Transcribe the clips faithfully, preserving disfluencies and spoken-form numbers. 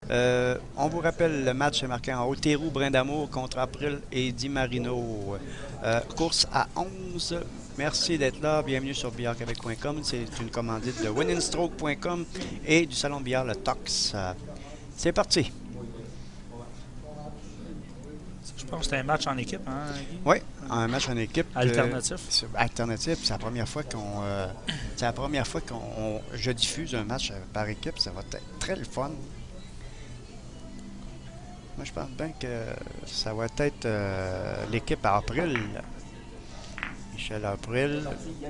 Euh, on vous rappelle, le match est marqué en haut. Théroux, Brin d'Amour contre April et Di Marino. Euh, course à onze. Merci d'être là. Bienvenue sur billard québec point com. C'est une commandite de winning stroke point com et du salon billard Le Tox. Euh, c'est parti. Je pense que c'était un match en équipe, hein, Guy? Oui, un match en équipe. Alternatif. Euh, alternatif. C'est la première fois qu'on. Euh, c'est la première fois qu'on. Je diffuse un match par équipe. Ça va être très le fun. Moi, je pense bien que ça va être euh, l'équipe à April. Michel April.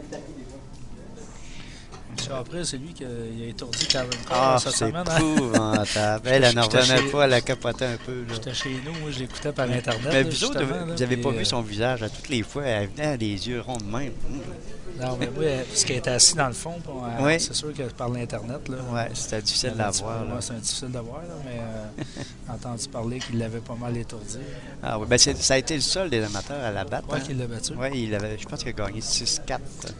Michel April, c'est lui qui a, il a étourdi Karen Cole Ah, cette c'est semaine. Hein? épouvantable. Elle, elle n'en J'étais revenait chez- pas, elle a capoté un peu. Là. J'étais chez nous, moi je l'écoutais par Internet. Mais là, vous autres, justement, vous là, n'avez puis, pas euh, vu son visage à toutes les fois. Elle venait à des yeux ronds de même. Non, mais oui, parce qu'elle était assise dans le fond, puis, euh, Oui. c'est sûr que par l'Internet. Là, Ouais, c'était difficile elle de a la dit, voir. moi, Là. c'est difficile de voir, là, mais euh, j'ai entendu parler qu'il l'avait pas mal étourdi. Ah oui, ben c'est- ça a été le seul des amateurs à la battre. Ouais, hein. qu'il l'a battu. Ouais, il avait, je pense qu'il a gagné six quatre.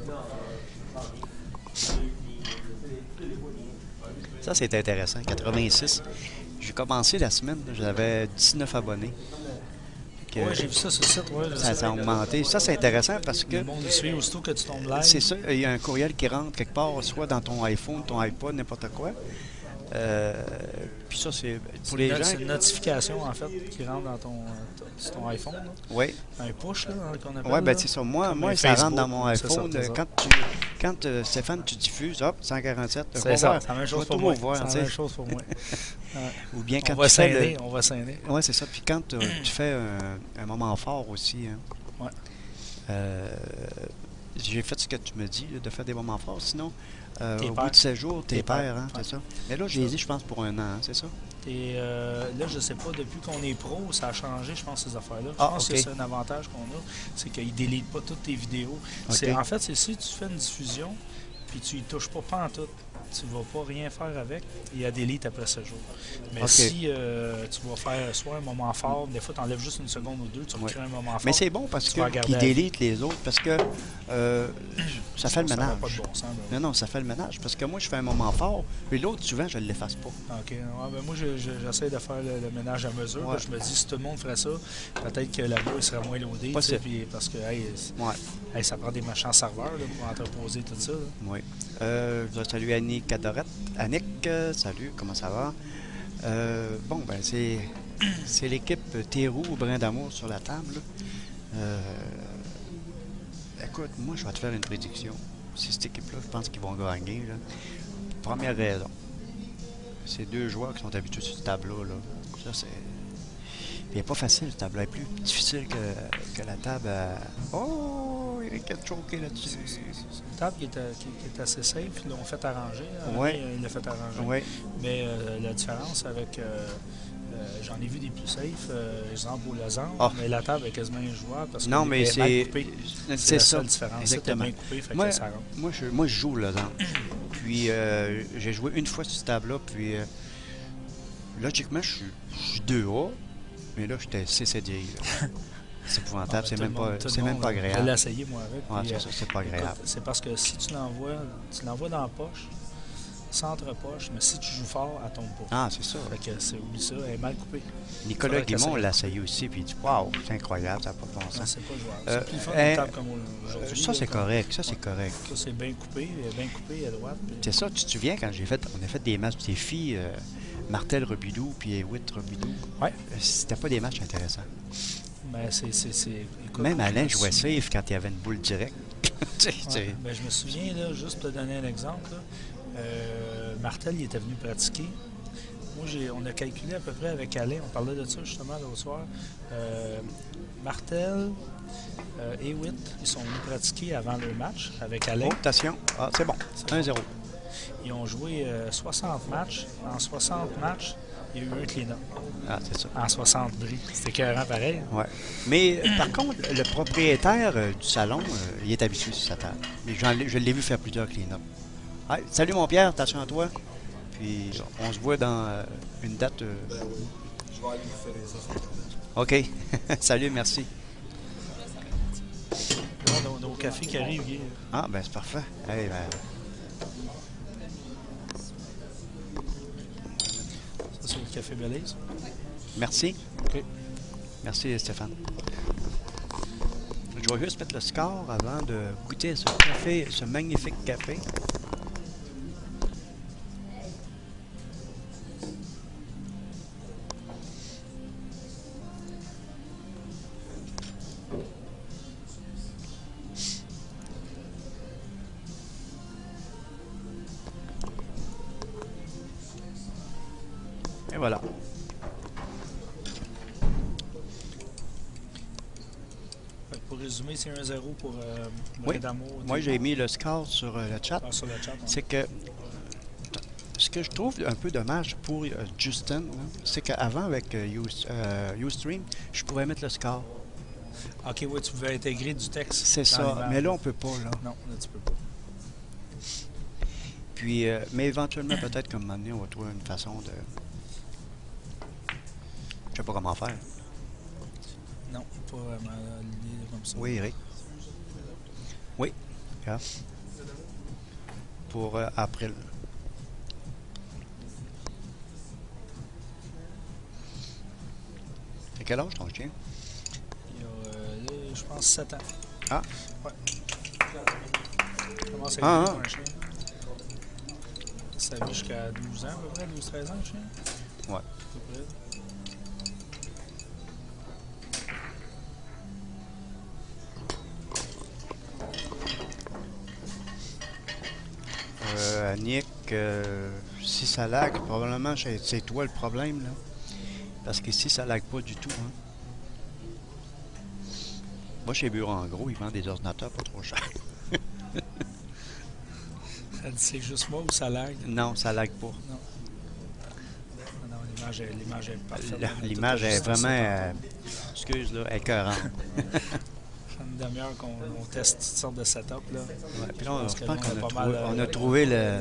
Ça, c'est intéressant. quatre-vingt-six. J'ai commencé la semaine, là, j'avais dix-neuf abonnés. Que Oui, j'ai vu ça sur le site. Ouais, je ça, sais. ça a augmenté. Ça, c'est intéressant parce que Le monde le suit aussitôt que tu tombes live. c'est ça, il y a un courriel qui rentre quelque part, soit dans ton iPhone, ton iPod, n'importe quoi. Euh, puis ça, c'est pour C'est les une, gens. c'est une notification, en fait, qui rentre dans ton, euh, sur ton iPhone. Là. Oui, Un push, là, hein, qu'on appelle. ouais, ben là. c'est ça. Moi, Comme moi un ça rentre Facebook. dans mon C'est ça, iPhone. c'est ça. Quand, tu, quand euh, Stéphane, tu diffuses, hop, cent quarante-sept. C'est va ça, voir, c'est la même je chose vais pour tout moi. voir, C'est tu la sais. même chose pour moi. Ouais. Ou bien On quand va tu fais s'aider, le... on va s'aider. Oui, c'est ça. Puis quand euh, tu fais un, un moment fort aussi. Hein. Ouais. Euh, j'ai fait ce que tu me dis, là, de faire des moments forts. Sinon, euh, T'es au père. bout de sept jours, t'es T'es père, père, hein, ouais. c'est ça. Mais là, j'ai dit, je pense, pour un an, hein, c'est ça? Et euh, là, je sais pas, depuis qu'on est pro, ça a changé, je pense, ces affaires-là. Je Ah, pense ok. que c'est un avantage qu'on a, c'est qu'ils ne délitent pas toutes tes vidéos. Ok. C'est, en fait, c'est si tu fais une diffusion, puis tu y touches pas pantoute, tu vas pas rien faire avec, il y a délite après ce jour. Mais Ok. si euh, tu vas faire soit un moment fort, des fois tu enlèves juste une seconde ou deux, tu Ouais. recrées un moment fort. Mais c'est bon parce Tu vas que regarder qu'ils à vie. délitent les autres parce que euh, ça fait le Ça n'a ménage. pas de bon sens. là. Non, non, ça fait le ménage parce que moi, je fais un moment fort, puis l'autre, souvent, je ne l'efface pas. OK. Ouais, ben moi, je- je- j'essaie de faire le, le ménage à mesure. Ouais. Je me dis, si tout le monde ferait ça, peut-être que la voix serait moins loadée. tu sais, Possible. puis parce que hey, Ouais. hey, ça prend des méchants serveurs là, pour entreposer tout ça. là. Oui. Euh, je voudrais saluer Annick Cadorette. Annick, euh, salut, comment ça va? Euh, bon, ben, c'est, c'est l'équipe Théroux au Brin d'Amour sur la table. là. Euh, écoute, moi, je vais te faire une prédiction. C'est cette équipe-là, je pense qu'ils vont gagner. Là. Première raison. C'est deux joueurs qui sont habitués sur ce tableau. Là. Ça, c'est. Il n'est pas facile, ce tableau. Il est plus difficile que, que la table. à- Oh, il y a quelque chose qui est là-dessus. C'est une table qui est, euh, qui, qui est assez safe. Ils l'ont fait arranger. Euh, Ouais. Il l'a fait arranger. Oui. Mais euh, la différence avec. euh, euh, J'en ai vu des plus safe, euh, exemple au losange, Ah. mais la table est quasiment injouable parce Non, qu'elle mais est mal c'est. coupée. C'est, C'est la ça. seule différence. Exactement. C'était bien coupé, fait Moi, que ça rentre. moi, je, moi, je joue au losange. Puis, euh, j'ai joué une fois sur ce table-là. Puis, euh, logiquement, je suis, je suis deux A. Mais là, j'étais C C D I. là. C'est épouvantable. Ah, c'est tout même le monde- pas, tout le c'est même monde, pas euh, Je l'ai agréable. essayé moi avec. Ouais, puis, c'est euh, ça, c'est pas écoute, agréable. c'est parce que si tu l'envoies, tu l'envoies dans la poche, centre-poche, mais si tu joues fort, elle tombe pas. Ah, c'est ça. Fait que c'est, oublie ça, elle est mal coupée. Nicolas faudrait qu'elle Guimond s'aille. l'a essayé aussi. Puis, il dit waouh, c'est incroyable, ça n'a pas de bon Non, sens. c'est pas jouable. Euh, c'est plus le fun euh, d'une table comme Euh, aujourd'hui. ça, là, c'est comme- correct. Ça, c'est Ouais. correct. Ça, c'est bien coupé, elle est bien coupée à droite. puis- C'est ça, tu te souviens quand j'ai fait, on a fait des matchs des filles, euh, Martel Robidou puis Hewitt Robidou. Ouais. Euh, C'était pas des matchs intéressants. Mais c'est, c'est, c'est- écoute, Même je Alain me jouait souviens- safe quand il y avait une boule directe. Tu sais, Ouais, c'est- ben, je me souviens, là, juste pour te donner un exemple, là, euh, Martel il était venu pratiquer. Moi, j'ai, on a calculé à peu près avec Alain, on parlait de ça justement l'autre soir. Euh, Martel euh, et Witt, ils sont venus pratiquer avant le match avec Alain. Oh, attention. Ah, c'est bon. C'est un bon. zéro. Ils ont joué euh, soixante matchs. En soixante matchs, il y a eu un clean-up. Ah, c'est ça. En soixante bris. C'était écœurant pareil. Ouais. Mais euh, par contre, le propriétaire euh, du salon, euh, il est habitué sur sa table. Mais j'en l'ai- je l'ai vu faire plusieurs clean-up. Ah, salut mon Pierre, attention à toi. Puis on se voit dans euh, une date. euh, Je vais aller vous faire ça. OK. Salut, merci. Là, nos, nos cafés qui arrivent, Guy. Ah, ben c'est parfait. Hey, ben, Ça, c'est café Belize. Merci. OK. Merci, Stéphane. Je vais juste mettre le score avant de goûter ce café, ce magnifique café. Et voilà. Fait que pour résumer, c'est un zéro pour euh, Oui. Bredamo. Moi, j'ai mis le score sur euh, le chat. Ah, sur le chat. Hein. C'est que ce que je trouve un peu dommage pour euh, Justin, c'est qu'avant avec euh, Use- euh, Ustream, je pouvais mettre le score. OK, oui, tu pouvais intégrer du texte. C'est dans ça. l'image. Mais là, on peut pas, là. Non, là, tu peux pas. Puis, euh, mais éventuellement, peut-être qu'à un moment donné, on va trouver une façon de... Je sais pas comment faire. Non, pas vraiment l'idée comme ça. Oui, Eric. Oui. Yeah. Pour euh, après. le- T'as quel âge ton chien? Il y a, euh, là, je pense, sept ans. Ah. Ouais. Il commence à Ah, être ah. pour un chien. Ça vit jusqu'à douze ans, à peu près, douze treize ans, le chien. Ouais. À peu près. Euh, Annick, euh, si ça lag, probablement c'est c'est toi le problème, là. Parce qu'ici, ça lag pas du tout, hein. Moi, chez Bureau en gros, ils vendent des ordinateurs pas trop chers. Elle dit c'est juste moi ou ça lag? Non, ça lag pas. Non. Non, l'image est, l'image est parfaite. La- On a L'image tout est ajusté vraiment, ça euh, excuse, là, écœurante. tantôt. Une demi-heure qu'on on teste toutes sortes de setup. Là. Ouais, puis là, on, pense je que pense là, qu'on on a a, pas trouvé, mal, euh, on a trouvé le...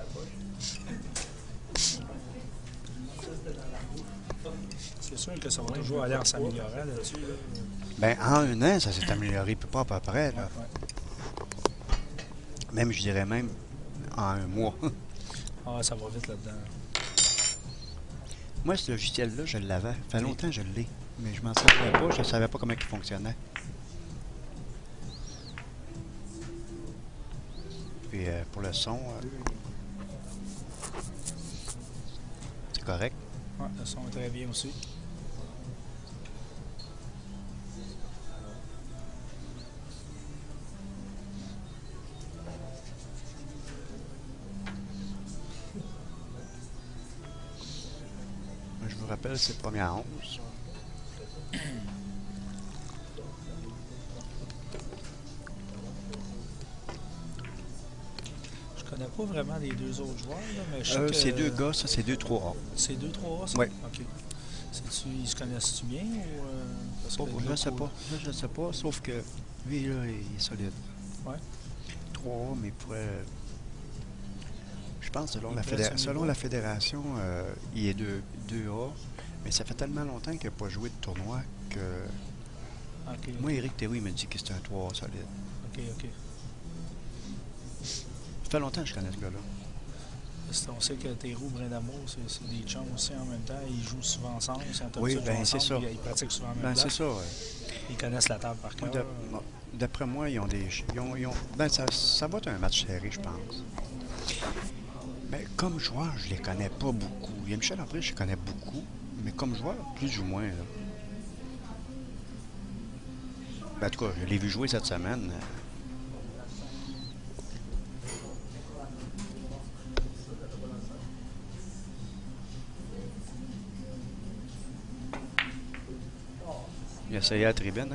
C'est sûr que ça va toujours aller en s'améliorant là-dessus. Là. Ben, en un an, ça s'est amélioré, puis pas à peu près, là. Ouais. Même, je dirais même, en un mois. Ah, ça va vite là-dedans. Moi, ce logiciel-là, je l'avais. Ça fait longtemps que je l'ai. Mais je m'en servais pas, je ne savais pas comment il fonctionnait. Puis euh, pour le son, euh, c'est correct. Ouais, le son est très bien aussi. Moi, je vous rappelle, c'est le premier à onze. Je connais pas vraiment les deux autres joueurs, là, mais je sais Euh, que... c'est deux gars, ça, c'est deux trois A. C'est deux, trois A, ça? Ouais. OK. C'est-tu, ils se connaissent-tu bien ou... Euh, parce Pas- que je là, sais pour- pas. Là, je sais pas, sauf que lui, là, il est solide. Ouais. trois A, mais il pourrait... Je pense, selon, Il la, pourrait fédé- être sur selon niveau. la fédération, euh, il est deux A. Mais ça fait tellement longtemps qu'il n'a pas joué de tournoi que... OK, Moi, Eric Théoui me dit que c'est un trois A solide. OK, OK. Ça fait longtemps que je connais ce gars-là. Parce qu'on sait que Théroux, Brindamour, c'est c'est des chums aussi en même temps. Ils jouent souvent ensemble. Ils sont Oui, habitués de ben, jouer c'est ensemble, ça. Ils, ils pratiquent souvent en même Ben, temps. c'est ça. ouais. Ils connaissent la table par Moi, cœur. d'ap- D'après moi, ils ont des... Ils ont, ils ont- ben, ça, ça va être un match serré, je pense. Mais comme joueur, je les connais pas beaucoup. Il y a Michel André, je les connais beaucoup. Mais comme joueur, plus ou moins. Là. Ben, en tout cas, je l'ai vu jouer cette semaine. Il a essayé à la tribune, hein?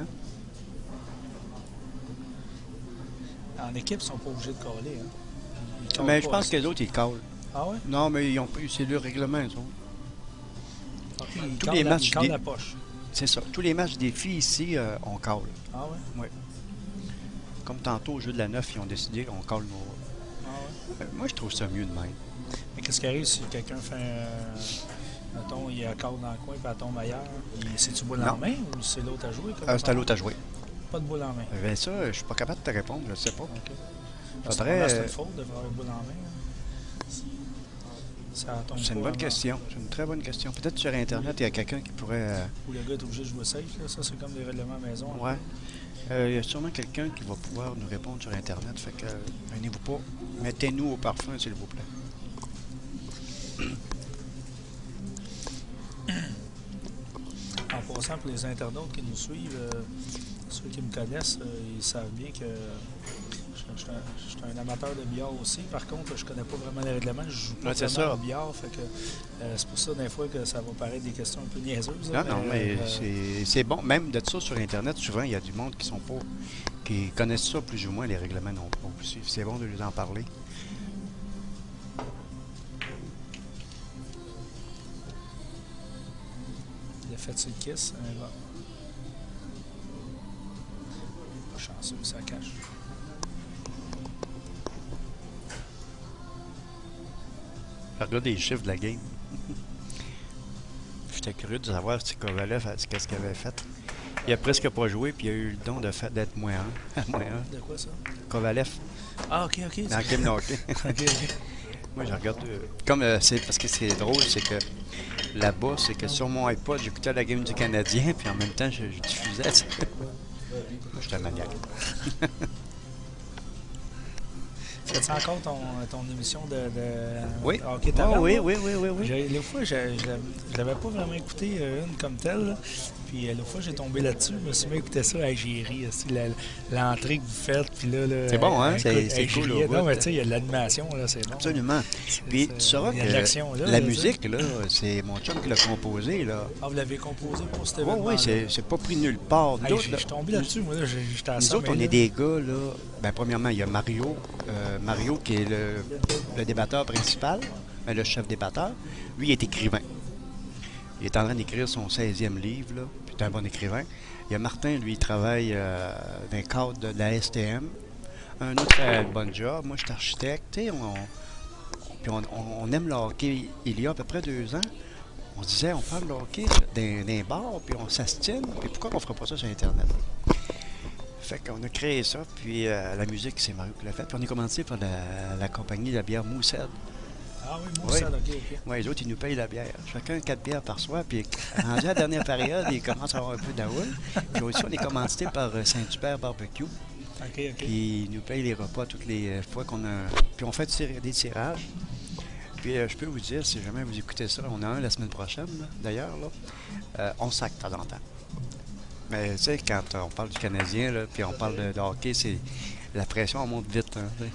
En équipe, ils sont pas obligés de coller. Hein. Ils collent Mais je pas, pense hein. que les autres, ils collent. Ah ouais? Non, mais ils ont pas- c'est le règlement, ils ont. OK, ils Tous collent les la- matchs ils collent des- la poche. C'est ça. Tous les matchs des filles ici, euh, on colle. Ah ouais? Comme tantôt, au jeu de la neuf, ils ont décidé, on colle nos... Ah ouais? Euh, moi, je trouve ça mieux de même. Mais qu'est-ce qui arrive si quelqu'un fait un... Mettons, il y a un cadre dans le coin et elle tombe ailleurs. Il- C'est-tu boule Non. en main ou c'est l'autre à jouer? Euh, c'est à l'autre à jouer. Pas de boule en main. Ben ça, je suis pas capable de te répondre, je sais pas. OK. Parce que Faudrait, là, c'est euh, une faute de faire une boule en main. hein. Ça tombe C'est une pas bonne en- question. C'est une très bonne question. Peut-être sur Internet, il y a quelqu'un qui pourrait... euh, Ou le gars est obligé de jouer safe, là. Ça, c'est comme des règlements à maison. Ouais. Euh, il y a sûrement quelqu'un qui va pouvoir nous répondre sur Internet. Fait que, euh, gênez-vous pas. Mettez-nous au parfum, s'il vous plaît. En passant, pour les internautes qui nous suivent, euh, ceux qui me connaissent, euh, ils savent bien que je, je suis un, je suis un amateur de billard aussi. Par contre, je connais pas vraiment les règlements. Je joue pas Ouais, c'est vraiment ça. au billard. Fait que, euh, c'est pour ça, des fois, que ça va paraître des questions un peu niaiseuses. Non, là, non, mais euh, c'est- c'est bon. Même de ça sur Internet, souvent, il y a du monde qui sont pas... qui connaissent ça plus ou moins, les règlements non pas aussi. C'est bon de lui en parler. Il a fait sur le kiss. Mais bon. Pas chanceux, ça cache. Je regarde les chiffres de la game. J'étais curieux de savoir si Kovalev, qu'est-ce qu'il avait fait. Il a presque pas joué, puis il a eu le don de fait d'être moins un. moins un. De quoi ça? Kovalev, Ah, ok, ok. dans le game de hockey. ok, ok. Moi, je regarde. euh, comme euh, c'est parce que c'est drôle, c'est que là-bas, c'est que sur mon iPod, j'écoutais la game du Canadien, puis en même temps, je, je diffusais. tu sais. Moi, j'étais un maniaque. Fais-tu encore ton, ton émission de, de Oui. hockey Ah, taverne, oui, là? oui, oui, oui, oui. J'ai- L'autre fois, je ne l'avais pas vraiment écouté euh, une comme telle. Là. Puis euh, l'autre fois, j'ai tombé là-dessus. Je me suis mis à écouter ça. Hey, j'ai ri. aussi, la- L'entrée que vous faites. Puis là, là, C'est bon, hein? écoute, C'est- hey, c'est je cool, riais. au Non, bout. mais tu sais, il y a de l'animation. là, C'est bon. Absolument. Puis tu sauras il y a de l'action, que là, la là, musique, là, c'est mon chum qui l'a composé, là. Ah, vous l'avez composé pour cet Oui, événement. oui, c'est c'est pas pris nulle part. Nous Hey, autres, je là, je suis tombé là-dessus. Moi, là, j'ai- j'étais à nous ça. autres, mais on est là- des gars, là. Ben, premièrement, il y a Mario. euh, Mario qui est le, le débatteur principal, ben, le chef débatteur. Lui, il est écrivain. Il est en train d'écrire son seizième livre, là. Puis c'est un bon écrivain. Il y a Martin, lui, il travaille euh, dans le cadre de la S T M. Un autre fait le bon job. Moi, je suis architecte. Tu sais, on, puis on, on- on aime le hockey. Il y a à peu près deux ans, on se disait, on parle de hockey dans d'un bar, puis on s'astine. Puis pourquoi on ferait pas ça sur Internet? Fait qu'on a créé ça, puis euh, la musique, c'est Mario qui l'a fait. Puis on est commencé par la, la compagnie de la bière Moussed. Ah oui, moi, Oui. ça, ok, ok. Ouais, les autres, ils nous payent la bière. Chacun quatre bières par soir, puis rendu à la dernière période, ils commencent à avoir un peu de la houle. Puis aussi, on est commandité par euh, Saint-Hubert Barbecue, Ok, ok. puis ils nous payent les repas toutes les euh, fois qu'on a... Puis on fait tir- des tirages. Puis euh, je peux vous dire, si jamais vous écoutez ça, on a un la semaine prochaine, là, d'ailleurs, là, euh, on sac de temps en temps. Mais tu sais, quand euh, on parle du Canadien, là, puis on parle de, de hockey, c'est la pression, elle monte vite. Hein, tu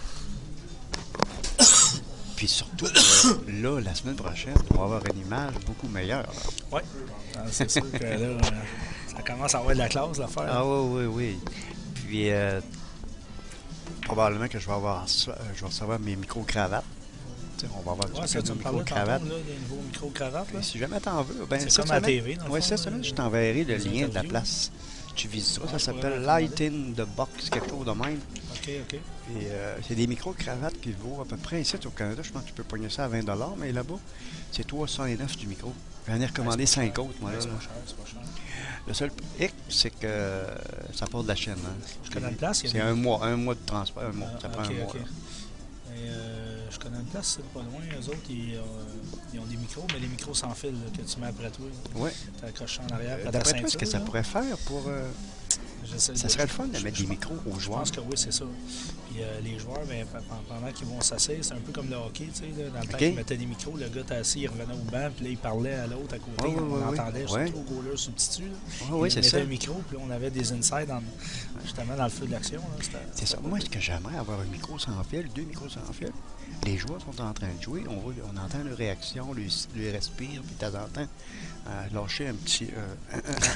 sais. Puis surtout, euh, là, la semaine prochaine, on va avoir une image beaucoup meilleure. là. Oui. Ah, c'est sûr que là, euh, ça commence à avoir de la classe, l'affaire. Ah oui, oui, oui. Puis euh, probablement que je vais avoir ça, euh, je vais recevoir mes micro-cravates. Tu sais, on va avoir Ouais, du ça, tu me parlais micro-cravates. tantôt, là, des nouveaux micro-cravates, là. Et si jamais t'en veux, ben C'est cette comme à la semaine- T V, dans le ouais, fond, cette là, semaine, les- je t'enverrai le les lien de la interviews. place. Tu visiteras, Ouais, ça je pourrais s'appelle le Light demander. in the Box, quelque chose de même. OK, OK. Et euh, c'est des micro-cravates qui vaut à peu près ici au Canada. Je pense que tu peux pogner ça à vingt dollars, mais là-bas, c'est trois cent neuf du micro. J'en ai recommandé Ouais, c'est pas cinq cher. autres, moi. Ouais, Là, C'est là. pas cher, c'est pas cher. Le seul hic, c'est que euh, ça part de la chaîne. Hein. Je connais une place, il y a C'est des- un mois, un mois de transport, un mois. Ah, ça ok, prend un mois. ok. là. Et, euh, je connais une place, c'est pas loin. Eux autres, ils, euh, ils ont des micros, mais les micros sans fil là, que tu mets après toi. Ouais. Tu accroches ça en arrière. Euh, près de ta D'après toi, est-ce que ceinture, ça là. pourrait faire pour. euh, J'essaie ça de- serait le fun de je- mettre je- des micros aux Je joueurs? pense que oui, c'est ça. Puis euh, les joueurs, ben, pe- pe- pendant qu'ils vont s'asseoir, c'est un peu comme le hockey, tu sais, là, dans le temps Ok. qu'ils mettaient des micros, le gars était assis, il revenait au banc, puis là, il parlait à l'autre à côté, Ouais, ouais, on ouais, ouais. entendait Ouais. surtout au goaler substitut. Là. Ah Il oui, c'est mettait ça. un micro, puis là, on avait des insides dans- justement dans le feu de l'action. là. C'était- C'est ça. Moi, ce que j'aimerais avoir un micro sans fil, deux micros sans fil. Les joueurs sont en train de jouer, on, voit, on entend leur réaction, leur, leur respire, puis de temps en temps, euh, lâcher un petit. euh,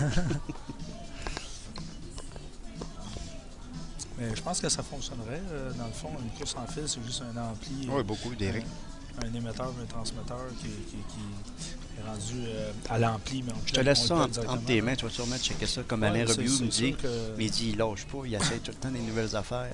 Mais je pense que ça fonctionnerait. euh, Dans le fond, un micro sans fil, c'est juste un ampli, oui, beaucoup, d'Éric. un émetteur, un transmetteur qui, qui- qui est rendu euh, à l'ampli. Mais on Je peut- te laisse on ça le en- peut entre directement. tes mains, tu vas sûrement checker ça comme Alain Ouais, c'est- Review c'est me dit. sûr que- Mais il dit, il lâche pas, il essaie tout le temps des nouvelles affaires.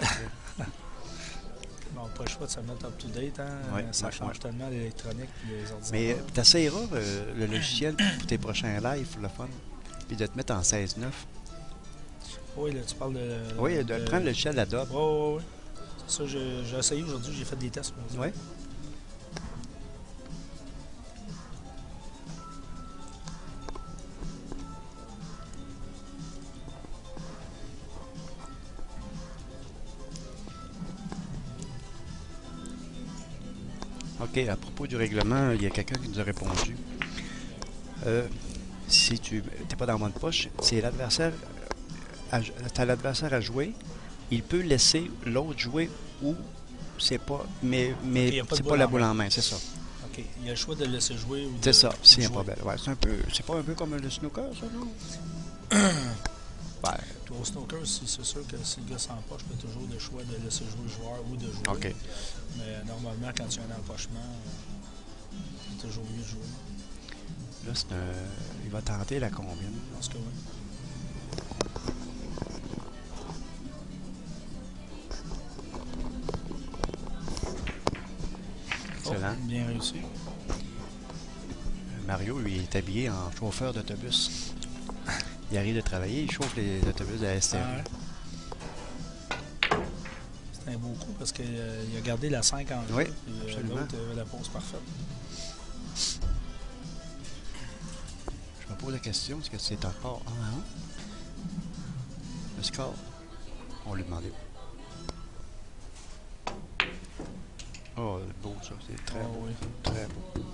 Bon, pas le choix de se mettre up-to-date. Hein? Ouais, ça ouais, change ouais. tellement l'électronique et les ordinateurs. Mais tu essaieras le logiciel pour tes prochains lives, pour le fun. Puis de te mettre en seize neuf. Oui, là, tu parles de... Oui, de, prendre le logiciel Adobe. Oui, oui, oui. Ça, j'ai j'ai essayé aujourd'hui, j'ai fait des tests. moi aussi. Oui. OK, à propos du règlement, il y a quelqu'un qui nous a répondu. Euh, si tu n'es pas dans la bonne poche, c'est l'adversaire. Tu as l'adversaire à jouer. Il peut laisser l'autre jouer ou c'est pas. Mais, mais Ok, y a pas de c'est boule pas la en boule main. en main, c'est ça. OK. Il y a le choix de le laisser jouer ou de. C'est ça, de c'est un jouer. problème. Ouais, c'est un peu. C'est pas un peu comme le snooker, ça, non? Ouais. Puis au snooker, si- c'est sûr que si le gars s'empoche, il y a toujours le choix de laisser jouer le joueur ou de jouer. OK. Mais euh, normalement, quand il y a un empochement, euh, c'est toujours mieux de jouer. Là, c'est un... il va tenter la combine. Je pense que oui. Excellent. Oh, bien réussi. Mario, lui, est habillé en chauffeur d'autobus. Il arrive de travailler, il chauffe les autobus de la S T M. Ah ouais. C'est un beau coup parce qu'il a gardé la cinq en jeu. Oui, puis, euh, absolument. l'autre avait la pause parfaite. Je me pose la question, est-ce que c'est encore un à un? Le score? On lui demandait. Oh, beau ça, c'est très Ah beau. oui. Très beau.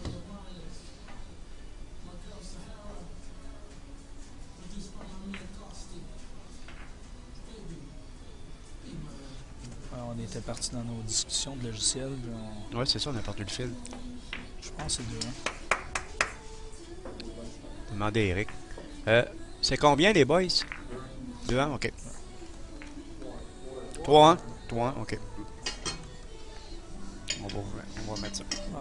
Alors, on était parti dans nos discussions de logiciels. puis on- Ouais, c'est ça, on a perdu le fil. Je pense que c'est deux. Hein. Demandez à Eric. Euh, c'est combien les boys? Deux ans, ok. Trois ans? Trois ans, ok. On va, on va mettre ça. Ah.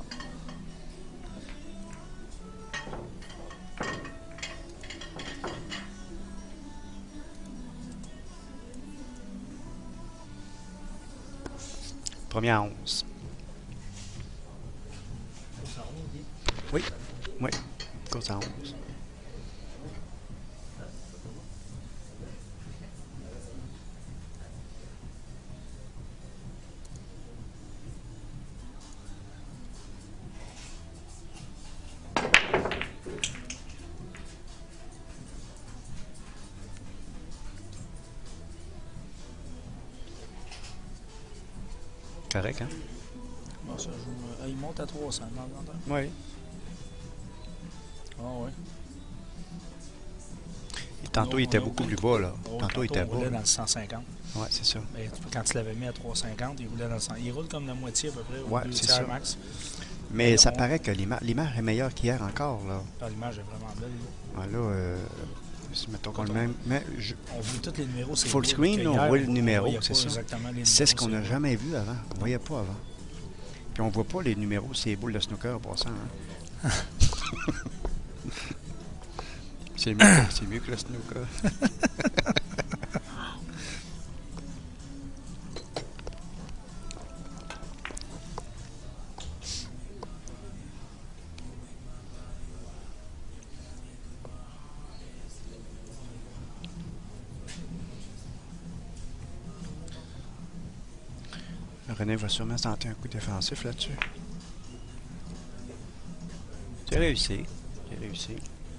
Première onze. Oui, oui. Course à onze. Correct, hein? Bon, ça joue. euh, ah, il monte à trois cents dans le temps. Oui. Ah oui. Et tantôt, Non, il était non, beaucoup oui. plus bas, là. Oh, Tantôt, il était on roulait bas. dans le cent cinquante. Ouais, c'est ça. Mais quand tu l'avais mis à trois cent cinquante, il roulait dans le cent. Il roule comme la moitié à peu près, ou Ouais, deux c'est tiers ça. max. Mais Et ça on- paraît que l'ima- l'image est meilleure qu'hier encore, là. Ah, l'image est vraiment belle. Là. Ouais, là, euh, si mettons qu'on le même. Mais je- On voit tous les numéros. c'est Full beau, screen, que on hier, voit le numéro, voyait c'est pas ça. exactement les c'est ce numéros, qu'on n'a beau. jamais vu avant. On ne voyait pas avant. Puis on voit pas les numéros, c'est boules de snooker en passant. Hein. c'est mieux, que- c'est mieux que le snooker. René va sûrement tenter un coup défensif là-dessus. J'ai réussi. J'ai réussi.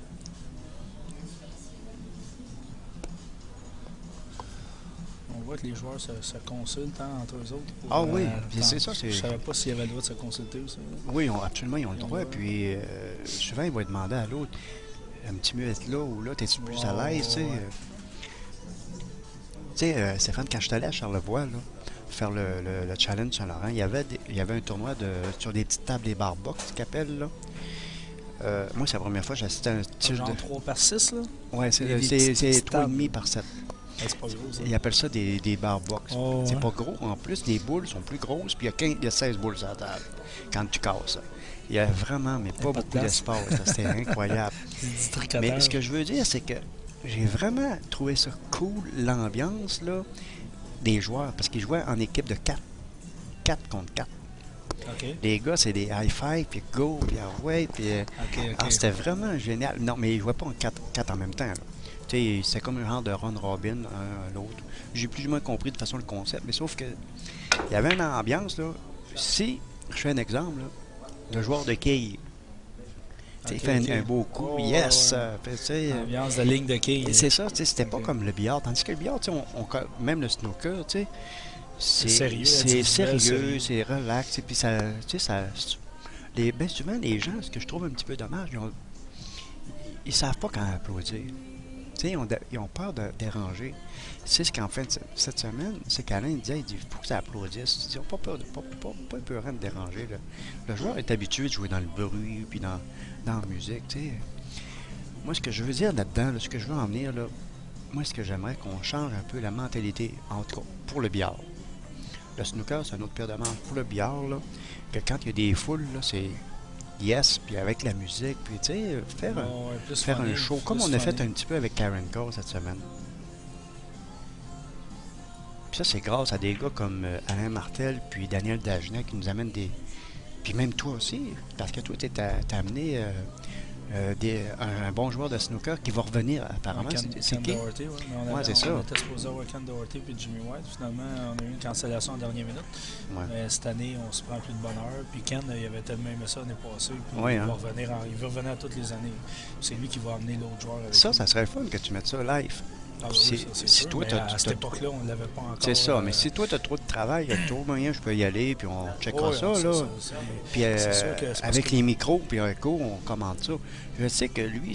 On voit que les joueurs se, se consultent hein, entre eux autres. pour, Ah oui, euh, puis c'est ça, Je c'est- savais pas s'il y avait le droit de se consulter aussi. là. Oui, on- absolument, ils ont le Ils ont droit. le droit. Puis euh, souvent, ils vont demander à l'autre un petit mieux être là ou là, t'es-tu plus à Ouais, l'aise, tu sais. ouais. euh. Tu sais, euh, Stéphane, quand je suis allé à Charlevoix, là, faire le, le- le challenge Saint-Laurent, il y avait des- il y avait un tournoi de, sur des petites tables, des bar box qu'ils appellent, là. Euh, moi, c'est la première fois que j'assistais à un style Genre de... trois par six, là. Ouais, des- c'est des c'est- petites- c'est petites trois tables. virgule cinq par sept. Hey, c'est pas gros, ça. Ils appellent ça des, des bar box. Oh, c'est ouais. pas gros. En plus, les boules sont plus grosses, puis il y a, quinze, il y a seize boules sur la table quand tu casses ça. Il y a vraiment, mais Il y a pas pas de beaucoup place. d'espace. là. C'était incroyable. C'est du tricotage. Mais ce que je veux dire, c'est que j'ai vraiment trouvé ça cool, l'ambiance là, des joueurs, parce qu'ils jouaient en équipe de quatre. quatre contre quatre. OK, Les gars, c'est des high-five, puis go, puis ah ouais, puis... euh, OK, OK. ah, c'était vraiment génial. Non, mais ils jouaient pas en quatre, quatre en même temps. là. Tu sais, c'était comme un genre de run robin, un à l'autre. J'ai plus ou moins compris de toute façon le concept, mais sauf que il y avait une ambiance, là. Si, je fais un exemple, là, le joueur de quilles, tu sais, il Ok, fait un, ok. un beau coup, Oh, yes! ouais, ouais. euh, fait, tu sais, euh, Ambiance de ligne de quilles. c'est ça, tu sais, c'était pas Ok. comme le billard. Tandis que le billard, tu sais, on, on co- même le snooker, tu sais, c'est sérieux, c'est individuel, sérieux, sérieux. c'est relax, et puis ça, tu sais, ça, les, ben souvent, les gens, ce que je trouve un petit peu dommage, ils, ont, ils savent pas quand applaudir. Tu sais, ils ont, ils ont peur de déranger. C'est ce qu'en fait, cette semaine, c'est qu'Alain disait, il dit, faut que ça applaudisse. Ils n'ont pas peur de, pas, pas, pas peur de déranger. Là. Le joueur est habitué de jouer dans le bruit, puis dans, dans la musique, tu sais. Moi, ce que je veux dire là-dedans, là, ce que je veux en venir, là, moi, ce que j'aimerais qu'on change un peu la mentalité, en tout cas, pour le billard. Le snooker, c'est un autre paire de manches. Pour le billard, là, que quand il y a des foules, là, c'est yes, puis avec la musique, puis tu sais, faire, Oh, ouais, plus faire funny, un show, plus comme on a fait funny. un petit peu avec Karen Cole cette semaine. Puis ça, c'est grâce à des gars comme euh, Alain Martel, puis Daniel Dagenet qui nous amènent des... Puis même toi aussi, parce que toi, t'as amené... Euh, Euh, des, un, un bon joueur de snooker qui va revenir apparemment. Ken, C'est, c'est Ken qui? Doherty, ouais. Mais on, Ouais, avait, c'est ça. on était supposé avoir Ken Doherty puis Jimmy White. Finalement, on a eu une cancellation en dernière minute. Ouais. Mais cette année, on se prend plus de bonheur. Puis Ken, il avait tellement aimé ça l'année passée. Puis Ouais, il, hein. va revenir en, il veut revenir à toutes les années. C'est lui qui va amener l'autre joueur avec Ça, lui. ça serait le fun que tu mettes ça live. Ah, ben Si- oui, ça, c'est si sûr. toi, Mais t'as- à t'as- cette époque-là, on ne l'avait pas encore. C'est ça, euh, mais si toi, tu as trop de travail, il y a trop de moyens, je peux y aller, puis on checkera ouais, ça, on sait là. ça, c'est- Puis euh, c'est sûr que c'est parce avec que- les micros, puis un écho, on commande ça. Je sais que lui,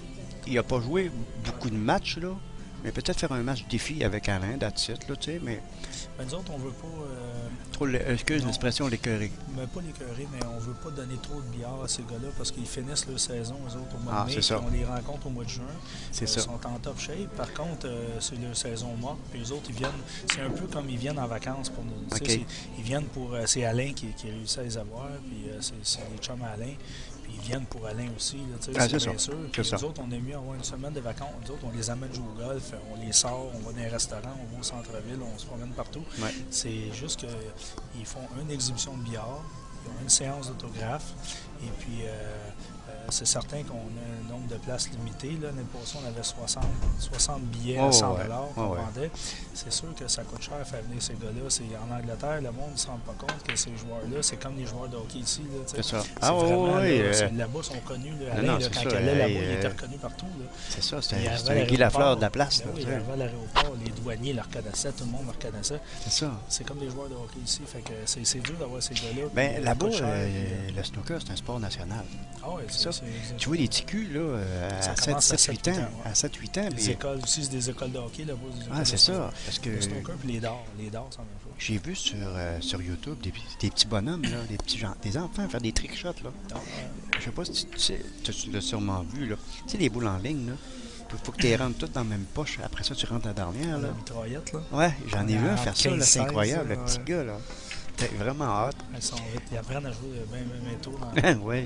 il a pas joué beaucoup de matchs, là, mais peut-être faire un match défi avec Alain, that's it, là, tu sais, mais Ben, nous autres, on veut pas. euh, trop, le- excuse Non. l'expression, l'écœuré. Mais pas l'écœurer, mais on veut pas donner trop de billard à ces gars-là parce qu'ils finissent leur saison, eux autres, au mois Ah, de mai, c'est ça. puis on les rencontre au mois de juin. C'est Euh, ça. Ils sont en top shape. Par contre, euh, c'est leur saison morte. Puis les autres, ils viennent. C'est un peu comme ils viennent en vacances pour nous. Tu sais, Ok. c'est- Ils viennent pour. euh, c'est Alain qui, qui réussit à les avoir. Puis euh, c'est c'est les chums à Alain. Puis ils viennent pour Alain aussi. Là, tu sais, Ah, c'est c'est bien ça. sûr. C'est Puis ça. nous autres, on aime mieux avoir une semaine de vacances. Nous autres, on les amène jouer au golf. On les sort. On va dans les restaurants. On va au centre-ville. On se promène partout. Ouais. C'est juste qu'ils font une exhibition de billard, ils ont une séance d'autographe, et puis euh, euh, c'est certain qu'on a un nombre de places limité. L'année passée, on avait soixante, soixante billets Oh, à cent ouais. dollars Oh, qu'on ouais. vendait. C'est sûr que ça coûte cher à faire venir ces gars-là. C'est, en Angleterre, le monde ne se rend pas compte que ces joueurs-là, c'est comme les joueurs de hockey ici. Là, tu sais. C'est ça. C'est Ah, vraiment, oui, là, oui. c'est- euh, là-bas, ils sont connus. Là. Non, Alain, non, là, c'est quand ça, il allait là-bas, hey, il était euh, reconnu partout. Là. C'est ça, c'est Il un, arrivait c'est à un Guy Lafleur l'aéroport, de la place, ben là, oui, tu il sais. arrivait à l'aéroport, les douaniers le reconnaissaient, tout le monde le reconnaissait. C'est ça. C'est comme des joueurs de hockey ici, fait que c'est, c'est dur d'avoir ces gars-là. puis, Ben, euh, là-bas, coûte cher, euh, puis, euh, le snooker, c'est un sport national. ah ouais, c'est ça. c'est, c'est, Tu vois, les ticus, là, euh, Ça à commence à sept huit sept, huit ans, ans, ouais. à sept huit ans, les puis- écoles aussi, c'est des écoles de hockey là-bas. des écoles ah, de c'est snooker. ça, parce que Le snooker puis les dards. Les dards, c'est la même chose. j'ai vu sur, euh, sur YouTube des, des petits bonhommes, là, des petits gens, des enfants faire des trick shots, là. Donc, euh, Je sais pas si tu, tu sais, tu, tu l'as sûrement vu, là. Tu sais, les boules en ligne, là. Il faut que tu les rentres toutes dans la même poche. Après ça, tu rentres la dernière, là. la mitraillette, là. Ouais, j'en ai vu un En faire ça, là. C'est quinze, incroyable, seize, le petit ouais. gars, là. C'était vraiment hot. Elles sont vite. Ils apprennent à jouer bien, bien, bien tôt. Dans... ouais.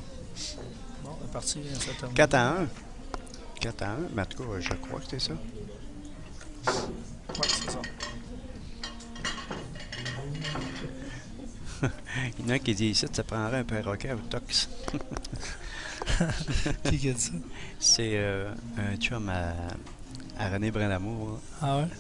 Bon, on est parti. Ça termine. quatre à un. quatre à un, mais en tout cas, je crois que c'était ça. Ouais, c'est ça. Il y en a un qui dit ici, ça prendrait un perroquet au tox. Qui qui a dit ça? C'est euh, un chum à, à René Brindamour. Là. Ah ouais?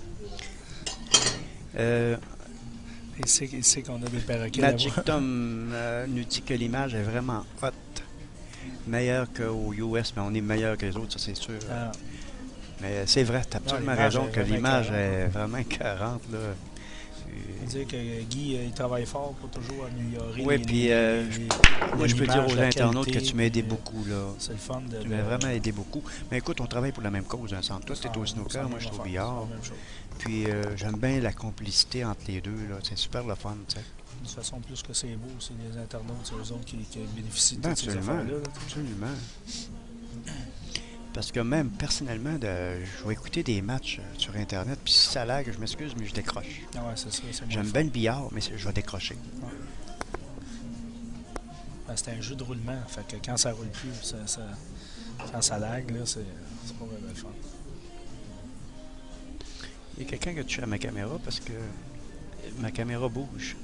Euh, Il sait, il sait qu'on a des perroquets Magic là-bas. Tom euh, nous dit que l'image est vraiment hot. Meilleure qu'au U S, mais on est meilleur que les autres, ça c'est sûr. Ah, Mais c'est vrai, tu as absolument l'image raison est que vraiment l'image écœurante. est vraiment écœurante. Là. on dit que Guy, euh, il travaille fort pour toujours améliorer. Oui, les- puis les- euh, les- moi je peux dire l'image, aux la internautes que qualité, tu m'as aidé puis, euh, beaucoup. Là. C'est le fun de. Tu de- m'as vraiment aidé beaucoup. Mais écoute, on travaille pour la même cause, hein, sans toi, tu es au c'est snooker, la moi je même suis au affaire, billard. c'est la même chose. Puis euh, j'aime bien la complicité entre les deux, là. C'est super le fun, tu sais. De toute façon, plus que c'est beau, c'est les internautes, c'est eux autres qui, qui bénéficient de Ben, toutes ces absolument, affaires-là. là. absolument. Parce que même personnellement, de, je vais écouter des matchs euh, sur Internet, puis si ça lag, je m'excuse, mais je décroche. Ah ouais, c'est ça. C'est moins J'aime fun. bien le billard, mais c'est- je vais décrocher. Ben, c'est un jeu de roulement. Fait que quand ça roule plus, ça, ça, quand ça lag, là, c'est, c'est pas vraiment le fun. Il y a quelqu'un qui a touché à ma caméra parce que ma caméra bouge.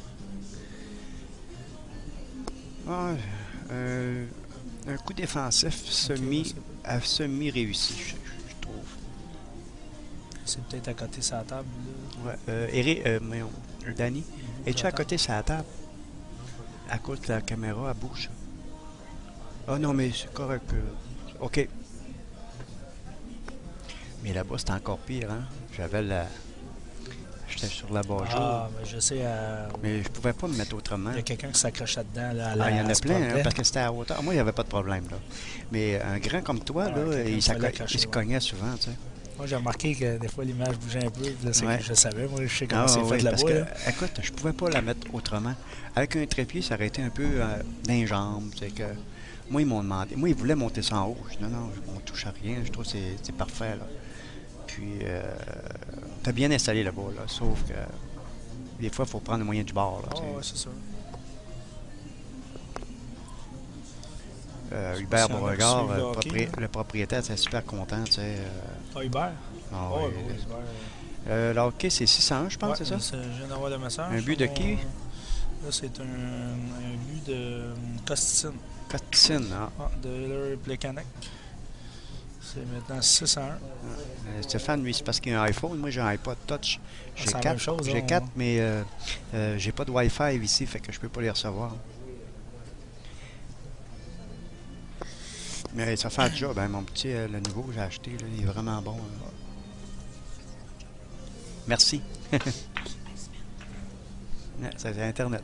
Ah, euh, un coup défensif semi, c'est- à semi-réussi, je, je trouve. C'est peut-être à côté de sa table. Là. Ouais, euh, Eric, euh, voyons, euh, Danny, Il es-tu bouge à la côté de sa table? À cause de la caméra, elle bouge. Ah non, mais c'est correct. euh, OK. Mais là-bas, c'est encore pire, hein? J'avais la... J'étais sur la bas Ah, mais je sais, euh, mais je pouvais pas me mettre autrement. il y a quelqu'un qui s'accrochait dedans. Là, à la, Ah, il y en à a ce plein, hein, problème. parce que c'était à hauteur. Moi, il n'y avait pas de problème, là. Mais un grand comme toi, Ah, là, quelqu'un il, qui s'acco- fallait il accrocher, se ouais. cognait souvent, tu sais. Moi, j'ai remarqué que des fois, l'image bougeait un peu. puis Là, c'est Ouais. que je savais. Moi, je sais comment Ah c'est oui, fait parce là-bas. que, Là. écoute, je pouvais pas la mettre autrement. Avec un trépied, ça aurait été un peu euh, dans les jambes. C'est que, moi, ils m'ont demandé. Moi, ils voulaient monter ça en haut. Je dis, non, non, on touche à rien. Je trouve que c'est c'est parfait, là. Puis, euh, t'as bien installé là-bas, là. Sauf que, des fois, il faut prendre le moyen du bord, là. Ah, tu sais. ouais, c'est ça. Euh, Je sais Hubert pas s'il y en a qui Beauregard, suivent le euh, hockey, propri- là. le propriétaire, c'est super content, tu sais. euh. Ah, Hubert? Ah, Ah, oui. ouais, oui, Hubert. Euh, le hockey, c'est six cent un, je pense, Ouais, c'est ça? c'est- je viens d'avoir le message. Un but sur de mon- qui? Là, c'est un, un but de Costin. Cotticine, ah. Ah, de Hillary Plekanec. C'est maintenant six à un. Euh, Stéphane, lui, c'est parce qu'il a un iPhone. Moi, j'ai un iPod Touch. J'ai c'est la quatre, même chose, j'ai on- quatre, mais euh, euh, j'ai pas de Wi-Fi ici, fait que je peux pas les recevoir. Mais ça fait le job, hein, mon petit, euh, le nouveau que j'ai acheté, là, il est vraiment bon. Là. Merci. Ouais, ça, c'est Internet.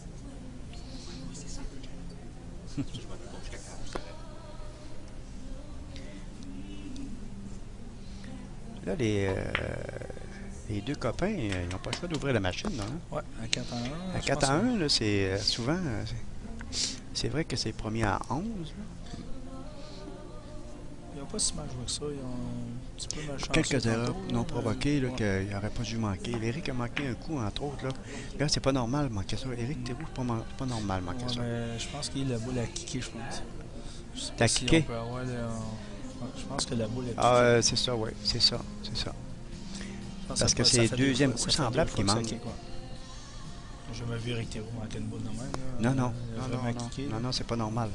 Là, les, euh, les deux copains, euh, ils n'ont pas le choix d'ouvrir la machine, non? Hein? Ouais, à quatre à un. À je quatre pense à que- un, là, c'est euh, souvent. euh, c'est- c'est vrai que c'est premier à onze. là. Ils n'ont pas si mal joué que ça. Ils ont un petit peu malchanceux. Quelques tantôt, erreurs là, non mais- provoquées là, ouais. qu'il n'aurait pas dû manquer. Eric a manqué un coup, entre autres. Là, là c'est pas normal de manquer ça. Eric Théroux, c'est pas, man- c'est pas normal de manquer Ouais, ça. mais je pense qu'il a la boule à kicker, je pense. Je sais T'as pas si kické? on peut avoir le- ouais, je pense que la boule a kické. Ah, euh, c'est ça, oui. C'est ça. C'est ça. Je pense parce que ça c'est fait le deuxième deux coup fois- ça fait semblable deux qui fois que manque. ça kick, ouais. J'ai jamais vu Eric Théroux manquer une boule de même. Là. Non, non. Il a Non, non, vraiment non. kické, Non, là. non, c'est pas normal.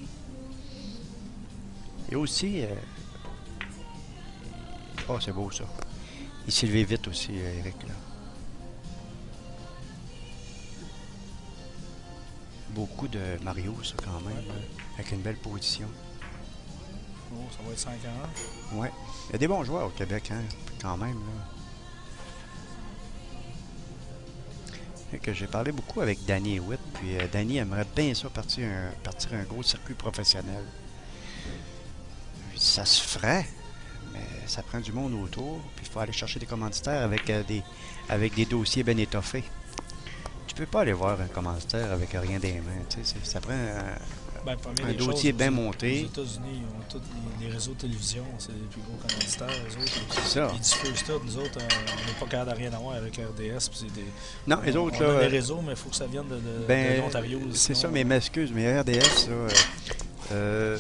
Et aussi. euh, Oh, c'est beau ça. Il s'est levé vite aussi, euh, Eric. Là. Beaucoup de Mario, ça, quand même. Ouais. là, avec une belle position. Oh, ça va être cinq à un. Ouais. Il y a des bons joueurs au Québec, hein, quand même. Là. Fait que j'ai parlé beaucoup avec Danny Hewitt, puis euh, Danny aimerait bien ça partir un, partir un gros circuit professionnel. Ça se ferait, mais ça prend du monde autour, puis il faut aller chercher des commanditaires avec, euh, des, avec des dossiers bien étoffés. Tu peux pas aller voir un commanditaire avec rien des mains, tu sais, c'est- ça prend un, Ben, parmi un les dossier choses, bien aux- monté. Aux États-Unis, ils ont tous les, les réseaux de télévision, c'est les plus gros commanditaires, eux autres. C'est ça. Ils diffusent tout. Nous autres, euh, on n'est pas capable de rien avoir avec R D S. Puis c'est des, Non, les on, autres, on là. a des euh, réseaux, mais il faut que ça vienne de, de, Ben, de l'Ontario. c'est sinon, ça, mais m'excuse, mais R D S, là, euh, euh,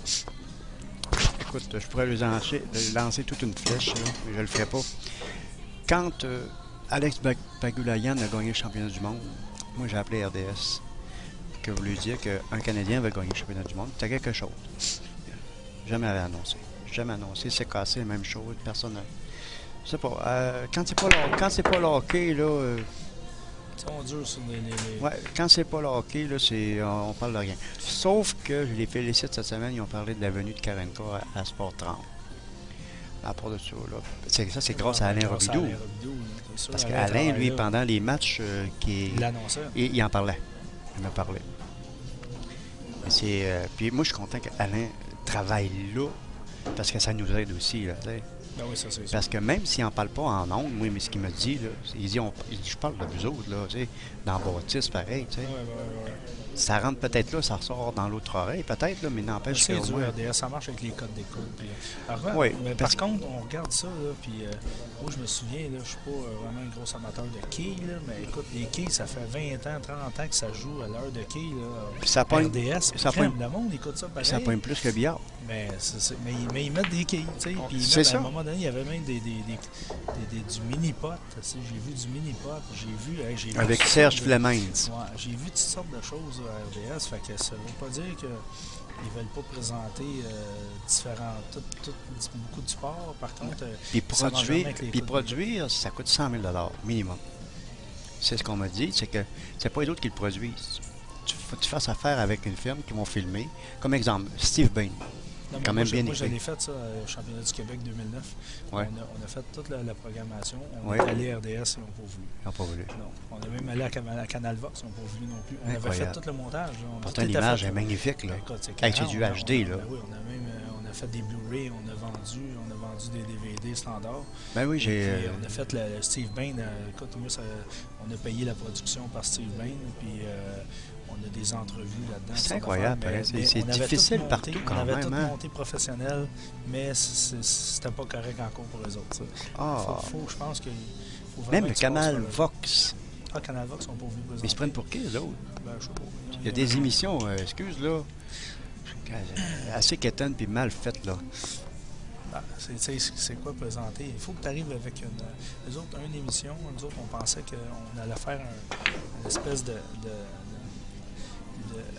écoute, je pourrais lui lancer, lui lancer toute une flèche, là, mais je le ferai pas. Quand euh, Alex Bag- Bagulayan a gagné le championnat du monde, moi j'ai appelé R D S, que vous lui dire qu'un Canadien va gagner le championnat du monde, c'était quelque chose. Jamais annoncé. Jamais annoncé, c'est cassé, la même chose, personne. Je sais pas, euh, quand c'est pas le, quand c'est pas le hockey, là. euh, ils sont durs sur les. les, les- Ouais, quand c'est pas le hockey, là, c'est, on, on parle de rien. Sauf que je les félicite cette semaine, ils ont parlé de la venue de Karenka à, à Sport trente. À part de ça, là. C'est, ça, c'est grâce à Alain grâce Robidoux. Alain Robidoux, c'est sûr, Parce Alain qu'Alain, travaille lui, là. pendant les matchs, euh, qui, Il l'annonçait. il, il en parlait. Il me parlait. Mais c'est, euh, puis moi, je suis content qu'Alain travaille là, parce que ça nous aide aussi, là, tu sais. Ben oui, ça, c'est sûr. Parce que même s'il n'en parle pas en ondes, moi, mais ce qu'il me dit, là, il dit, on, il dit, je parle de vous autres, là, tu sais, dans Baptiste, pareil, tu sais. Ouais, ouais, ouais, ouais. Ça rentre peut-être là, ça ressort dans l'autre oreille, peut-être, là, mais n'empêche que C'est au dur, moins- R D S, ça marche avec les codes d'écoute. Puis, euh, alors, Oui, mais parce par contre, on regarde ça, là, puis euh, moi, je me souviens, là, je suis pas euh, vraiment un gros amateur de quilles, là, mais écoute, les quilles, ça fait vingt ans, trente ans que ça joue à l'heure de quilles. Là, Puis ça pogne- R D S, ça crème, pogne- le monde écoute ça pareil. ça pogne plus que le billard. Mais, c'est- c'est- mais, ils- mais ils mettent des quilles, tu sais. Puis ils C'est mettent, ça. à un moment donné, il y avait même des, des, des, des- des- du mini-pot. tu sais, J'ai vu du mini-pot. J'ai vu, hey, j'ai vu Avec toutes Serge sortes de- Flemings. Ouais, j'ai vu toutes sortes de choses à R D S. Fait que ça veut pas dire qu'ils ne veulent pas présenter euh, différents, tout, tout, beaucoup de sport. Par contre, euh, Puis ça marche jamais produire, avec les puis codes produire, ça coûte cent mille minimum. C'est ce qu'on m'a dit, c'est que c'est pas les autres qui le produisent. Tu faut que tu fasses affaire avec une firme qui vont filmer. Comme exemple, Steve Bain. Non, quand moi, même je- bien moi, écrit. j'avais fait ça au championnat du Québec deux mille neuf. Ouais. On, a, on a fait toute la, la programmation. On Ouais. est allé à R D S et on n'a pas voulu. Ils n'ont pas voulu. Non. On est même allé à, Cam- à Canal Vox, ils n'ont pas voulu non plus. On avait Incroyable. fait tout le montage. là. On a Pourtant, tout l'image fait. est magnifique, là. Ben, écoute, c'est Hey, c'est carré, du on a- H D, on a- là. ben oui, on a même euh, on a fait des Blu-ray, on a vendu, on a vendu des D V D standards. Ben oui, j'ai... Puis, euh, on a fait le, le Steve Bain. euh, écoute, moi, ça- on a payé la production par Steve Bain. Puis euh, on a des entrevues là-dedans. C'est toutes incroyable, sortes d'affaires, pareil. mais- C'est- mais c'est on avait difficile tout partout, monté, quand On avait même, tout hein. monté professionnel, mais c- c- c'était pas correct encore pour eux autres. Ça. Ah, Faut, faut- je pense que faut vraiment même le que tu passes canal par là. Vox. Ah, Canal Vox sont pas venus présenter. Mais ils se prennent pour qui, les autres? Ben, je sais pas. Il y a des émissions, euh, excuse, là, euh, assez quétaines puis mal faites, là. Ah, c'est, tu sais, c'est quoi présenter? Il faut que tu arrives avec une. Les autres, une émission, nous autres, on pensait qu'on allait faire un, une espèce de. de, de- de-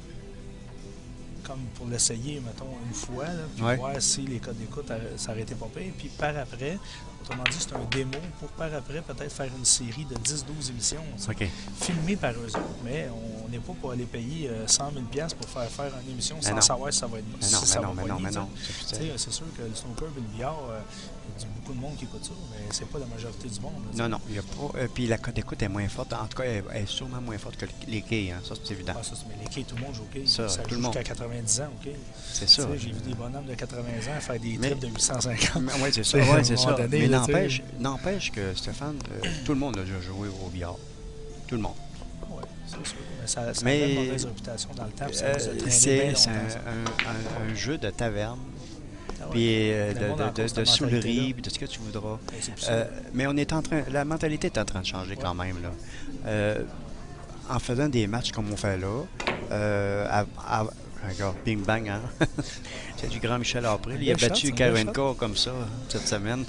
comme pour l'essayer, mettons, une fois, là, puis Ouais. voir si les codes d'écoute euh, s'arrêtaient pas pire. Puis par après, autrement dit, c'est un démo pour par après peut-être faire une série de dix douze émissions. tu sais, OK. filmées par eux autres, mais on n'est pas pour aller payer euh, cent mille dollars pour faire faire une émission Mais sans non. savoir si ça va être Mais si non, ça mais va non, mais non, pogner, mais tu sais. non. Tu C'est- sais, c'est sûr que le snooker et le billard, euh, il y a beaucoup de monde qui écoute ça, mais c'est pas la majorité du monde. là, tu sais. Non, non, il y a pas... euh, puis la cote d'écoute est moins forte. En tout cas, elle, elle est sûrement moins forte que les quilles, hein. Ça, c'est évident. Ah, ça, c'est- mais les quilles, tout le monde joue au quilles. Ça, Ça, tout joue le monde. jusqu'à quatre-vingt-dix ans, OK? C'est Tu ça. sais, j'ai vu des bonhommes de quatre-vingts ans faire des Mais- trips de huit cent cinquante. Oui, c'est ça. Tu sais, à Ouais, un c'est moment ça. donné, Mais là, tu sais. n'empêche, n'empêche que, Stéphane, euh, tout le monde a déjà joué au billard. Tout le monde. Oui, c'est sûr. Mais ça, ça Mais- avait une mauvaise réputation dans le temps. puis ça nous a Euh, traîné bien c'est c'est longtemps, ça. un, un- un jeu de taverne, Ah ouais. puis euh, Le de, monde de, a de, encore de cette soulerie, mentalité-là. puis de ce que tu voudras. Ben, c'est plus ça. Euh, mais on est en train, la mentalité est en train de changer quand même, là. Euh, en faisant des matchs comme on fait là, euh, à, à- regarde, bing bang, hein? C'est du grand Michel April. Il a Bel shot, battu c'est un bel Karenko comme ça cette semaine.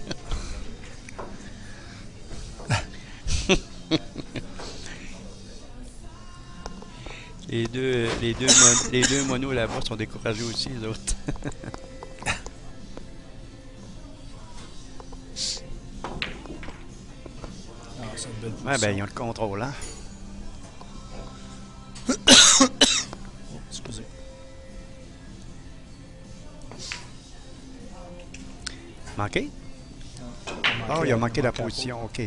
Les deux, les deux, mon- les deux monos là-bas sont découragés aussi, les autres. Ah, c'est une belle Ouais, position. ben, ils ont le contrôle, hein? Oh, excusez. Manqué? Ah, Ah, il a manqué la à peau. position, OK.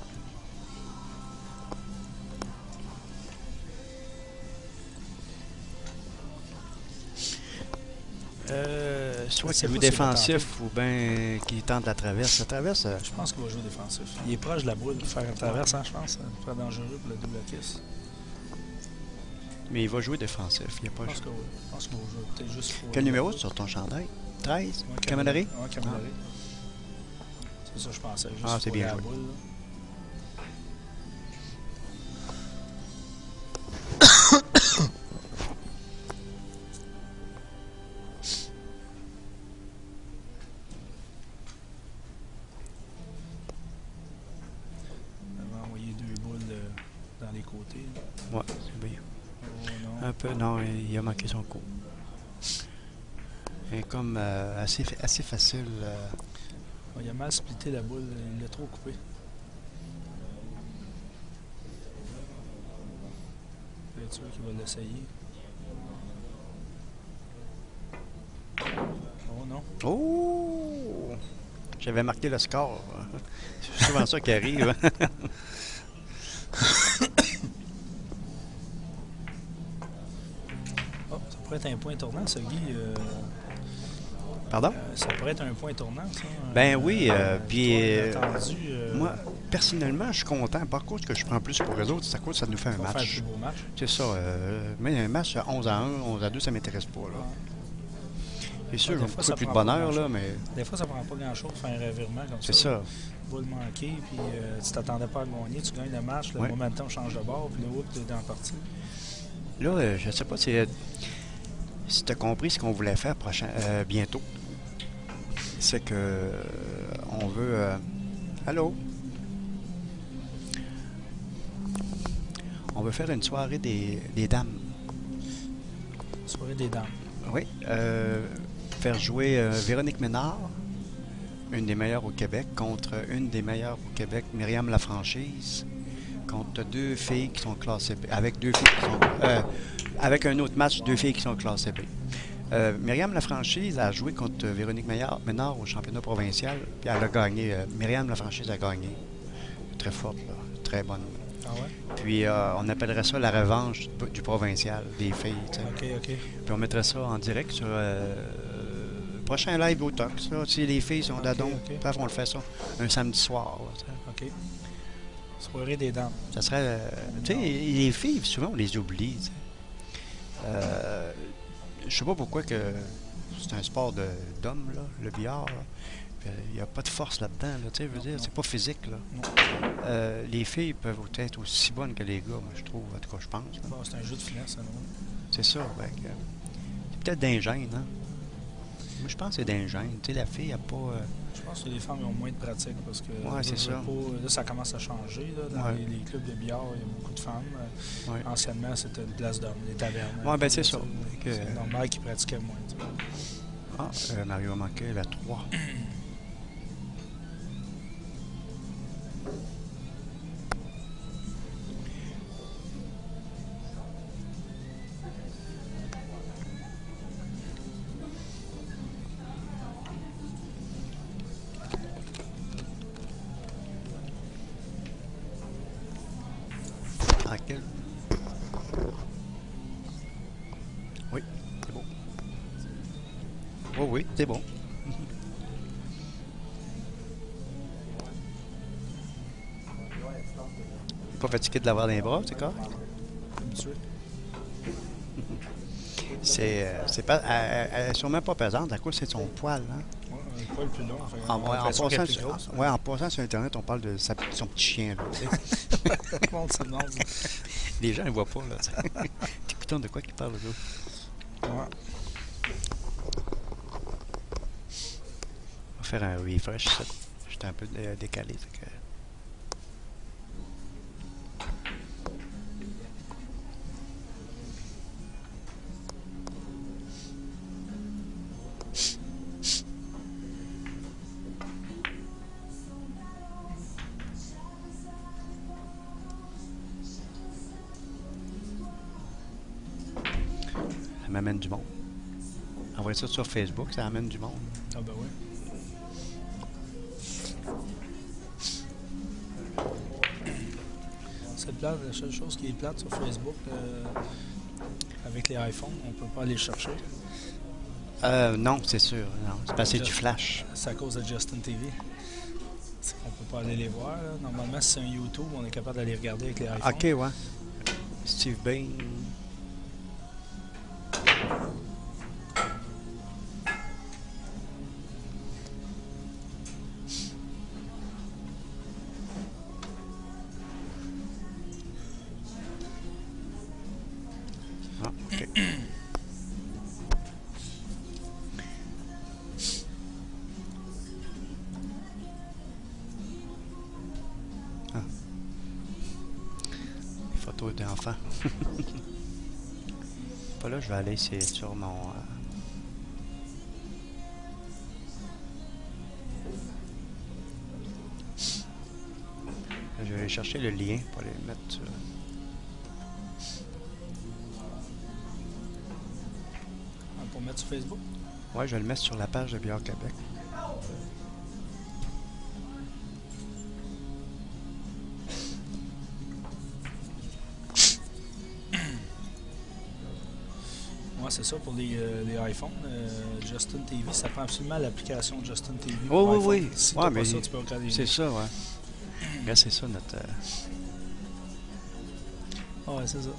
Euh, soit Je sais qu'il joue pas s'il va défensif ou bien qu'il tente la traverse. La traverse, euh, Je pense qu'il va jouer défensif. Il est proche de la boule. Faire une traverse, hein, je pense. C'est très dangereux pour le double kiss. mais il va jouer défensif. Il y a pas... Je pense que oui. Je pense qu'il va jouer peut-être juste pour. Quel numéro c'est sur ton chandail? treize? Ouais, Camaraderie? Ouais, Camaraderie. C'est ça, je pensais. Juste Ah, c'est pour bien la joué. boule, là. On va envoyer deux boules euh, dans les côtés. Ouais, c'est bien. Oh non. Un peu, non, il a manqué son coup. Et comme euh, assez, fa- assez facile. euh, Oh, il a mal splitté la boule. Il l'a trop coupé. Je suis sûr qu'il va l'essayer. Oh non. Oh! J'avais marqué le score. C'est souvent ça qui arrive. Oh, ça pourrait être un point tournant, ça, Guy. euh, Pardon? euh, ça pourrait être un point tournant, ça. Ben oui, euh, puis, victoire euh, inattendue, euh, Moi, personnellement, je suis content. Par contre, ce que je prends plus pour eux autres, c'est à cause que ça nous fait un on va faire un match. plus beau match. C'est ça. euh, mais un match à onze à un, onze à deux, ça m'intéresse pas. Là. C'est sûr, Ouais, je des vais me fois, couper ça plus de prend pas bonheur, là, grand-chose. mais Des fois, ça prend pas grand-chose de faire un revirement comme ça. c'est ça. Boule manquée, puis euh, tu t'attendais pas à gagner, tu gagnes le match, le Ouais. momentum change de bord, puis le whoop, t'es dans la partie. Là, euh, je sais pas si, euh, si tu as compris ce qu'on voulait faire prochain, euh, bientôt. C'est que euh, on veut. euh, Allô? On veut faire une soirée des, des dames. Soirée des dames. Oui. euh, faire jouer euh, Véronique Ménard, une des meilleures au Québec, contre une des meilleures au Québec, Myriam Lafranchise, contre deux filles qui sont classées B. Avec deux filles qui sont. euh, avec un autre match, deux filles qui sont classées B. Euh, Myriam Lafranchise a joué contre Véronique Ménard, Ménard au championnat provincial, puis elle a gagné. Euh, Myriam Lafranchise a gagné. Très forte, là, très bonne. Ah ouais? Puis euh, on appellerait ça la revanche du, du provincial, des filles. T'sais. OK, OK. Puis on mettrait ça en direct sur euh, le prochain live au Tox. Là. Si les filles sont Ok, d'adon, ok. paf, on le fait ça un samedi soir. Là, t'sais. OK. Soirée des dames. Ça serait. euh, tu sais, les filles, souvent, on les oublie. t'sais. Euh, je sais pas pourquoi que c'est un sport de- d'hommes, là, le billard. là. Puis, il n'y a pas de force là-dedans. Là, tu sais, je veux Non, dire, non. c'est pas physique. Là. Non. Euh, les filles peuvent être aussi bonnes que les gars, moi, je trouve. En tout cas, je pense. là. Bon, c'est un jeu de finesse, ça, non? C'est ça. ben, que- c'est peut-être d'un gène, hein? Moi, je pense que c'est d'un gène. Tu sais, la fille, elle n'a pas. euh, Je pense que les femmes ont moins de pratique parce que Ouais, veux, c'est veux ça. pas- là, ça commence à changer. Là, dans Ouais. les, les clubs de billard, il y a beaucoup de femmes. Euh, ouais. Anciennement, c'était une place d'hommes, des tavernes. Ouais, ben, c'est Tu sais, ça. Fait que- C'est normal qu'ils pratiquaient moins. tu sais. Ah, euh, Mario a manqué la trois. À quel? Oui, c'est bon. Oh oui, c'est bon. Pas fatigué de l'avoir dans les bras, c'est correct? Habitué. C'est, euh, c'est pas, elle, elle est sûrement pas pesante à cause c'est de son poil. Hein? Ouais, un poil plus long. Fait, En, on ouais, a en l'impression qu'elle passant, est plus sur, grosse. ouais, en passant sur Internet, on parle de sa- son petit chien. Là, tu sais. Tout le monde se demande. Les gens ne voient pas. Là, tu sais. T'écoutons de quoi qu'ils parlent, là. Ouais. On va faire un refresh. ça. J'étais un peu dé- décalé. Fait que... Ça m'amène du monde. Envoyer ça sur Facebook, ça amène du monde. Ah ben oui. C'est plate, la seule chose qui est plate sur Facebook, euh, avec les iPhones, on peut pas aller le chercher. Euh, non, c'est sûr. Non, c'est parce que c'est du Just- flash. C'est à cause de Justin T V. C'est qu'on peut pas aller les voir. là. Normalement, si c'est un YouTube, on est capable d'aller regarder avec les iPhones. Ok, ouais. Steve Bain. Ah, ok. Ah. Les photos d'enfants. Pas là, je vais aller c'est sur mon. euh, Je vais aller chercher le lien pour les mettre sur. Ah, pour mettre sur Facebook. Ouais, je vais le mettre sur la page de Billard Québec. Moi, c'est ça pour les, euh, les iPhones. euh, Justin T V, ça prend absolument l'application Justin T V. Oui, pour oui, iPhone. oui. Si Ouais, t'as mais pas ça, tu peux regarder les C'est ça, ouais. Regarde, c'est ça notre. euh, Ah ouais, c'est ça.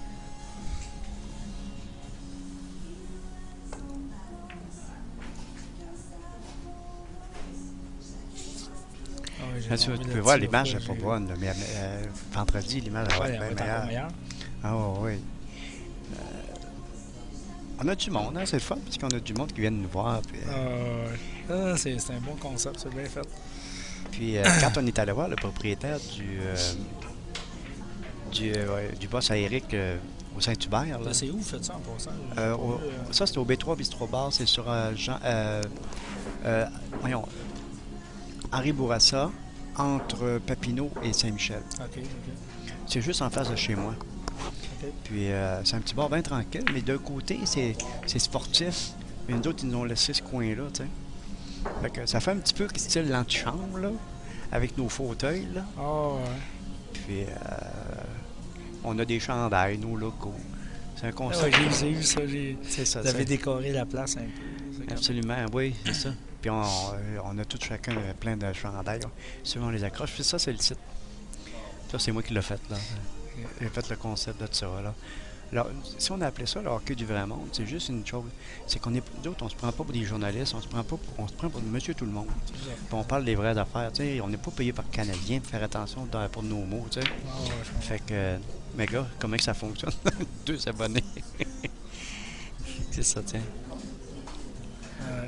Ah ouais, j'ai Là, tu, dormi tu peux là-dessus voir, l'autre l'image fois, n'est pas j'ai- bonne, là, mais euh, vendredi, l'image elle va Ouais, être elle va bien être encore meilleure. meilleure. Ah ouais, oui. Euh, on a du monde, hein, c'est le fun, parce qu'on a du monde qui vient nous voir. Puis, Ah, euh, ouais. Ah, c'est c'est un bon concept, c'est bien fait. puis, euh, quand on est allé voir le propriétaire du, euh, du, euh, ouais, du boss à Eric euh, au Saint-Hubert, là, Là, c'est où vous faites ça en passant? J'ai euh, pas au- vu, euh, ça c'est au B trois Bistro Bar, c'est sur euh, Jean, euh, euh, voyons, Henri Bourassa, entre Papineau et Saint-Michel. Ok, ok. C'est juste en face de chez moi. Ok. OK. Puis euh, c'est un petit bar bien tranquille, mais d'un côté, c'est c'est sportif. Mais nous autres, ils nous ont laissé ce coin-là, tu sais. Fait que ça fait un petit peu style l'antichambre, là, avec nos fauteuils, là. Ah, ouais. Puis euh, on a des chandails, nos locaux. C'est un Ah, concept. ouais, j'ai j'ai vu ça. j'ai- C'est ça, Vous avez tu sais. décoré la place un peu. C'est comme- Absolument, oui, c'est ça. Puis on, euh, on a tous chacun euh, plein de chandails. Souvent, on les accroche. Puis ça, c'est le site. Ça, c'est moi qui l'ai fait, là. J'ai fait le concept de ça, là. Alors, si on a appelé ça le hockey du vrai monde, c'est juste une chose. C'est qu'on est, d'autres, on se prend pas pour des journalistes, on se prend pas, pour- on se prend pour monsieur tout le monde. C'est ça. Puis on parle des vraies affaires, tu sais. On n'est pas payé par Canadien pour faire attention dans- pour nos mots, tu sais. Ah, ouais, je comprends. Fait que, euh, mais gars, comment que ça fonctionne? Deux abonnés. C'est ça, tiens. Ouais.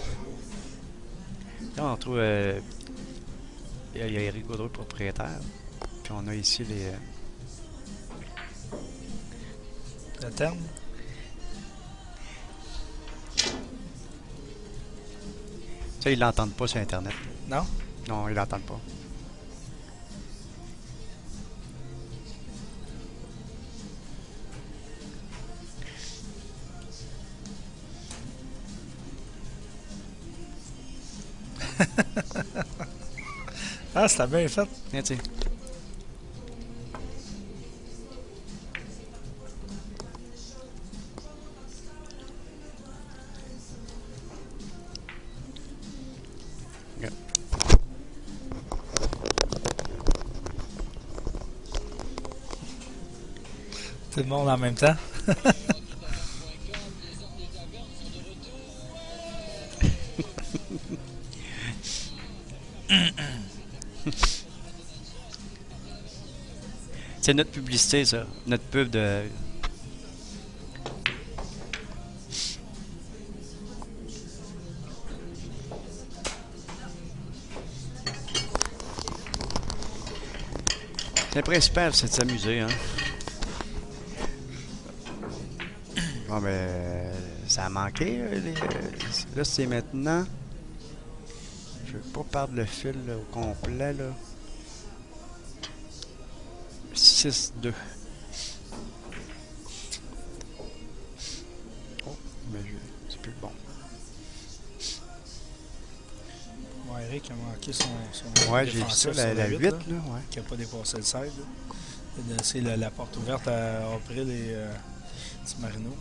Là, on trouve. euh, Il y a- il y a Eric Gaudreau, le propriétaire. Puis on a ici les. euh, Le terme? Tu sais, ils l'entendent pas sur Internet. Non? Non, ils l'entendent pas. Ah, c'était bien fait. Tiens, tu sais. Regarde. Tout le monde en même temps. C'est notre publicité, ça. Notre pub de. C'est le principal, c'est de s'amuser, hein. Bon, ben, euh, ça a manqué. euh, les- euh, là, c'est maintenant. Je veux pas perdre le fil là, au complet, là. six deux. Oh, mais je... c'est plus bon. Bon, Eric a manqué son, son Ouais, j'ai vu défensif ça, la, sur la le huit, là, là, ouais. qui n'a pas dépassé le seize. Là. Il a laissé la, la porte ouverte à April et euh, Petit Marino.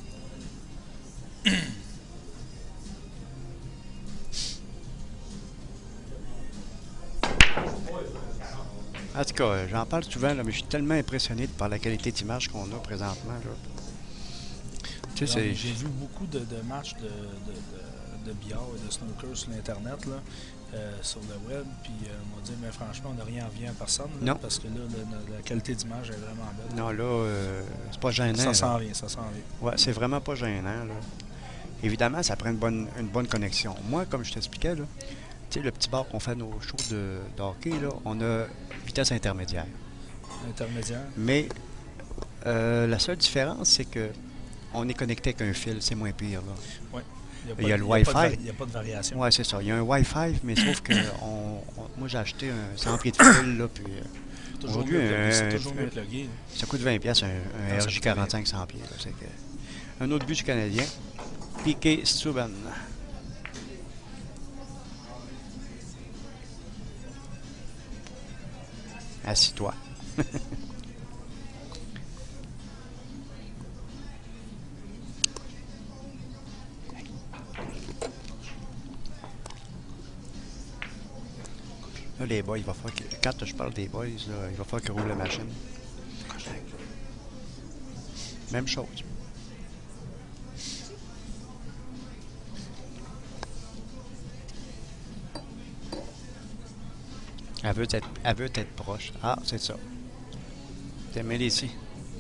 En tout cas, euh, j'en parle souvent, là, mais je suis tellement impressionné par la qualité d'image qu'on a présentement, là. Tu sais, Alors, c'est... J'ai vu beaucoup de, de matchs de, de, de, de billard et de snooker sur l'Internet, là, euh, sur le web, puis euh, on m'a dit, mais franchement, on n'a rien envie à personne, là, Non. parce que là, la, la qualité d'image est vraiment belle. Non, là, euh, c'est pas gênant. Ça là. s'en vient, ça s'en vient. Ouais, c'est vraiment pas gênant, là. Évidemment, ça prend une bonne, une bonne connexion. Moi, comme je t'expliquais, là, tu sais, le petit bar qu'on fait nos shows de, de hockey, là, on a vitesse intermédiaire. Intermédiaire. Mais euh, la seule différence, c'est que on est connecté avec un fil, c'est moins pire, là. Il Il y a pas le de- il y a pas de Wi-Fi. vari- Il n'y a pas de variation. Ouais, c'est ça. Il y a un Wi-Fi, mais sauf que on, on- moi, j'ai acheté un cent pieds de fil, là, puis euh, Toujours aujourd'hui, mieux plugué, c'est un- toujours mieux un- plugué. ça coûte vingt pièces un, un Ah, ça R J coûte quarante-cinq cent pieds, là. C'est que... Un autre but du Canadien, Piqué Souban. Assis-toi. Là, les boys, il va falloir que... Quand je parle des boys, là, il va falloir qu'ils roulent la machine. Même chose. Elle veut être, elle veut être proche. Ah, c'est ça. T'es mêlé ici.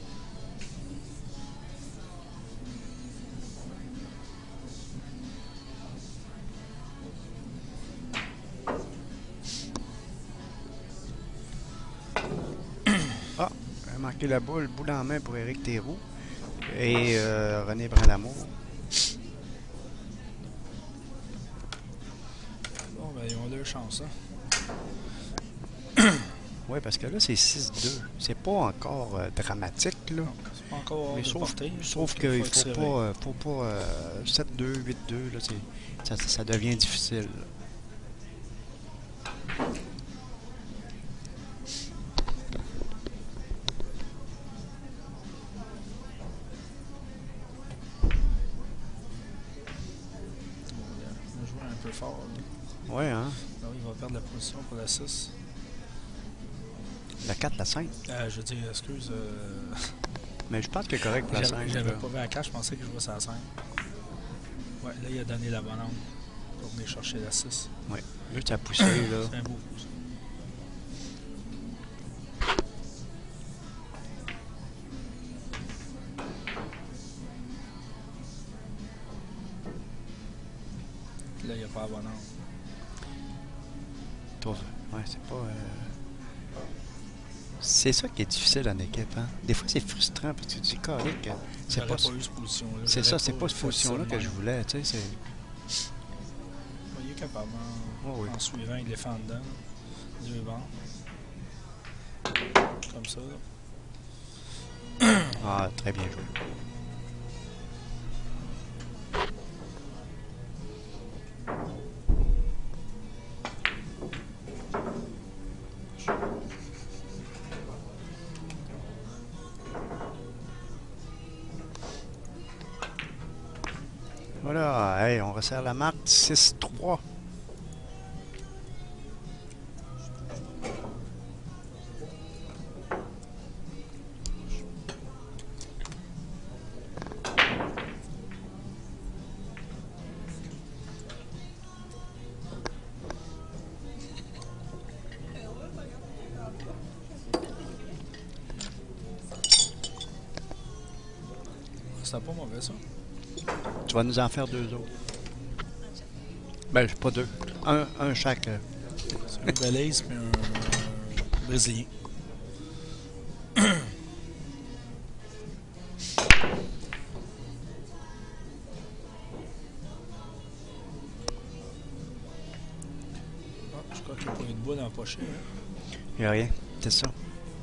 Ah, elle a manqué la boule. Boule en main pour Éric Théroux. Et euh, René Brun-Lamour. Bon, ben, ils ont leur chance, hein. Oui, parce que là, c'est six deux. C'est pas encore euh, dramatique, là. C'est pas encore hors Mais de sauf, portée, sauf qu'il qu'il faut faut accélérer. pas, euh, faut pas euh, sept deux, huit deux, là, c'est- ça, ça devient difficile. Là. On a joué un peu fort. Là. Ouais, hein? Ah oui, il va perdre la position pour la six. La quatre, la cinq. Euh, je veux dire, excuse. Euh... Mais je pense que c'est correct pour la J'avais cinq. j'avais là. pas vu la cage, je pensais qu'il jouait sur la cinq. Ouais, là, il a donné la bonne onde pour venir chercher la six. Ouais. Là, tu as poussé, là. C'est un beau coup, ça. Là, il n'y a pas la bonne onde. Toi, ouais, c'est pas. euh, C'est ça qui est difficile en équipe, hein? Des fois, c'est frustrant parce que tu dis, correct, que c'est J'aurais pas. pas eu cette position-là. C'est J'aurais ça, c'est pas cette fait position-là ça que de je même. voulais, tu sais. c'est- Ouais, il est capable. En, Ouais, oui. en suivant, il défend dedans. Deux bancs. Comme ça. Là. Ah, très bien joué. Voilà, hey, on resserre la marque six trois. C'était pas mauvais, ça. Tu vas nous en faire deux autres. Ben, pas deux. Un, un chaque. euh. C'est un Belize et un, un Brésilien. Ah, je crois qu'il n'y a pas eu de bois dans la pochette. Hein? Il n'y a rien. C'est ça.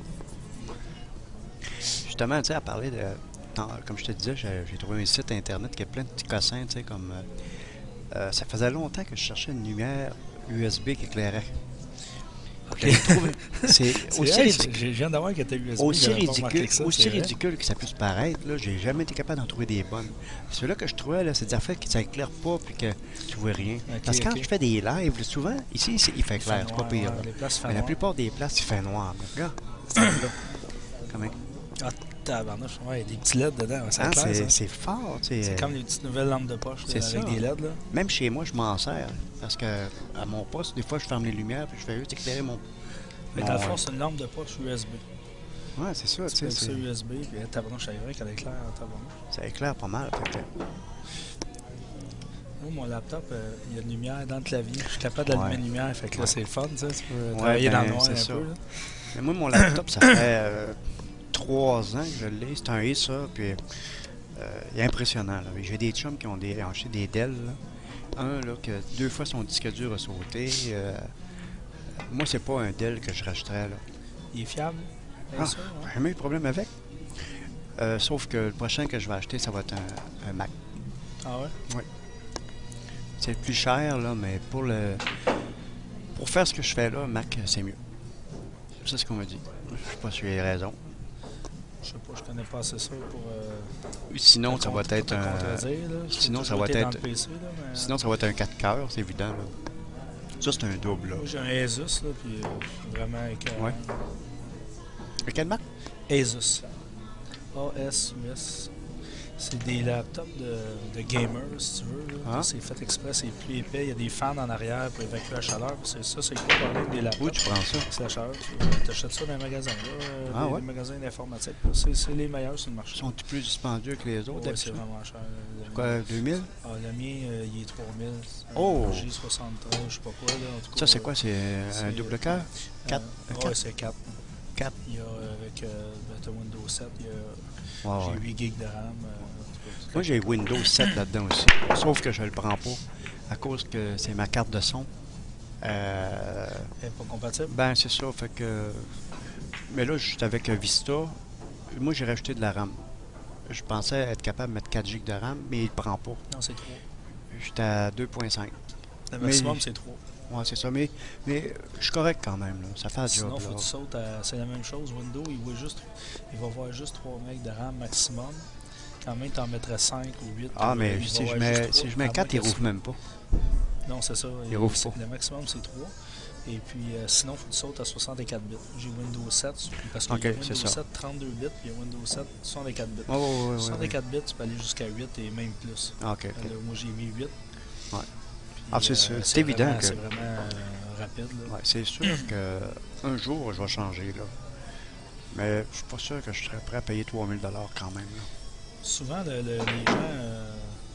Justement, tu sais, à parler de. tant- Comme je te disais, j'ai j'ai trouvé un site internet qui a plein de petits cossins, tu sais, comme. euh, euh, ça faisait longtemps que je cherchais une lumière U S B qui éclairait. Ok. Je l'ai trouvé. C'est C'est aussi, vrai, ridic- je je viens d'avoir que t'as U S B. aussi j'avais pas remarqué ridicule, que ça, aussi c'est vrai. ridicule que ça puisse paraître, là, j'ai jamais été capable d'en trouver des bonnes. Ceux-là que je trouvais, là, c'est des affaires qui s'éclairent pas puis que tu vois rien. Ok, Parce que quand ok. je fais des lives, là, souvent, ici, c'est- il fait Il fait clair, c'est pas noir, pire. ouais, là. les places, il fait Mais la noir. plupart des places, il fait noir. Mais regarde, celle-là. Comment? Ah, tabarnouche. Ouais, il y a des petits L E D dedans. Ouais, ça Hein, éclaire, c'est ça. c'est fort, tu sais. C'est comme les petites nouvelles lampes de poche là, c'est avec ça. des L E D. Là. Même chez moi, je m'en sers. Parce que à mon poste, des fois, je ferme les lumières puis je fais juste éclairer mon. Mais mon- dans le fond, c'est une lampe de poche U S B. Ouais, c'est ça, Tu tu peux sais. ça c'est- U S B, puis tabarnouche, c'est vrai qu'elle éclaire en tabarnouche. Ça éclaire pas mal. Fait que- Moi, mon laptop, euh, il y a une lumière dans le clavier. Je suis capable d'allumer Ouais. une lumière, fait que là, Ouais. c'est le fun, ça. Tu peux Ouais, travailler dans ben, le noir c'est un ça. peu. Là. Mais moi, mon laptop, ça fait euh, trois ans que je l'ai. C'est un Acer, puis euh, il est impressionnant. là. J'ai des chums qui ont, des, ont acheté des Dell. Là. Un, là, que deux fois son disque dur a sauté. euh, moi, c'est pas un Dell que je rachèterais. Là. Il est fiable. Ah, ça, j'ai ouais. jamais eu de problème avec. Euh, sauf que le prochain que je vais acheter, ça va être un, un Mac. Ah ouais? C'est plus cher, là, mais pour le pour faire ce que je fais là, Mac, c'est mieux. C'est ce qu'on me dit. Je sais pas si j'ai raison. Je sais pas, je connais pas assez ça pour. Euh, Sinon, te ça va con- être te un. contredire, là. J'ai sinon, ça toujours va été dans être- le P C, là, mais- Sinon, ça va être un quatre cœurs, c'est évident. Là. Ça, c'est un double. Là. Moi, j'ai un Asus, là, puis euh, vraiment écœurant. Ouais. Quel Mac? Asus. A S U S. C'est des laptops de, de gamers, si tu veux. là. Ah. C'est fait exprès, c'est plus épais. Il y a des fans en arrière pour évacuer la chaleur. Puis c'est ça, c'est quoi le problème des laptops? Où tu prends ça? C'est la chaleur. Tu achètes ça dans les magasins, là, euh, Ah des, ouais? des magasins d'informatique. là. C'est c'est les meilleurs sur le marché. Sont-ils plus dispendieux que les autres? Ouais, c'est d'habitude? vraiment cher. Le Quoi, mien. deux mille? Ah, le mien, euh, il est trois mille. Oh! Un J soixante-treize, je sais pas quoi. Là, en tout cas, Ça, c'est quoi? C'est c'est- un double cœur? quatre? Euh, Un ouais, quatre? c'est quatre. quatre. Il y a euh, avec euh, ben, t'as Windows sept, il y a, Ouais, j'ai ouais. huit gigs de RAM. euh, en tout cas, tout Moi, le- j'ai Windows sept là-dedans aussi. Sauf que je le prends pas à cause que c'est ma carte de son. Euh, Elle n'est pas compatible? ben, c'est ça. Fait que. Mais là, juste avec euh, Vista, moi, j'ai rajouté de la RAM. Je pensais être capable de mettre quatre gigs de RAM, mais il ne prend pas. Non, c'est trois. J'étais à deux virgule cinq. Le Mais- maximum, c'est trois. Ouais, c'est ça. Mais, mais je suis correct quand même. Là. Ça fait le Sinon, job. il faut Là. que tu sautes à... C'est la même chose. Windows, il, voit juste... il va voir juste trois megs de RAM maximum. Quand même, tu en mettrais cinq ou huit. Ah, il mais va si je, voir mets, juste si trois, je à mets moins quatre, il que rouvre tu- même pas. Non, c'est ça. Il rouvre c'est- pas. Le maximum, c'est trois. Et puis, euh, sinon, il faut que tu sautes à soixante-quatre bits. J'ai Windows sept, parce qu'il Ok, y a c'est Windows ça. sept trente-deux bits, puis il y a Windows sept soixante-quatre bits. Oh, ouais, ouais, ouais, ouais. soixante-quatre bits, tu peux aller jusqu'à huit et même plus. Ah, ok, ok. Alors, moi, j'ai mis huit. Ouais. Puis, Ah, c'est euh, sûr. C'est évident vraiment- que- C'est vraiment euh, rapide. Là. Ouais, c'est sûr que un jour, je vais changer. Là. Mais je suis pas sûr que je serais prêt à payer trois mille dollars quand même. Là. Souvent, le- le- les gens euh,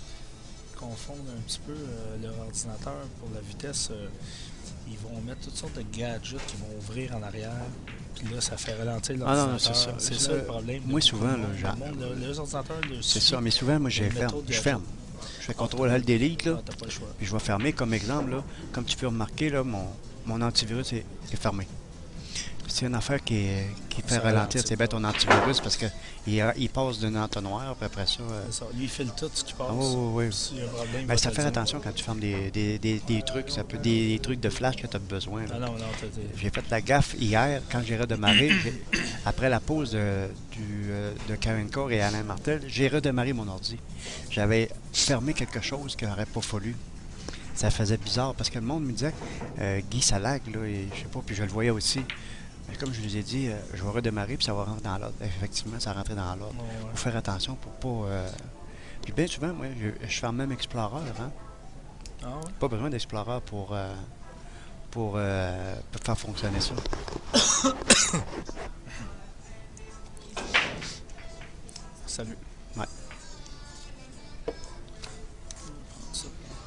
confondent un petit peu euh, leur ordinateur pour la vitesse. euh, ils vont mettre toutes sortes de gadgets qui vont ouvrir en arrière. Puis là, ça fait ralentir Ah non, l'ordinateur. c'est ça. C'est Je- ça le problème. de moi, beaucoup souvent, de là, monde. j'a- Le monde, le- les ordinateurs, le C'est suivent. ça. Mais souvent, moi, j'ai Les ferme. méthodes Je gadget. ferme. Je fais Ah, contrôle alt delete là. Ah, t'as pas le choix. Puis je vais fermer comme exemple, là, comme tu peux remarquer, là, mon, mon antivirus est, est fermé. C'est une affaire qui, est- qui fait Ça ralentir ralentit c'est bête, ton antivirus parce que il, il passe d'un entonnoir, puis après ça. euh, C'est ça. Lui, il file tout ce qui passe. Ah, oui, oui, oui. S'il y a un problème, il Ben, va ça te fait le dire. attention quand tu fermes des, des, des, des trucs, ça peut des, des trucs de flash que tu as besoin. là. Ah non, non, t'as- t'as- J'ai fait la gaffe hier quand j'ai redémarré, j'ai- après la pause de, du, euh, de Karen Core et Alain Martel, j'ai redémarré mon ordi. J'avais fermé quelque chose qui n'aurait pas fallu. Ça faisait bizarre parce que le monde me disait euh, Guy, ça lag, là, et je sais pas, puis je le voyais aussi. Mais comme je vous ai dit, euh, je vais redémarrer puis ça va rentrer dans l'ordre. Effectivement, ça rentrait dans l'ordre. Ouais, ouais. Faut faire attention pour pas. Euh... Puis bien souvent, moi, je, je ferme même Explorer, hein. Ah ouais? Pas besoin d'Explorer pour, euh, pour, euh, pour faire fonctionner ça. Salut. Ouais. Ça.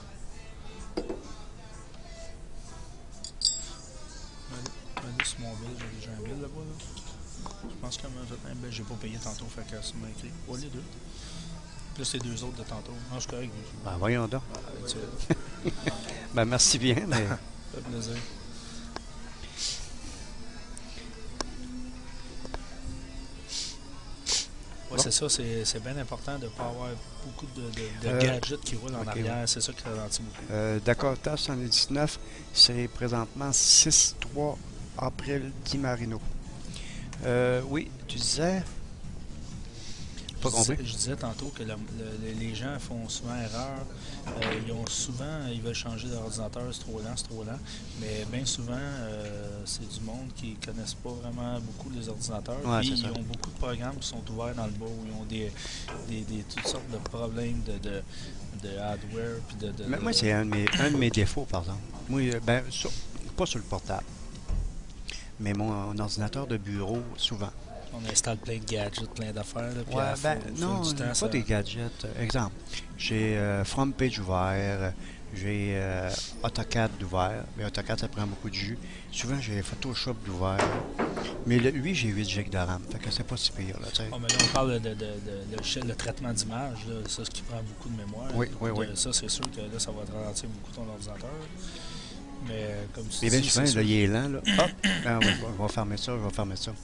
Allez, allez sur mon bill, j'ai déjà un bill là-bas. Là. Je pense que j'ai un bill, j'ai pas payé tantôt, fait que c'est m'a écrit. Ouais, les deux. Plus les deux autres de tantôt. Non, je suis correct. Ben voyons donc. Ah, tu Ben merci bien, mais. Ça fait plaisir. Ouais, Bon. c'est ça, c'est c'est bien important de ne pas avoir beaucoup de, de- de Euh, gadgets qui roulent en ok, arrière. C'est ça qui ralentit beaucoup. Euh, Dakota soixante-dix-neuf, c'est présentement six trois April Di Marino. Euh, oui, tu disais. Pas Je compris. disais, je disais tantôt que la- le- les gens font souvent erreur. Euh, ils ont souvent, ils veulent changer d'ordinateur, c'est trop lent, c'est trop lent. Mais bien souvent, euh, c'est du monde qui ne connaissent pas vraiment beaucoup les ordinateurs. Ouais, Puis c'est ils ça. ont beaucoup de programmes qui sont ouverts dans le bas où ils ont des, des, des- toutes sortes de problèmes de, de, de hardware. Puis de, de, Mais de- moi, c'est un, de mes- un de mes défauts, par exemple. Moi, euh, ben, sur- pas sur le portable. Mais mon, mon ordinateur de bureau, souvent. On installe plein de gadgets, plein d'affaires. là, puis à Ouais, la ben, fin- au fil non, du temps, pas ça- des gadgets. Euh, Exemple, j'ai euh, FrontPage ouvert, j'ai euh, AutoCAD d'ouvert. Mais AutoCAD, ça prend beaucoup de jus. Souvent, j'ai Photoshop d'ouvert. Mais le- lui, j'ai huit gigs de RAM. Fait que c'est pas si pire, là, tu sais. Oh, mais là, on parle de, de, de, de logiciel de traitement d'image, là, ça, ce qui prend beaucoup de mémoire. Oui, oui, De- oui. Ça, c'est sûr que là, ça va te ralentir beaucoup ton ordinateur. Mais euh, comme tu Mais bien dis, souvent, c'est là, sûr. il est lent, là. Hop! Ah, ouais, je vais fermer ça, je vais fermer ça.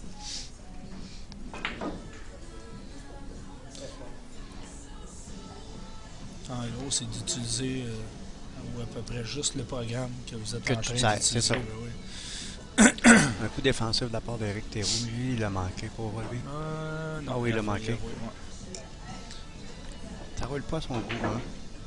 En gros, c'est d'utiliser euh, ou à peu près juste le programme que vous êtes Que en tu train sais, d'utiliser. c'est ça. ben oui. Un coup défensif de la part d'Éric Théroux. Lui, il a manqué pour lui. Euh, non, Ah oui, il a avoué, manqué. avoué, ouais. Ça roule pas à son goût, hein?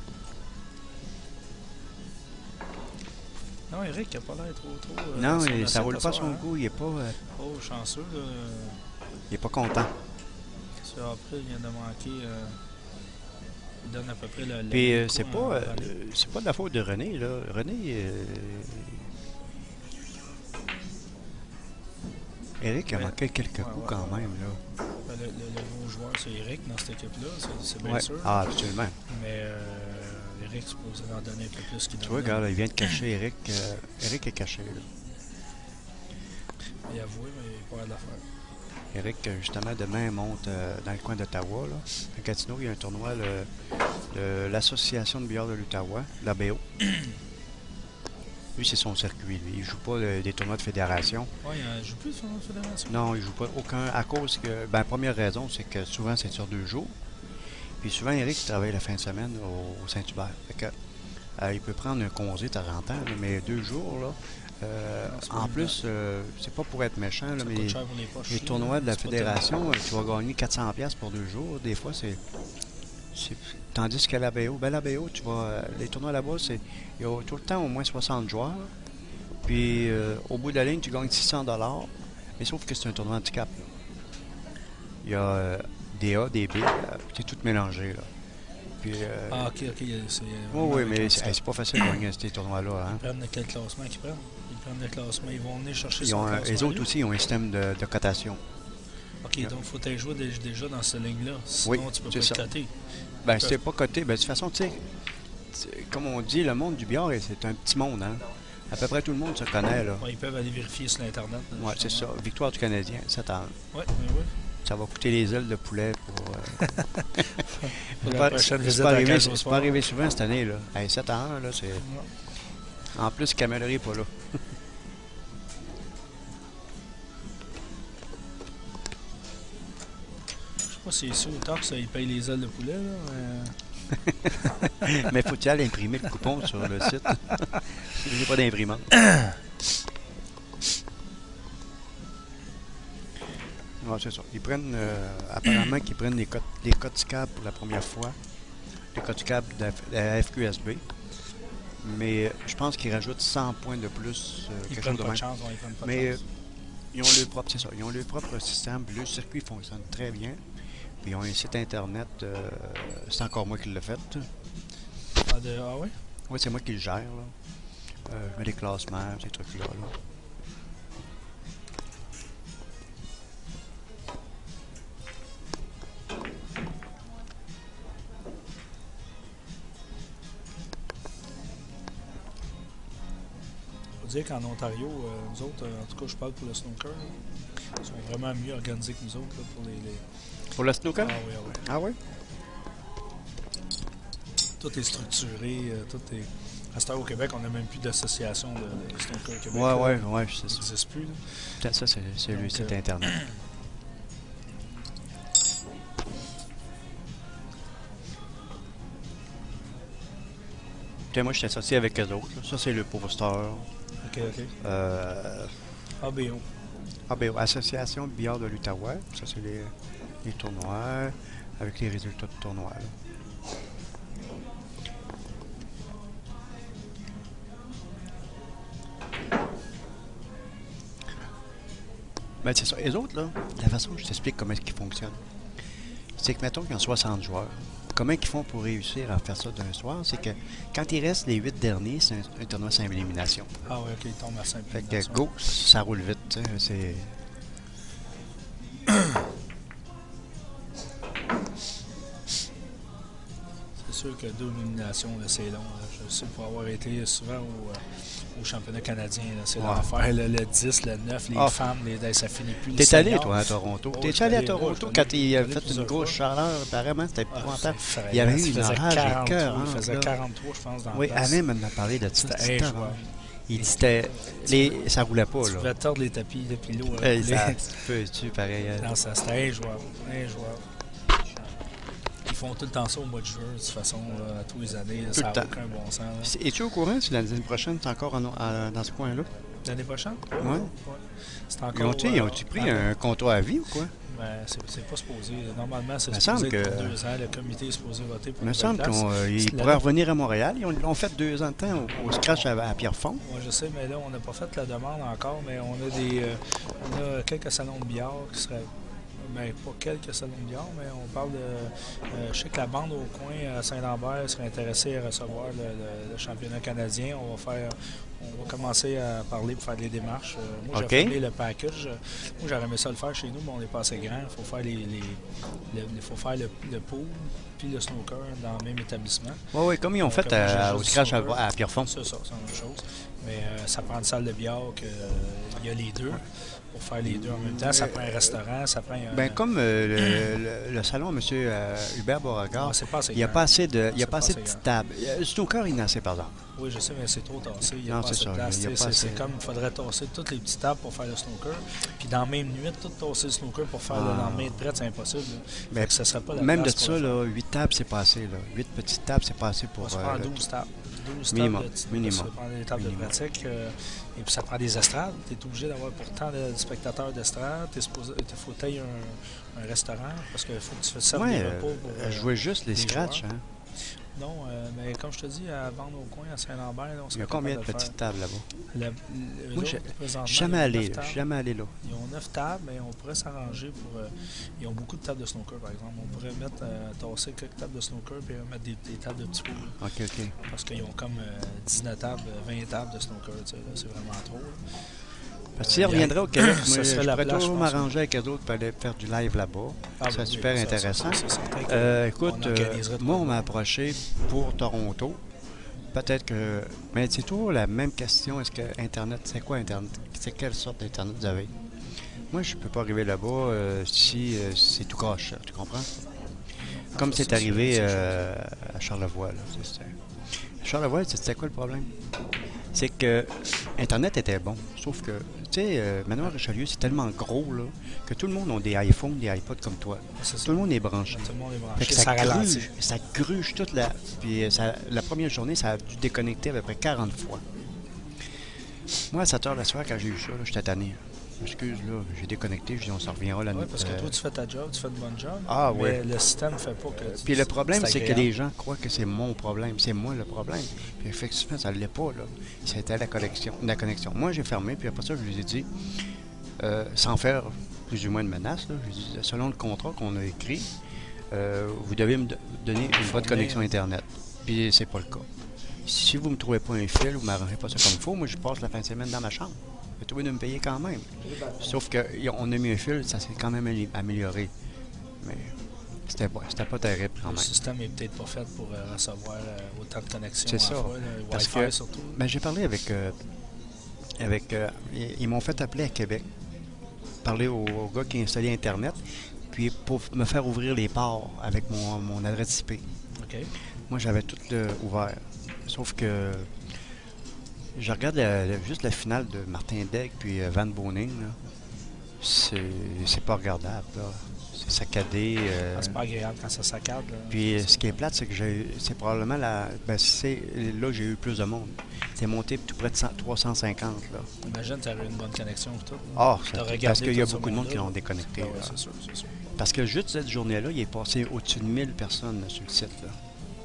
Non, Eric n'a pas l'air trop trop. euh, Non, dans son il- ça assiette roule à pas à soir, son hein. goût. Il est pas, euh, Oh, chanceux, là. il est pas content. Ça, après, il vient de manquer. euh, il donne à peu près le. le Puis même euh, coup c'est en pas, euh, rallye. c'est pas de la faute de René, là. René, euh, Eric a Ouais. manqué quelques Ouais, coups ouais, quand ouais. même, là. Ben, le, le- le gros joueur, c'est Eric dans cette équipe-là, c'est- c'est bien Ouais. sûr. Ah, absolument. Mais euh, Eric est supposé en donner un peu plus qu'il Tu donne. vois, regarde, là, il vient de cacher Eric. euh, Eric est caché, là. Il a avoué, mais il n'a pas l'air de la faire. Eric, euh, justement, demain, monte euh, dans le coin d'Ottawa, là. À Gatineau, il y a un tournoi le- de l'Association de billard de l'Ottawa, l'A B O. Lui, c'est son circuit. Lui. Il joue pas euh, des tournois de fédération. Oui, il ne joue plus sur notre fédération. Non, il joue pas aucun. À cause que. Ben, première raison, c'est que souvent, c'est sur deux jours. Puis souvent, Eric il travaille la fin de semaine au, au Saint-Hubert. Fait que, euh, il peut prendre un congé de temps en temps, là, mais deux jours, là. Euh, Non, en plus, euh, c'est pas pour être méchant, là, ça mais coûte cher pour les poches. les tournois de la C'est pas fédération, euh, tu vas gagner quatre cents dollars pour deux jours. Des fois, c'est. c'est- Tandis qu'à l'A B O, ben l'A B O, tu vas. euh, les tournois là-bas, c'est. Il y a tout le temps au moins soixante joueurs. Puis euh, au bout de la ligne, tu gagnes six cents dollars. Mais sauf que c'est un tournoi handicap. Là. Il y a euh, des A, des B, euh, c'est tout mélangé. Là. Puis, euh, Ah, ok, ok. C'est oui, vraiment oui, avec mais un c'est handicap. c'est pas facile de gagner ces tournois-là. Hein. Ils prennent quel classement qu'ils prennent? Ils prennent le classement. Ils vont venir chercher Ils son ont, euh, classement. les autres lui? aussi ont un système de, de cotation. Ok, donc il faut être joué dé- déjà dans cette ligne-là. Sinon, Oui, tu peux c'est pas ça. être coté. Ben, c'est pas coté. Ben, de toute façon, tu sais, c'est- comme on dit, le monde du billard, c'est un petit monde. Hein. À peu près tout le monde se connaît. Là. Ouais, ils peuvent aller vérifier sur l'Internet. là, Ouais, c'est ça. justement. Victoire du Canadien, sept ans. Ouais, oui, oui. Ça va coûter les ailes de poulet pour. Euh... Pour c'est la pas, prochaine c'est visite pas à arrivé, Cage c'est au pas soir. arrivé souvent cette année. Là. Hey, sept à un, là, c'est. Ouais. En plus, Camillerie n'est pas là. Je sais pas si ici au Torx, ils payent les ailes de poulet. Là, mais... Mais faut-il aller imprimer le coupon sur le site? J'ai pas d'imprimante. Ouais, c'est ça. Ils prennent, euh, apparemment qu'ils prennent les cotes, les cotes C A B pour la première fois. Les cotes C A B de la, de la F Q S B. Mais euh, je pense qu'ils rajoutent cent points de plus. Euh, Ils quelque prennent chose de pas de même. chance. Ouais, ils prennent pas de Mais euh, chance. ils ont leur propre, c'est ça. Ils ont leur propre système. Puis le circuit fonctionne très bien. Puis ils ont un site internet. Euh, c'est encore moi qui l'ai fait. Ah, de... ah ouais? Oui, c'est moi qui le gère. Là. Euh, je mets des classements, ces trucs-là. Là. Faut dire qu'en Ontario, euh, nous autres, euh, en tout cas, je parle pour le snooker, là, ils sont vraiment mieux organisés que nous autres là, pour les. les... Pour le snooker? Ah oui, ah oui. Ah oui? Tout est structuré, euh, tout est. À cette heure au Québec, on n'a même plus d'association de, de snooker au Québec. Ouais, là. ouais, ouais, c'est Ça ça. n'existe plus. Là. Ça, ça, c'est c'est le Donc, site euh, internet. Puis moi, je suis associé avec eux autres. Là. Ça, c'est le poster. Ok, ok. Euh, A B O. ah ben, Association Billard de l'Outaouais. Ça, c'est les, les tournois avec les résultats de tournois. Là. Ben, c'est ça. Les autres, là, la façon que je t'explique comment est-ce qu'ils fonctionnent, c'est que, mettons qu'ils ont soixante joueurs. Comment ils font pour réussir à faire ça d'un soir? C'est que quand il reste les huit derniers, c'est un, un tournoi sans élimination. Ah oui, ok, il tombe à cinq. Fait que go, ça roule vite. tu sais, C'est. C'est sûr que deux nominations, là, c'est long. Là. Je sais pour avoir été souvent au, euh, au championnat canadien, là, c'est Ouais. l'enfer. là, Le dix, le neuf, les Ah. femmes, les, ça finit plus. les T'es allé, seniors. toi, à Toronto? Oh, T'es j'étais allé à allé, ouais, Toronto j'étais quand allé- il a j'étais allé fait une plusieurs grosse fois. chaleur? Apparemment, c'était Ah, épouvantable. c'est effrayant. Il y avait eu Il une faisait orage quarante-trois, écœurante, Il faisait là. quarante-trois, je pense, dans Oui, la place. Alain m'en a parlé de ça. C'était C'était injouable. épeurant. Il dit c'était. Les... Ça roulait pas, Tu là. pouvais tordre les tapis, là, puis l'eau Hey, aurait ça coulé. peut tu pareil. hein. Non, ça, c'était injouable. Injouable. Ils font tout le temps ça au mois de juin, de toute façon, là, à tous les années. là, Tout ça le n'a temps. aucun bon sens. là. C'est- Es-tu au courant si l'année prochaine, c'est encore en- en- dans ce coin-là? L'année prochaine? Ouais. C'est Ils encore. ont-tu ils ont-tu euh, pris avant- un contrat à vie ou quoi? Ben, c'est c'est pas supposé. Normalement, c'est Il me supposé semble être que- pour deux ans. Le comité est supposé voter pour Il me une semble nouvelle place. qu'ils C'est pourraient l'année- revenir à Montréal. Ils ont, ils l'ont fait deux ans de temps au, au scratch à, à Pierrefonds. Moi, je sais, mais là, on n'a pas fait la demande encore, mais on a des, euh, on a quelques salons de billard qui seraient, ben, pas quelques salons de billard, mais on parle de, euh, je sais que la bande au coin à Saint-Lambert serait intéressée à recevoir le, le- le championnat canadien. On va faire, on va commencer à parler pour faire des démarches. Euh, moi, OK. j'ai fait le package. Moi, j'aurais aimé ça le faire chez nous, mais on n'est pas assez grand. Il faut faire les, les, le, il faut faire le, le pool puis le snooker dans le même établissement. Oui, oui, comme ils ont Donc, fait moi, j'ai à- juste au du scratch à, snooker. à Pierrefonds. C'est ça, c'est la même chose. Mais euh, ça prend une salle de billard qu'il y a les deux. Pour faire les deux en même temps, ça prend un restaurant, ça prend un... Ben, comme euh, le, le, le salon, M. Euh, Hubert Beauregard, Ah, c'est pas assez il n'y a grand. pas assez de, il y a C'est pas assez de pas assez petites tables. Le snooker, il y en a assez, par exemple. Oui, je sais, mais c'est trop tassé. Il n'y a Non, pas c'est assez de ça, place. il y a tu pas sais, C'est assez. c'est comme il faudrait tasser toutes les petites tables pour faire le snooker. Puis dans la même nuit, tout tasser le snooker pour faire le Ah. lendemain de prête, c'est impossible. là. Mais Fait que ça serait pas la Même de place pour ça, le faire. là, huit tables, c'est pas assez. Là. huit petites tables, c'est pas assez On pour... se euh, prend le- douze tables. douze Minimum, tables de, minimum. Ça prend des tables Minimum. de pratique. euh, et puis ça prend des estrades. Tu es obligé d'avoir pour tant de spectateurs d'estrade. Il faut que tu aies un, un restaurant parce qu'il faut que tu fasses Ouais, des euh, repas pour. euh, euh, jouer juste les les scratchs, joueurs. hein. Non, euh, mais comme je te dis, à vendre au coin, à Saint-Lambert, là, on Il y serait a combien de capable le petites tables là-bas? faire. La- eux Moi, autres, je présentement, je suis jamais ils ont allé, neuf là. Je tables. suis jamais allé là. Ils ont neuf tables, mais on pourrait s'arranger pour. Euh, ils ont beaucoup de tables de snooker, par exemple. On pourrait mettre, euh, tasser quelques tables de snooker puis mettre des, des tables de petits pool. OK, OK. Parce qu'ils ont comme euh, dix-neuf tables, vingt tables de snooker. Tu sais, là, c'est vraiment trop. Là. Parce que s'il Euh, reviendrait au Québec, ça moi, je serait la pourrais place, toujours je pense. m'arranger avec eux autres pour aller faire du live là-bas. Ah, C'est ben oui, super ça, intéressant. ça, c'est certain que Euh, écoute, on euh, organiserait de moi, quoi. on m'a approché pour Toronto. Peut-être que... Mais c'est toujours la même question. Est-ce que Internet, c'est quoi Internet? C'est quelle sorte d'Internet vous avez? Moi, je peux pas arriver là-bas euh, si euh, c'est tout croche, tu comprends? Comme ça, c'est c'est arrivé sûr, c'est euh, à Charlevoix. Là. C'est- c'est- Charlevoix, c'est- c'était quoi le problème? C'est que Internet était bon. Sauf que, tu sais, euh, Manoir Richelieu, c'est tellement gros là, que tout le monde a des iPhones, des iPods comme toi. C'est ça. Tout le monde est branché. Tout le monde est Fait branché. que Ça, ça, ralentit. gruge, ça gruge toute la... Puis euh, ça- la première journée, ça a dû déconnecter à peu près quarante fois. Moi, à sept heures la soir, quand j'ai eu ça, là, j'étais tanné. Excuse, là, j'ai déconnecté, je dis on s'en reviendra la nuit. Oui, parce que euh, toi, tu fais ta job, tu fais de bonne job. Ah, mais ouais. le système ne fait pas que. tu- Puis le problème, c'est que agréable. les gens croient que c'est mon problème. C'est moi le problème. Puis effectivement, ça ne l'est pas, là. C'était la connexion. La connexion. Moi, j'ai fermé, puis après ça, je lui ai dit, euh, sans faire plus ou moins de menaces, là, je lui ai dit, selon le contrat qu'on a écrit, euh, vous devez me do- donner une bonne Fournir. connexion Internet. Puis c'est pas le cas. Si vous me trouvez pas un fil, vous m'arrangez pas ça comme il faut, moi, je passe la fin de semaine dans ma chambre. Vous trouvez de me payer quand même. Sauf qu'on a mis un fil, ça s'est quand même ali- amélioré. Mais c'était pas, c'était pas terrible quand Le même. système n'est peut-être pas fait pour euh, recevoir euh, autant de connexions. C'est à la ça. fois, là, le Parce Wi-Fi que- surtout. Ben, j'ai parlé avec. euh, avec euh, ils ils m'ont fait appeler à Québec, parler au, au gars qui a installé Internet, puis pour me faire ouvrir les ports avec mon, mon adresse I P. OK. Moi, j'avais tout le- ouvert. Sauf que je regarde la- la- juste la finale de Martin Degg puis euh, Van Boning. là. C'est c'est pas regardable. là. C'est saccadé. euh, Ah, c'est pas agréable quand ça saccade. là. Puis euh, ce qui est plate, c'est que j'ai c'est probablement la. Ben, c'est là j'ai eu plus de monde. C'est monté tout près de cent- trois cent cinquante là. Imagine, tu aurais une bonne connexion et tout. là. Ah, T'as ça- regardé parce qu'il y a tout ce beaucoup de monde qui monde-là, l'ont là. déconnecté. Ah ouais, là. c'est sûr, c'est sûr. Parce que juste cette journée-là, il est passé au-dessus de mille personnes là, sur le site. Là.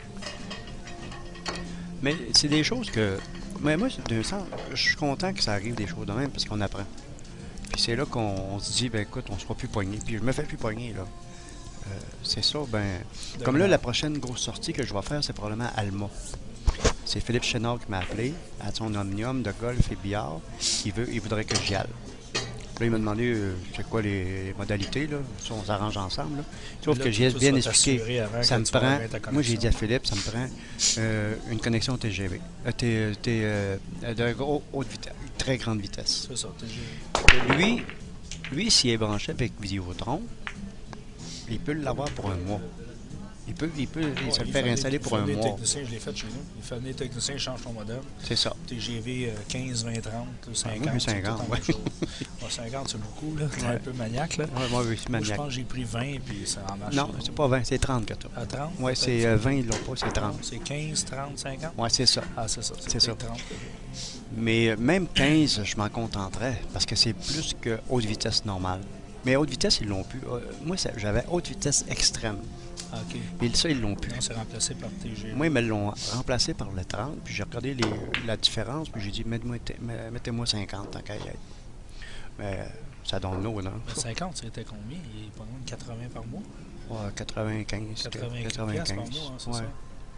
Mais c'est des choses que. Mais moi, d'un sens, je suis content que ça arrive des choses de même parce qu'on apprend. Puis c'est là qu'on on se dit, ben écoute, on ne sera plus pogné. Puis je me fais plus pogner, là. Euh, c'est ça, ben. De Comme là, grave. la prochaine grosse sortie que je vais faire, c'est probablement Alma. C'est Philippe Chénard qui m'a appelé à son omnium de golf et billard. Il, veut, il voudrait que j'y aille. Là, il m'a demandé euh, c'est quoi les, les modalités, là. Ça, on s'arrange ensemble. Là. Sauf Là, que tout- j'ai tout bien va expliqué. t'assurer avant Ça que me tu vas prend. avoir ta Moi, j'ai dit à connexion. Philippe, ça me prend euh, une connexion T G V. Euh, T- T- euh, de gros, haute vitesse, très grande vitesse. C'est ça. t'es- Lui, lui s'il est branché avec Vidéotron, il peut l'avoir pour un mois. Il peut, il peut Ouais, se le il faire fait installer des- pour un il fait des mois. techniciens, je l'ai fait chez nous. Il fait venir technicien, il change ton modem. C'est ça. T G V euh, quinze, vingt, trente, cinquante. moi, j'ai c'est tout cinquante, la même ouais. chose. Ouais, cinquante, c'est beaucoup, là. T'es Ouais. un peu maniaque, là. Ouais, moi, je suis Moi, je maniaque. pense que j'ai pris vingt, puis ça en marche. Non, c'est pas vingt, c'est trente que tu as. À trente? Ouais, peut-être? c'est euh, vingt, ils l'ont pas, c'est Non, trente. c'est quinze, trente, cinquante? Ouais, c'est ça. Ah, c'est ça. C'est ça. peut-être trente. Mais euh, même quinze, je m'en contenterais parce que c'est plus que haute vitesse normale. Mais haute vitesse, ils l'ont plus. Euh, moi, ça- j'avais haute vitesse extrême. Ah, OK. Et ça, ils l'ont plus. Non, c'est remplacé par T G V. Moi, ils me l'ont remplacé par le trente, puis j'ai regardé les- la différence, puis j'ai dit, mettez-moi mettez-moi cinquante tant qu'à y être. Mais euh, ça donne l'eau, non? Mais cinquante, c'était combien? Il est pas loin de quatre-vingts par mois? Ouais, quatre-vingt-quinze. quatre-vingt-quinze piastres par mois, hein, c'est ouais. ça?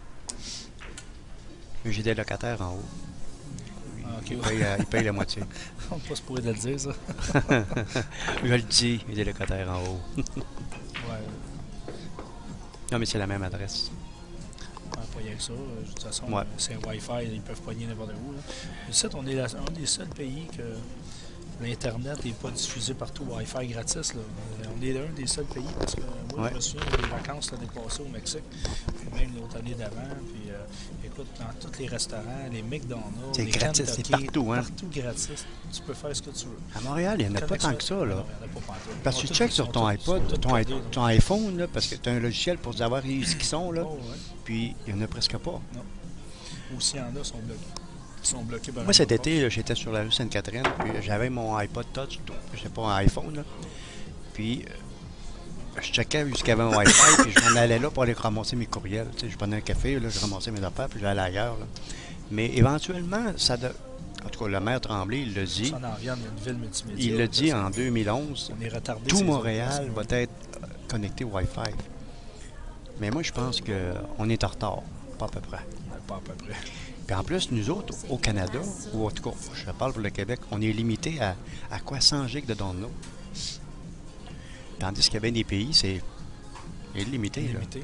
Mais j'ai des locataires en haut. Ils, Ah, ok, ils ouais. payent, euh, ils payent la moitié. On ne peut pas se pourrir de le dire, ça. Je le dis, il y a des locataires en haut. Ouais. Non, mais c'est la même adresse. Ouais, pas rien que ça. De toute façon, Ouais. c'est un Wi-Fi, ils peuvent pogner n'importe où. Là. Ici, on est la, un des seuls pays que l'Internet n'est pas diffusé partout Wi-Fi gratis. Là. On est un des seuls pays parce que moi, Ouais. je me souviens des vacances l'année passée au Mexique, puis même l'autre année d'avant. Puis euh, écoute, dans tous les restaurants, les McDonald's, C'est les gratis, c'est Kentucky, partout, hein. partout gratis. Tu peux faire ce que tu veux. À Montréal, il n'y en a pas Connexion- tant que ça, Non, là. il y en a pas pantoute. Parce que Ils tu sont checkes tous- sur ils ton sont iPod, tous ton, i- codés, là. ton iPhone, là, parce que tu as un logiciel pour savoir où ils sont, là, Oh, ouais. puis il n'y en a presque pas. Ou s'il y en a, ils sont bloqués. Ils sont bloqués par Moi, un cet autre été, là, j'étais sur la rue Sainte-Catherine, puis j'avais mon iPod Touch, je sais pas, un iPhone, là. Puis, euh, je checkais où il y avait mon Wi-Fi, puis je m'en allais là pour aller ramasser mes courriels. Tu sais, je prenais un café, là, je ramassais mes affaires, puis j'allais ailleurs, là. Mais éventuellement, ça de... En tout cas, le maire Tremblay, il l'a dit. Ça en vient d'une ville multimédia. Il l'a dit Là, en deux mille onze. On est retardé. Tout ces Montréal autres va places, être euh, connecté au Wi-Fi. Mais moi, je pense qu'on est en retard. Pas à peu près. ouais. Pas à peu près. Puis en plus, nous autres, au Canada, ou en tout cas, je parle pour le Québec, on est limité à, à quoi cent gigs de download. Tandis qu'il y a bien des pays, c'est illimité. Là. Limité.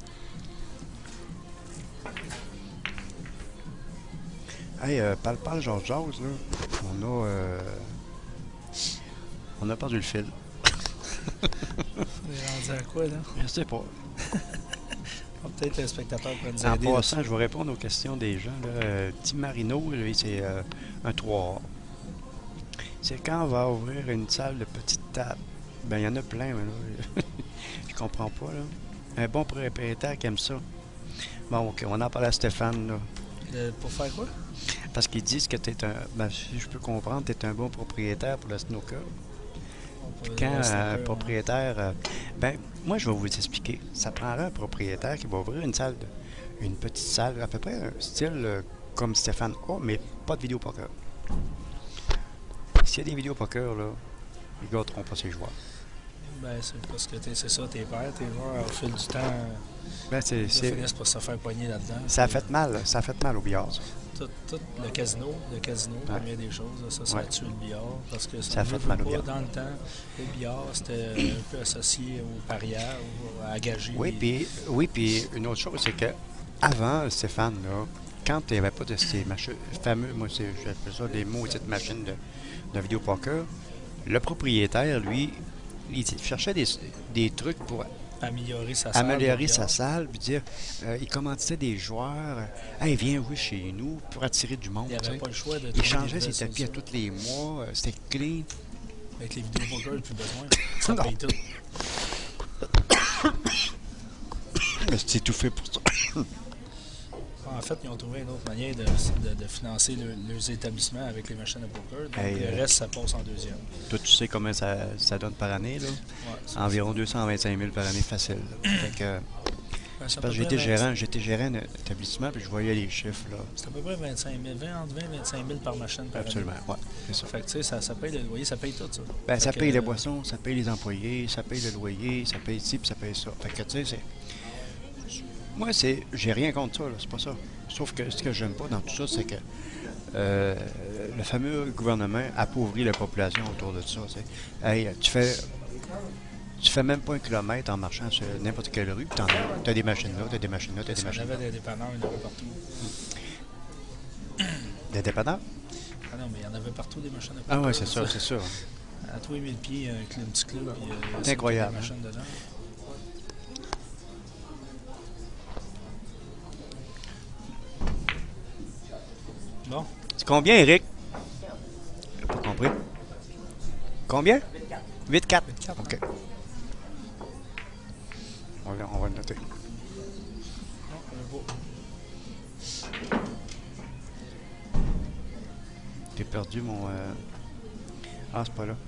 Hey, euh, parle, parle, Georges Georges, là. On a. Euh, on a perdu le fil. On est rendu à quoi, là? Je sais pas. Ah, peut-être un spectateur pourrait nous En aider. passant, là-dessus. je vais répondre aux questions des gens. Là. Euh, Tim Marino, lui, c'est euh, un trois A. C'est quand on va ouvrir une salle de petite table. Ben, il y en a plein, mais là, je comprends pas, là. Un bon propriétaire qui aime ça. Bon, OK, on en parle à Stéphane, là. Le- pour faire quoi? Parce qu'ils disent que tu es un... Ben, si je peux comprendre, tu es un bon propriétaire pour le snooker. On peut- Quand ouais, c'est euh, un peu, propriétaire... euh, ben, moi, je vais vous expliquer. Ça prendrait un propriétaire qui va ouvrir une salle, de, une petite salle, à peu près un style euh, comme Stéphane A, mais pas de vidéo poker. S'il y a des vidéos poker, là, ils ne gâteront pas ses joueurs. Ben, c'est parce que t'es- c'est ça, tes pères, tes joueurs, au fil du temps, Ben, c'est, ils c'est- finissent par se faire poigner là-dedans. ça a Puis, fait mal, ça a fait mal au billard, ça. Tout, tout le casino, le casino, Ouais. première des choses, là, ça, ça Ouais. a tué le billard. Parce que Ça a ne fait veut mal au pas, billard. dans le temps, le billard, c'était un peu associé aux parieurs, ou à gager. Oui, les- puis oui, puis une autre chose, c'est que avant, Stéphane, là, quand il n'y avait pas de ces machines, fameux, moi, c'est, j'appelle ça des maudites machines de, de vidéo poker, le propriétaire, lui, il cherchait des, des trucs pour améliorer sa salle. améliorer de sa billard. salle, puis dire, euh, il commandait des joueurs, euh, hey, viens jouer chez nous pour attirer du monde. Il n'y tu avait sais. pas le choix de Il trouver changeait des ses nouvelles tapis à solutions. tous les mois, euh, c'était clean. Avec les vidéos poker, il n'y a plus besoin. Ça Non. paye tout. Mais c'est tout fait pour ça. En fait, ils ont trouvé une autre manière de, de- de financer le- leurs établissements avec les machines à poker. Donc, Hey, le euh, reste, ça passe en deuxième. Toi, tu sais combien ça, ça donne par année, là? Ouais, c'est- Environ deux cent vingt-cinq mille par année facile. là. Fait que, ben, c'est à parce que peu j'étais près gérant, j'étais gérant d'un établissement, puis je voyais les chiffres, là. C'est à peu près vingt-cinq mille, vingt, entre vingt et vingt-cinq mille par machine par Absolument, ouais, c'est ça. année. Fait que, tu sais, ça, ça paye le loyer, ça paye tout, ça. Ben, Fait ça que, paye les euh, boissons, ça paye les employés, ça paye le loyer, ça paye ci, puis ça paye ça. Fait que, tu sais, c'est... Moi, c'est... J'ai rien contre ça, là, c'est pas ça. Sauf que ce que j'aime pas dans tout ça, c'est que euh, le fameux gouvernement appauvrit la population autour de ça, tu sais. Hey, tu fais... Tu fais même pas un kilomètre en marchant sur n'importe quelle rue, puis t'en as. T'as des machines là, t'as des machines là, t'as des Si on machines avait là. des dépanneurs, il y en avait partout. Des dépanneurs? Ah non, mais il y en avait partout des machines à poker. Ah ouais, c'est ça, c'est ça. À tous les mille pieds, un, cl- un petit club, puis euh, il y a C'est incroyable, des machines dedans. Bon, C'est combien, Eric? J'ai pas compris. Combien? huit quatre. huit quatre. OK. On va, on va le noter. non, on va pas. J'ai perdu mon... euh, Ah, c'est pas là.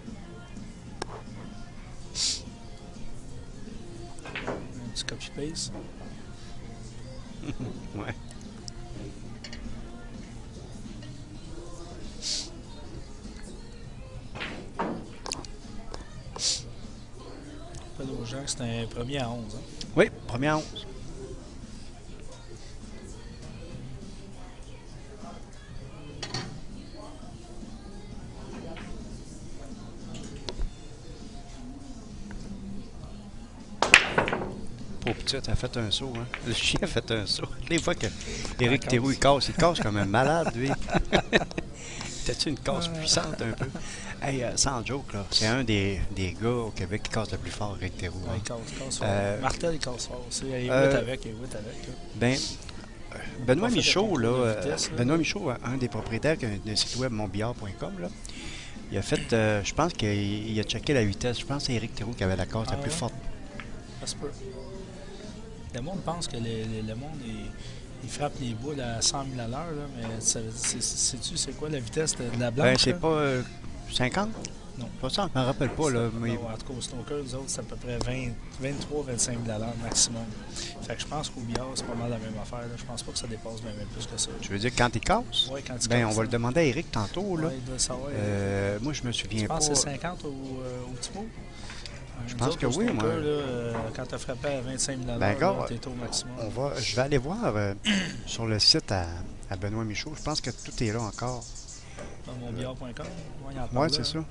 Un petit copy-paste. Ouais. Rappelle aux gens que c'est un premier à onze. Hein. Oui, première onze. Pour petite a fait un saut, hein. Le chien a fait un saut. Les fois que Éric Théroux, il casse, il casse comme un malade, lui. T'as-tu une casse puissante un peu? Hey, euh, sans joke, là, c'est un des, des gars au Québec qui casse le plus fort, Éric Théroux. Ouais, Hein. il casse, casse fort. Euh, Martel, il casse fort aussi. Il est euh, huit avec, il est huit avec. Là. Ben, euh, Benoît Pas fait de Michaud, contrôle là, de euh, vitesse, là. Benoît Michaud, un des propriétaires d'un site web montbillard point com, là, il a fait, euh, je pense qu'il il a checké la vitesse. Je pense que c'est Éric Théroux qui avait la casse Ah la plus ouais? forte. Ça se peut. Le monde pense que le, le, le monde, il, il frappe les boules à cent mille à l'heure, là, mais ça- c'est- sais-tu c'est quoi la vitesse de, de la blanche? Ben, c'est là? pas euh, cinquante? Non. Pas ça, je me rappelle pas, là. Ça- Mais... non, en tout cas, au snooker, nous autres, c'est à peu près vingt, vingt-trois à vingt-cinq mille à l'heure maximum. Fait que je pense qu'au billard, c'est pas mal la même affaire. Là. Je pense pas que ça dépasse même plus que ça. Tu veux dire quand il casse? Ouais, quand il Ben, casse, on va le hein. demander à Éric tantôt, là. Ouais, il doit le savoir. Euh, moi, je me souviens Je pas. pense que c'est cinquante au, euh, au petit mot. Je Nous pense autres, que au oui, snooker, moi. Là, euh, quand tu as frappé à vingt-cinq mille à Ben, l'heure, gars, tu es au maximum. On va, je vais aller voir euh, sur le site à, à Benoît Michaud. Je pense que tout est là encore. Dans mon billard point com. Ouais, il en Ouais, parle c'est là. ça.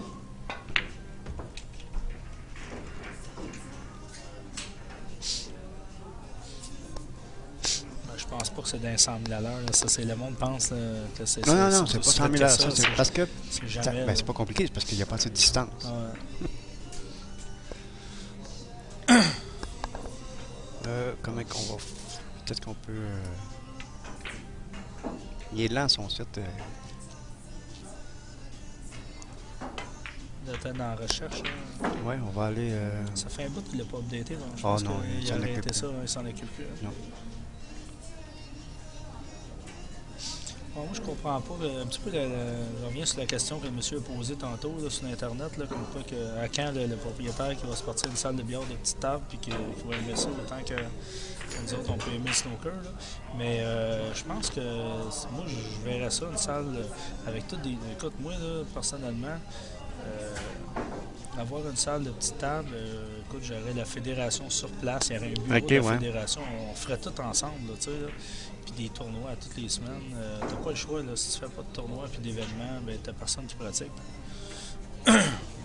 Ben, je pense pas que c'est d'un cent mille à l'heure. là. Ça, c'est le monde pense là, que c'est. Non, non, non, c'est c'est pas aussi cent vite mille que à ça, ça. C'est c'est- parce que C'est ça- jamais. ben, là. c'est pas compliqué, c'est parce qu'il n'y a pas assez de distance. Ah ouais. Euh, comment qu'on va. f- Peut-être qu'on peut. euh, Il est lent son site. euh. Il était dans la recherche. là. Ouais, on va aller. euh, Ça fait un bout qu'il l'a pas updaté. Donc je Oh pense non, il qu'il s'en a occupe arrêté plus. ça. Il s'en occupe plus. hein. Non. Bon, moi, je comprends pas euh, un petit peu. la- la- je reviens sur la question que le monsieur a posée tantôt là, sur Internet. Là, comme quoi que, à quand le, le propriétaire qui va se partir une salle de billard de petite table puis qui, qui va aimer ça autant que, que nous autres, on peut aimer le snooker. Là. Mais euh, je pense que c- moi, je, je verrais ça, une salle euh, avec toutes des. Écoute, moi, là, personnellement, euh, avoir une salle de petite table, euh, écoute, j'aurais la fédération sur place, il y aurait un bureau Ok, de la ouais. fédération, on ferait tout ensemble, là, tu sais, là. Puis des tournois à toutes les semaines. Euh, t'as pas le choix, là, si tu fais pas de tournois puis d'événements, ben t'as personne qui pratique. Là,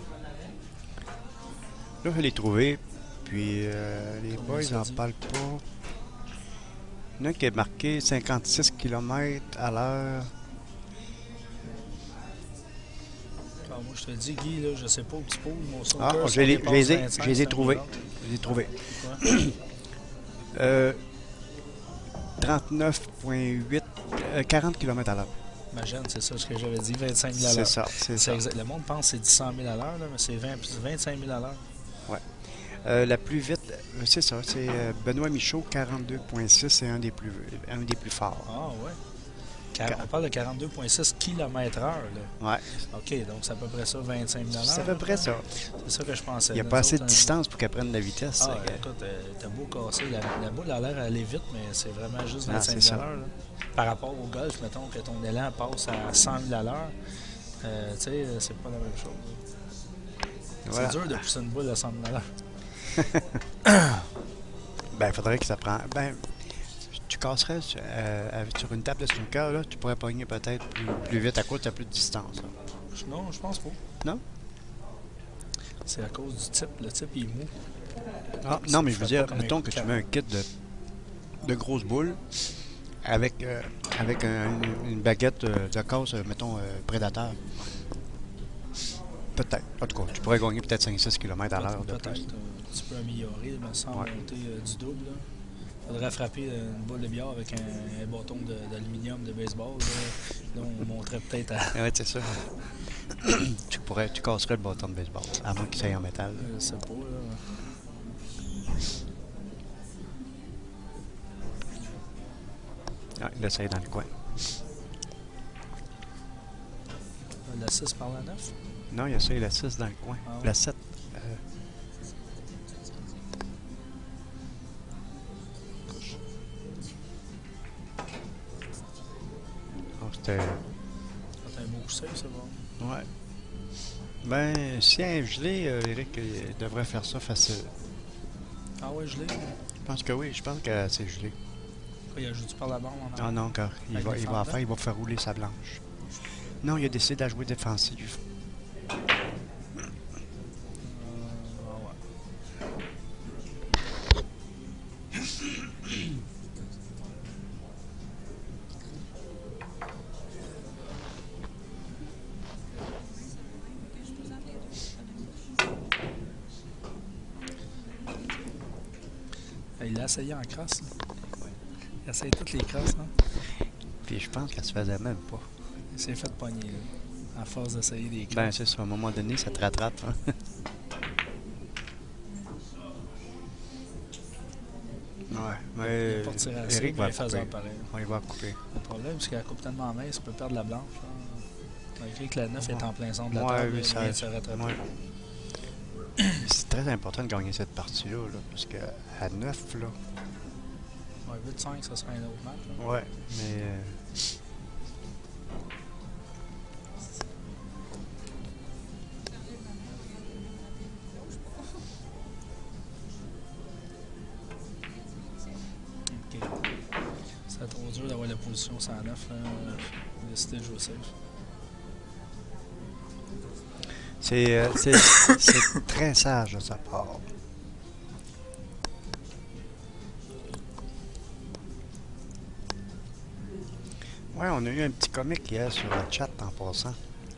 je l'ai trouvé. Puis euh, les Combien boys ça n'en dit? parlent pas. Il y en a un qui est marqué cinquante-six kilomètres à l'heure. Alors, moi, je te dis, Guy, là, je sais pas au petit pot, mon son Ah, je les, je les ai, je les ai trouvés. Je les ai trouvés. Euh, trente-neuf virgule huit, euh, quarante kilomètres à l'heure. Imagine, c'est ça ce que j'avais dit, vingt-cinq mille à C'est l'heure. ça, c'est C'est ça. exact. Le monde pense que c'est cent mille à l'heure, là, mais c'est vingt, vingt-cinq mille à l'heure. Euh, la plus vite, euh, c'est ça, c'est euh, Benoît Michaud, quarante-deux virgule six, c'est un des plus un des plus forts. Ah ouais. Car- on parle de quarante-deux virgule six kilomètres heure. Là. Ouais, OK, donc c'est à peu près ça, vingt-cinq mille à l'heure. c'est à peu là, près quoi. ça. C'est ça que je pensais. Il n'y a Nous pas assez de autres, distance pour qu'elle prenne la vitesse. Ah, c'est que- écoute, euh, t'as beau casser, la, la boule a l'air d'aller vite, mais c'est vraiment juste Ah, vingt-cinq c'est mille à ça. l'heure. là. Par rapport au golf, mettons que ton élan passe à cent mille à l'heure, euh, tu sais, c'est pas la même chose. Voilà. C'est dur de pousser une boule à cent mille à l'heure. Ben, il faudrait que ça prenne. Ben, tu casserais sur, euh, avec- sur une table de snooker, là, tu pourrais pogner peut-être plus, plus vite à cause de plus de distance. là. Je- Non, je pense pas. Non? C'est à cause du type. Le type, il est mou. Ah, Ça non, mais me je veux fait dire, pas comme un mettons coup que de tu canon. mets un kit de, de grosses boules avec, euh, avec un- une, une baguette euh, de casse, euh, mettons, euh, prédateur. Peut-être. En tout cas, tu pourrais gagner peut-être cinq six kilomètres à l'heure de Peut-être. plus. euh, Tu peux améliorer, mais sans Ouais. monter euh, du double. Il faudrait frapper euh, une boule de billard avec un, un bâton de- d'aluminium de, baseball. Là, Là, on monterait peut-être à. Ouais, c'est ça. tu pourrais, tu casserais le bâton de baseball, à moins qu'il soit en métal. Je sais pas. Là. Ouais, là, ça est dans le coin. La six par la neuf. Non, il y a ça et la six dans le coin. Ah ouais. La sept. euh, oh, c'était. C'est un beau coussin, c'est bon. Ouais. Ben, si un gelé, euh, Eric, il devrait faire ça facile. Ah ouais, je l'ai. Je pense que oui, je pense que c'est gelé. Il ajoute par la bande en Ah arrière. non, encore. Il Avec va, des il va en fendants? faire, il va faire rouler sa blanche. Non, il a décidé de jouer défensif. Euh, ah ouais. l'a essayé en crosse. Ouais. Il a essayé toutes les crosses. Hein? Puis je pense qu'elle se faisait même pas. Il s'est fait pogner, là, à force d'essayer des crosses. Ben, c'est ça. À un moment donné, ça te rattrape. Hein? Ouais, mais Il porte assez, Eric va bien faisant couper. pareil. On y va couper. Le problème, c'est qu'elle coupe tellement mince, ça peut perdre la blanche. Hein. Malgré que la neuf est en plein centre de la Ouais, table, oui, il ça- vient de se rattraper. ouais. C'est très important de gagner cette partie-là, là, parce qu'à neuf, là, Ouais, huit cinq, ça serait un autre match. Là. ouais, mais... euh, Ok. C'est trop dur d'avoir la position cent neuf. Là. On a décidé de jouer safe. C'est euh, c'est- c'est très sage de sa part. Ouais, on a eu un petit comique hier sur le chat en passant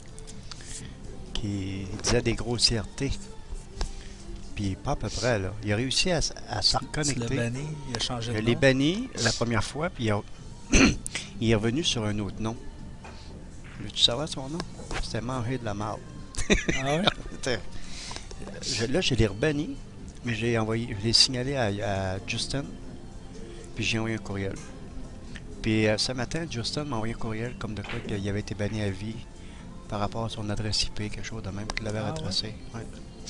qui disait des grossièretés. Puis pas à peu près, là. Il a réussi à, s- à se Tu l'as reconnecter. banni, il a changé de Je nom. l'ai banni la première fois, puis il, a- il est revenu sur un autre nom. Veux-tu savoir son nom? C'était Manger de la marde. Ah ouais? C'était- je- là, je l'ai rebanni, mais j'ai envoyé, je l'ai signalé à, à Justin, puis j'ai envoyé un courriel. Puis euh, ce matin, Justin m'a envoyé un courriel comme de quoi qu'il avait été banni à vie par rapport à son adresse I P, quelque chose de même qu'il l'avait Ah, retracé. Ouais.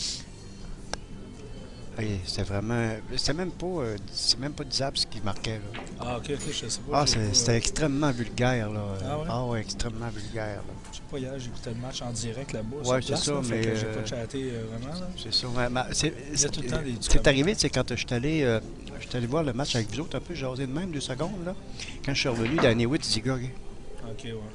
Et c'était vraiment. C'était même pas. euh, c'est même pas disable ce qu'il marquait là. Ah ok, ok, je sais pas. Ah, j'ai c'est- pas, c'était euh, extrêmement vulgaire là. Ah ouais? Ah ouais, extrêmement vulgaire là. Je sais pas, hier, j'écoutais le match en direct là-bas. Ouais, sur c'est place, ça, là, fait mais, que j'ai euh, pas chatté euh, vraiment. Là. C'est ça. Ouais, mais c'est, Il y a tout le temps des petits c'est commentaires. arrivé, c'est quand je suis allé, euh, j'étais allé voir le match avec vous autres un peu, j'ai osé de même deux secondes là. Quand je suis revenu, Danny Witt dit gars, Ok, ouais.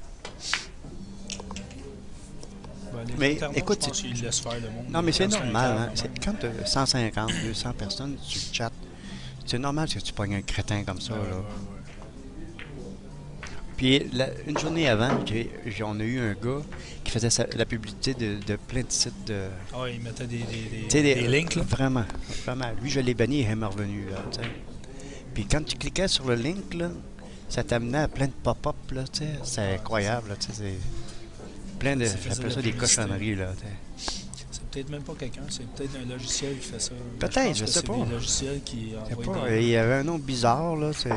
Ben, les Mais, internautes, écoute, je pense c'est- qu'ils laissent faire le monde. non mais c'est Quand un normal, cadre, hein. C'est- même. quand tu as cent cinquante, deux cents personnes sur le chat, c'est normal que tu pognes un crétin comme ça Ouais, là. ouais, ouais. Puis la- une journée avant, j'ai, j'ai- on a eu un gars qui faisait sa- la publicité de, de plein de sites de. Ah, ouais, ils mettaient des, des, des, Tu sais, des links là. Vraiment, vraiment. Lui, je l'ai banni et il est revenu, là, tu sais. Puis quand tu cliquais sur le link, là, ça t'amenait à plein de pop-up, là, tu sais. C'est Ouais, incroyable, là, tu sais. C'est plein de. Ça faisait J'appelle de ça la des publicité. cochonneries, là, tu sais. C'est peut-être même pas quelqu'un, c'est peut-être un logiciel qui fait ça. Peut-être, pense je que sais c'est pas. des logiciels qui Je sais envoient pas, des... il y avait un nom bizarre, là, c'est.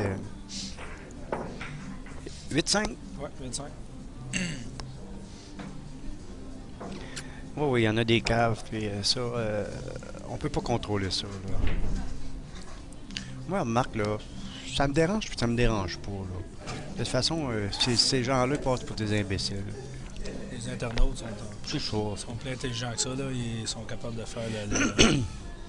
huit cinq? Ouais, vingt-cinq. Oui, oui, il y en a des caves, puis euh, ça, euh, on peut pas contrôler ça, là. Moi, remarque, là, ça me dérange, puis ça me dérange pas, là. De toute façon, euh, ces, ces gens-là passent pour des imbéciles. Les internautes sont, C'est ça. sont plus intelligents que ça, là. Ils sont capables de faire le... le-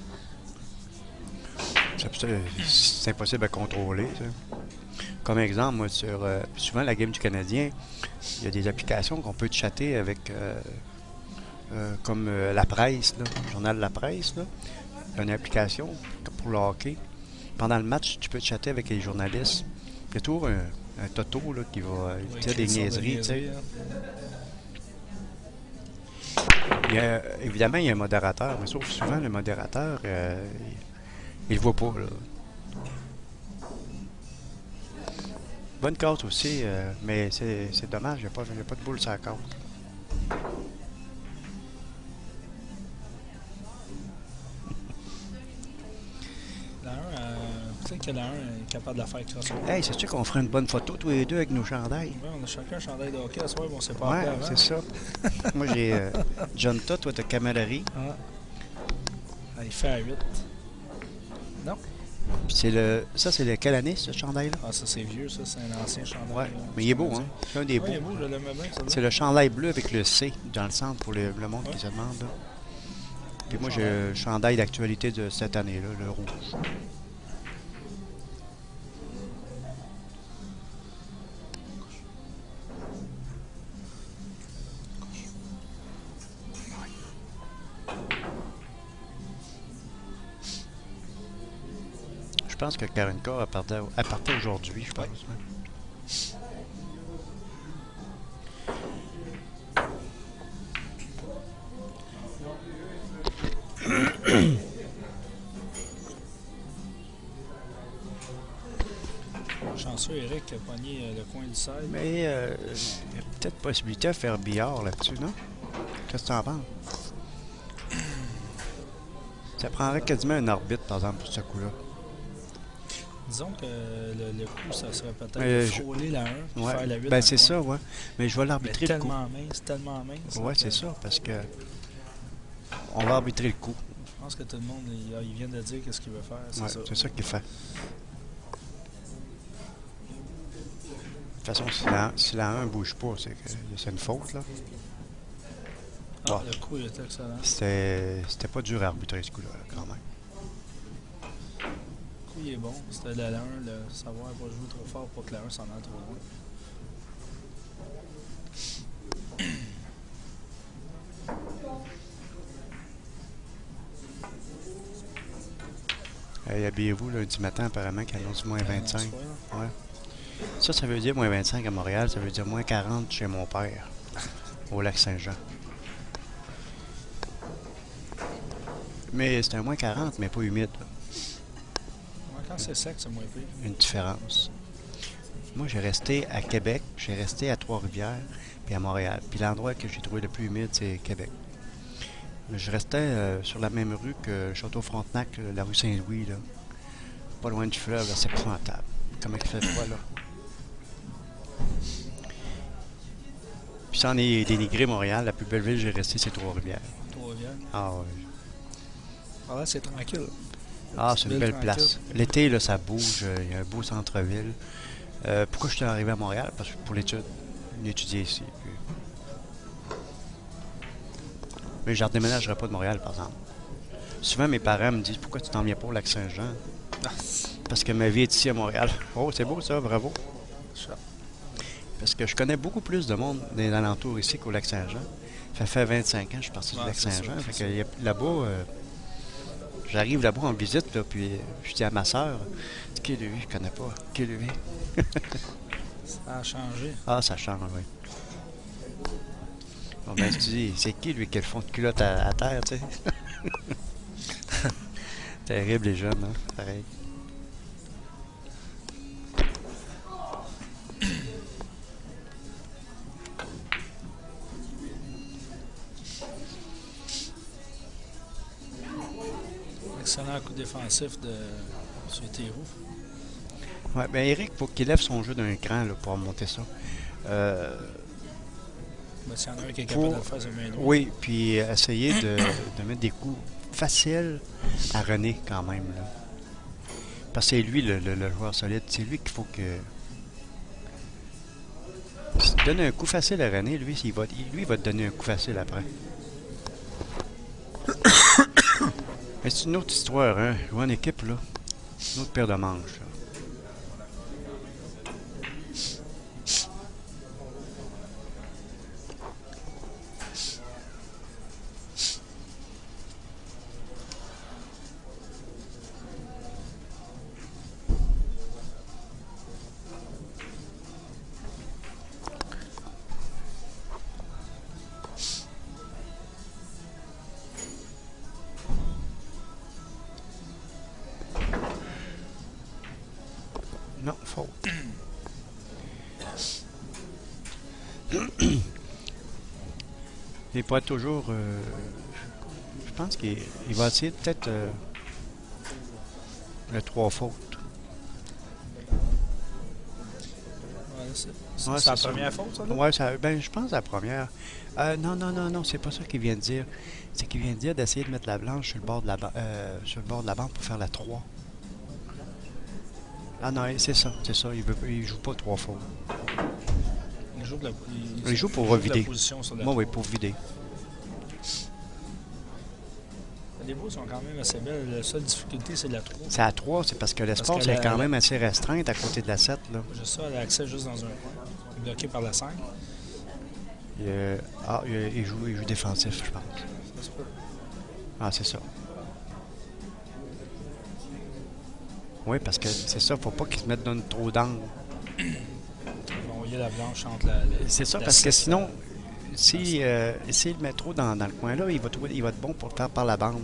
C'est, c'est impossible à contrôler, ça. Comme exemple, moi, sur euh, souvent la game du Canadien, il y a des applications qu'on peut chatter avec, euh, euh, comme euh, la presse, là, le journal de la presse, là. Il y a une application pour le hockey. Pendant le match, tu peux chatter avec les journalistes. Il y a toujours un, un toto là, qui va euh, Ouais, dire des qui sont niaiseries, tu sais. niaiseries, hein. Il y a- évidemment, il y a un modérateur, mais sauf souvent, le modérateur, euh, il ne le voit pas, là. Bonne carte aussi, euh, mais c'est, c'est dommage, il n'y a, pas- il y a pas de boule sur la carte. La un, euh, tu sais que la un est capable de la faire crosser. Hey, c'est-tu qu'on ferait une bonne photo, tous les deux, avec nos chandails? Ouais, on a chacun un chandail de hockey à soir, mais on s'est pas Ouais, appelé avant. c'est ça. Moi, j'ai euh, John Todd, toi, t'as Camaraderie. Ah. Ah, il fait à huit. Non? Puis c'est le, ça, c'est de quelle année, ce chandail-là? Ah, ça c'est vieux, ça, c'est un ancien chandail. Ouais, là. mais il est beau, hein? C'est un des Ouais, il est beaux. beau, je l'aimais bien, ça. C'est le chandail bleu avec le C dans le centre pour le, le monde Ouais. qui se demande, là. Puis Le moi, j'ai chandail. le chandail d'actualité de cette année-là, le rouge. Je pense que Karinka elle partait, elle partait aujourd'hui, je pense. hein. Eric a pogné euh, le coin du side. Mais euh, il y a peut-être possibilité de faire billard là-dessus, non? Qu'est-ce que tu en penses? Ça prendrait quasiment un arbitre, par exemple, pour ce coup-là. Disons que le, le coup, ça serait peut-être Euh, de je- frôler la un puis Ouais. faire la huit. Ben, dans c'est le coin. ça, ouais. Mais je vais Mais l'arbitrer le coup. tellement mince, tellement mince. Ouais, que c'est ça, parce que on va arbitrer le coup. Je pense que tout le monde, il, il vient de dire qu'est-ce qu'il veut faire. C'est Ouais, ça. c'est ça qu'il fait. De toute façon, si la, si la un ne bouge pas, c'est que c'est une faute, là. Ah, Ouais. le coup, il était excellent. C'était c'était pas dur à arbitrer, ce coup-là, quand même. Le coup, il est bon. C'était la un, le savoir pas jouer trop fort pour que la un s'en aille trop loin. Hey, habillez-vous lundi matin, apparemment, qu'il annonce moins vingt-cinq. Soir, là. Ouais. Ça, ça veut dire moins vingt-cinq à Montréal, ça veut dire moins quarante chez mon père, au lac Saint-Jean. Mais c'est un moins quarante, mais pas humide. là. Ouais, quand c'est sec, c'est moins pire. Une différence. Moi, j'ai resté à Québec, j'ai resté à Trois-Rivières, puis à Montréal. Puis l'endroit que j'ai trouvé le plus humide, c'est Québec. Mais je restais euh, sur la même rue que Château-Frontenac, là, la rue Saint-Louis, là. Pas loin du fleuve, là, c'est épouvantable. Comment il fait froid, là. Puis sans est dénigré Montréal, la plus belle ville que j'ai restée, c'est Trois-Rivières. Trois-Rivières. Ah ouais. Ah là, c'est tranquille. Ah, c'est une Belle belle tranquille. place. L'été, là, ça bouge, euh, il y a un beau centre-ville. Euh, pourquoi je suis arrivé à Montréal? Parce que pour l'étude. Étudier ici. Puis... Mais je ne redéménagerai pas de Montréal, par exemple. Souvent, mes parents me disent, pourquoi tu t'en viens pas au lac Saint-Jean? Ah, Parce que ma vie est ici à Montréal. Oh, c'est beau ça, bravo. ça. Parce que je connais beaucoup plus de monde dans les alentours ici qu'au lac Saint-Jean. Ça fait vingt-cinq ans que je suis parti Ouais, du lac c'est Saint-Jean. ça, Fait c'est que y a- là-bas, euh, j'arrive là-bas en visite, là, puis je dis à ma soeur, qui est lui? Je connais pas. Qui est lui? Ça a changé. Ah, ça change, oui. Bon, ben, tu dis, c'est qui lui qui a le fond de culotte à, à terre, tu sais? Terrible, les jeunes, hein? Pareil. Excellent coup défensif de M. Théroux. Ouais, ben, Eric, faut qu'il lève son jeu d'un cran, là, pour monter ça. Euh, Ben, s'il y en a un qui est Faut- capable de le faire, c'est bien lui. oui, puis essayer de, de mettre des coups faciles à René, quand même, là. Parce que c'est lui, le, le- le joueur solide. C'est lui qu'il faut que... Si tu donnes un coup facile à René, lui, il va, il- lui, il va te donner un coup facile après. Mais c'est une autre histoire, hein. Jouer en équipe, là. Une autre paire de manches, là. Non, faute. Il pourrait toujours... euh, je pense qu'il il va essayer peut-être euh, le trois fautes. Ouais, c'est c'est Ouais, la c'est ça. première faute, ça, là? Ouais, ça, ben, je pense la première. Euh, non, non, non, non, c'est pas ça qu'il vient de dire. C'est qu'il vient de dire d'essayer de mettre la blanche sur le bord de la, ba- euh, sur le bord de la bande pour faire la trois. Ah non, c'est ça, c'est ça. Il, veut, il joue pas trois fautes. Il joue, de la, il, Il joue pour de revider. la position sur la Moi, oui, trois. pour vider. Les bouts sont quand même assez belles. La seule difficulté, c'est la trois. C'est à trois, c'est parce que l'espace qu'elle est a- quand elle a- même assez restreinte à côté de la sept, là. Juste ça, elle a accès juste dans un coin. Bloqué par la cinq. Il, euh, ah, il, il joue, il joue défensif, je pense. Ça se peut. Ah, c'est ça. Oui, parce que c'est ça, faut pas qu'il se mette dans trop d'angle. Ils vont envoyer la blanche entre la. la C'est ça, la parce que six, sinon, euh, si, euh, s'il le met trop dans, dans le coin là, il va, trouver, il va être bon pour le faire par la bande.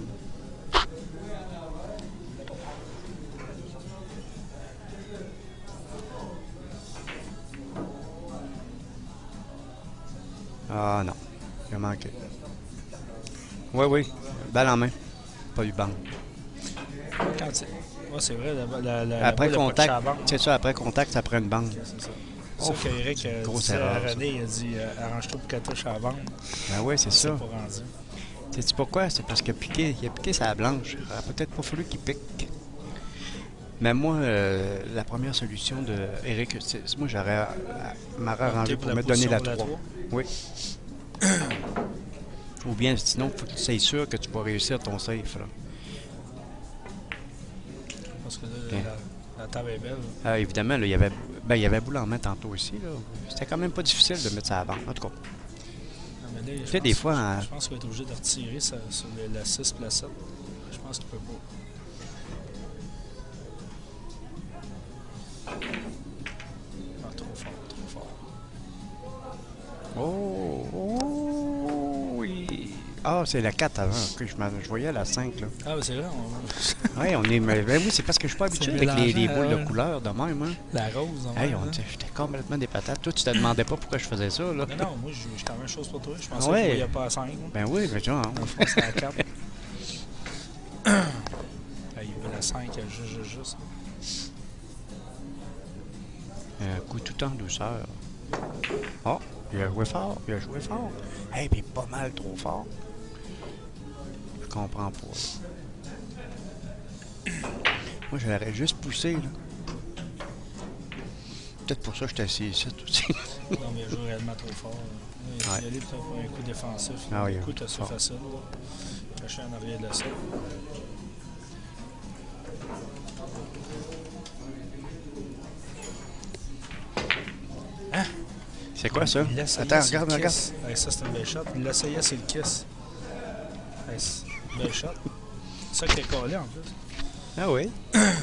Ah non, il a manqué. Oui, oui, balle en main. Pas eu bande. Quand tu... ouais, c'est vrai, la, la, la, Après la balle a pas touché contact, à la bande. c'est ça, après contact, ça prend une bande. Ok, c'est ça. C'est ça Ouf, qu'Eric a grosse dit erreur, à ça. René, il a dit euh, arrange-toi pour qu'elle touche à la bande. Ben oui, c'est C'est ça. pas rendu. Sais-tu pourquoi? C'est parce qu'il a piqué, il a piqué sa blanche. Il aurait peut-être pas fallu qu'il pique. Mais moi, euh, la première solution de Eric, c'est, moi j'aurais euh, m'aurais arrangé pour pour la me donner la position de la trois. trois. Oui. Ou bien sinon, il faut que tu sois sûr que tu vas réussir ton safe. Là. Parce que là, Bien. la, la table est belle. Ah, évidemment, là, il y avait ben, il y avait boule en main tantôt aussi. Là. C'était quand même pas difficile de mettre ça à la bande. En tout cas, Non, mais là, je sais, pense- des fois, je, hein. je pense qu'il va être obligé de retirer ça, sur le- la six et la sept. Je pense qu'il peut pas. Ah, trop fort, trop fort. oh, oh, oui. Ah, c'est la quatre avant. Ok, je, m'en- je voyais la cinq. Là. Ah, ben c'est vrai, on... Oui, on est. Mais, ben oui, c'est parce que je suis pas habitué C'est avec les, les mélangeant, boules de ouais. couleur de même. Hein. la rose. en Hey, même, on hein. était- j'étais complètement des patates. Toi, tu te demandais pas pourquoi je faisais ça, là. Non, non, moi, j'ai j'ai quand même chose pour toi. Je pensais Ouais. qu'il voyait pas à cinq. Moi. Ben oui, mais genre, Dans le fond, c'est la quatre. Ah, il veut la cinq, elle juste, juste, juste. un coup tout en douceur. Oh, il a joué fort, il a joué fort. Hey, puis pas mal trop fort. Je comprends pas. Là. Moi, je l'aurais juste poussé, là. Peut-être pour ça que je suis assis ici aussi. Non, mais il joue réellement trop fort. là. Il Ouais. y a allé peut-être pour un coup défensif. Ah oui, un coup, oui, t'as ça fort. facile. Là. Caché en arrière de la selle. Hein? C'est quoi ça? Il l'essayait Attends, sur le regarde, regarde. kiss. Hey, ça, c'est une belle shot. Il l'essayait sur le kiss. Hey, c'est une belle shot. C'est ça qui est collé en plus. Ah oui.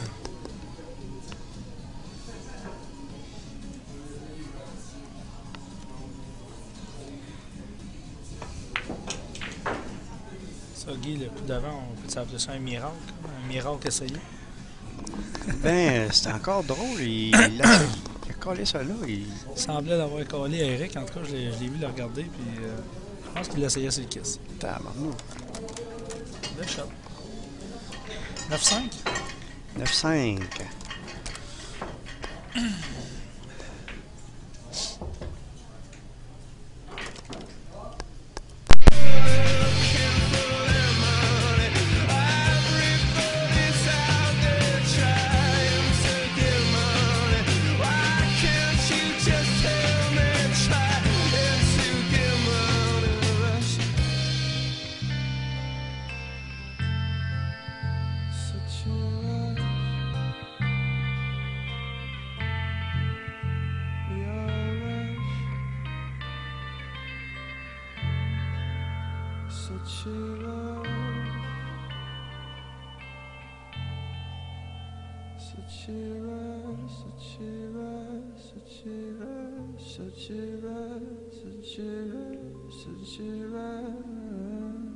Ça, Guy, le coup d'avant, on peut appeler ça un miracle. Un miracle essayé. Ben, c'est encore drôle. Il, il, a, il a collé ça là. Il... Il semblait l'avoir collé à Eric. En tout cas, je l'ai je l'ai vu le regarder. Puis, euh, je pense qu'il l'essayait sur le kiss. Tabarnou. Belle shot. neuf cinq. neuf cinq. Such a rush, such a rush, such a rush, such a rush, such a rush, such a rush, such a rush.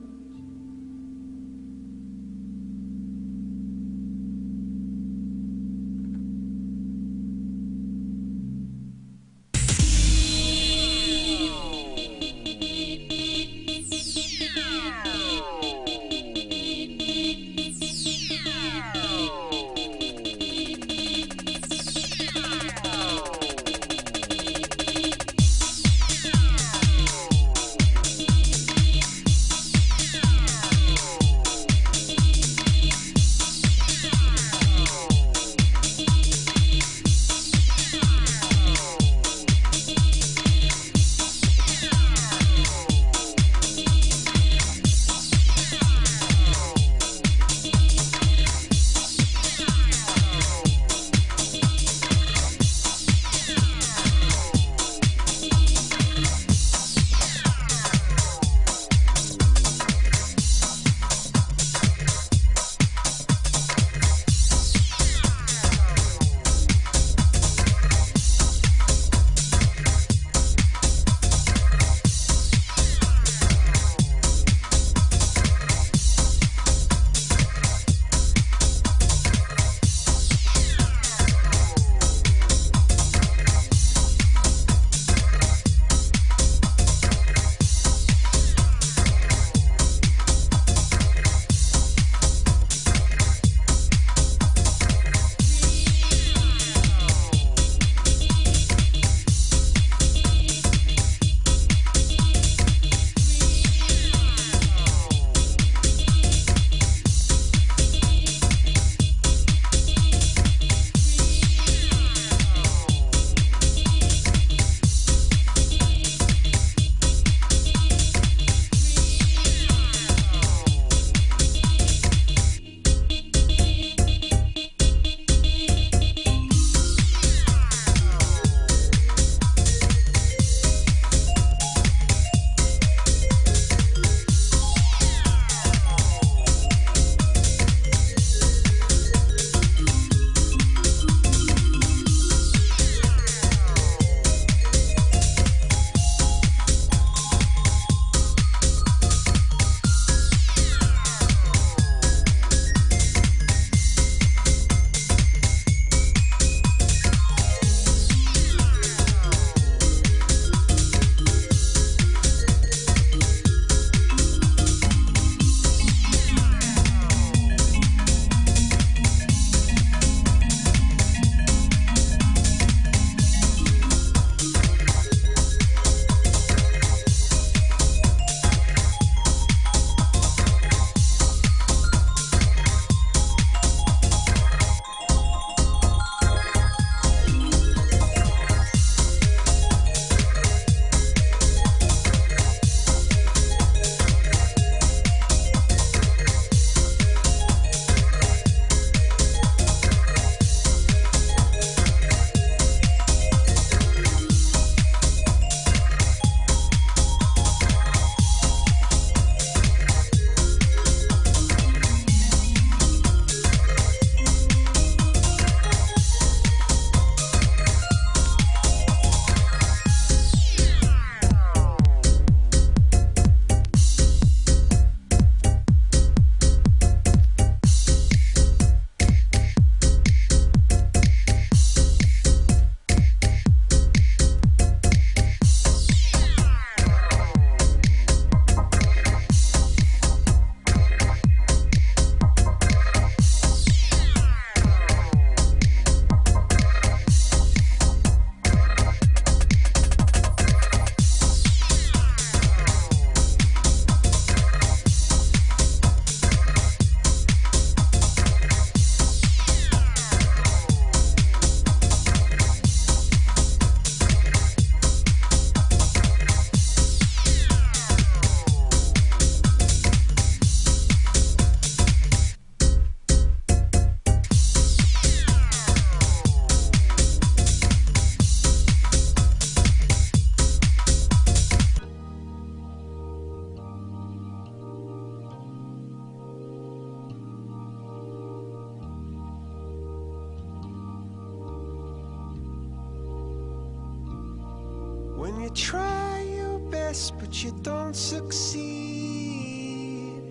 try your best, but you don't succeed.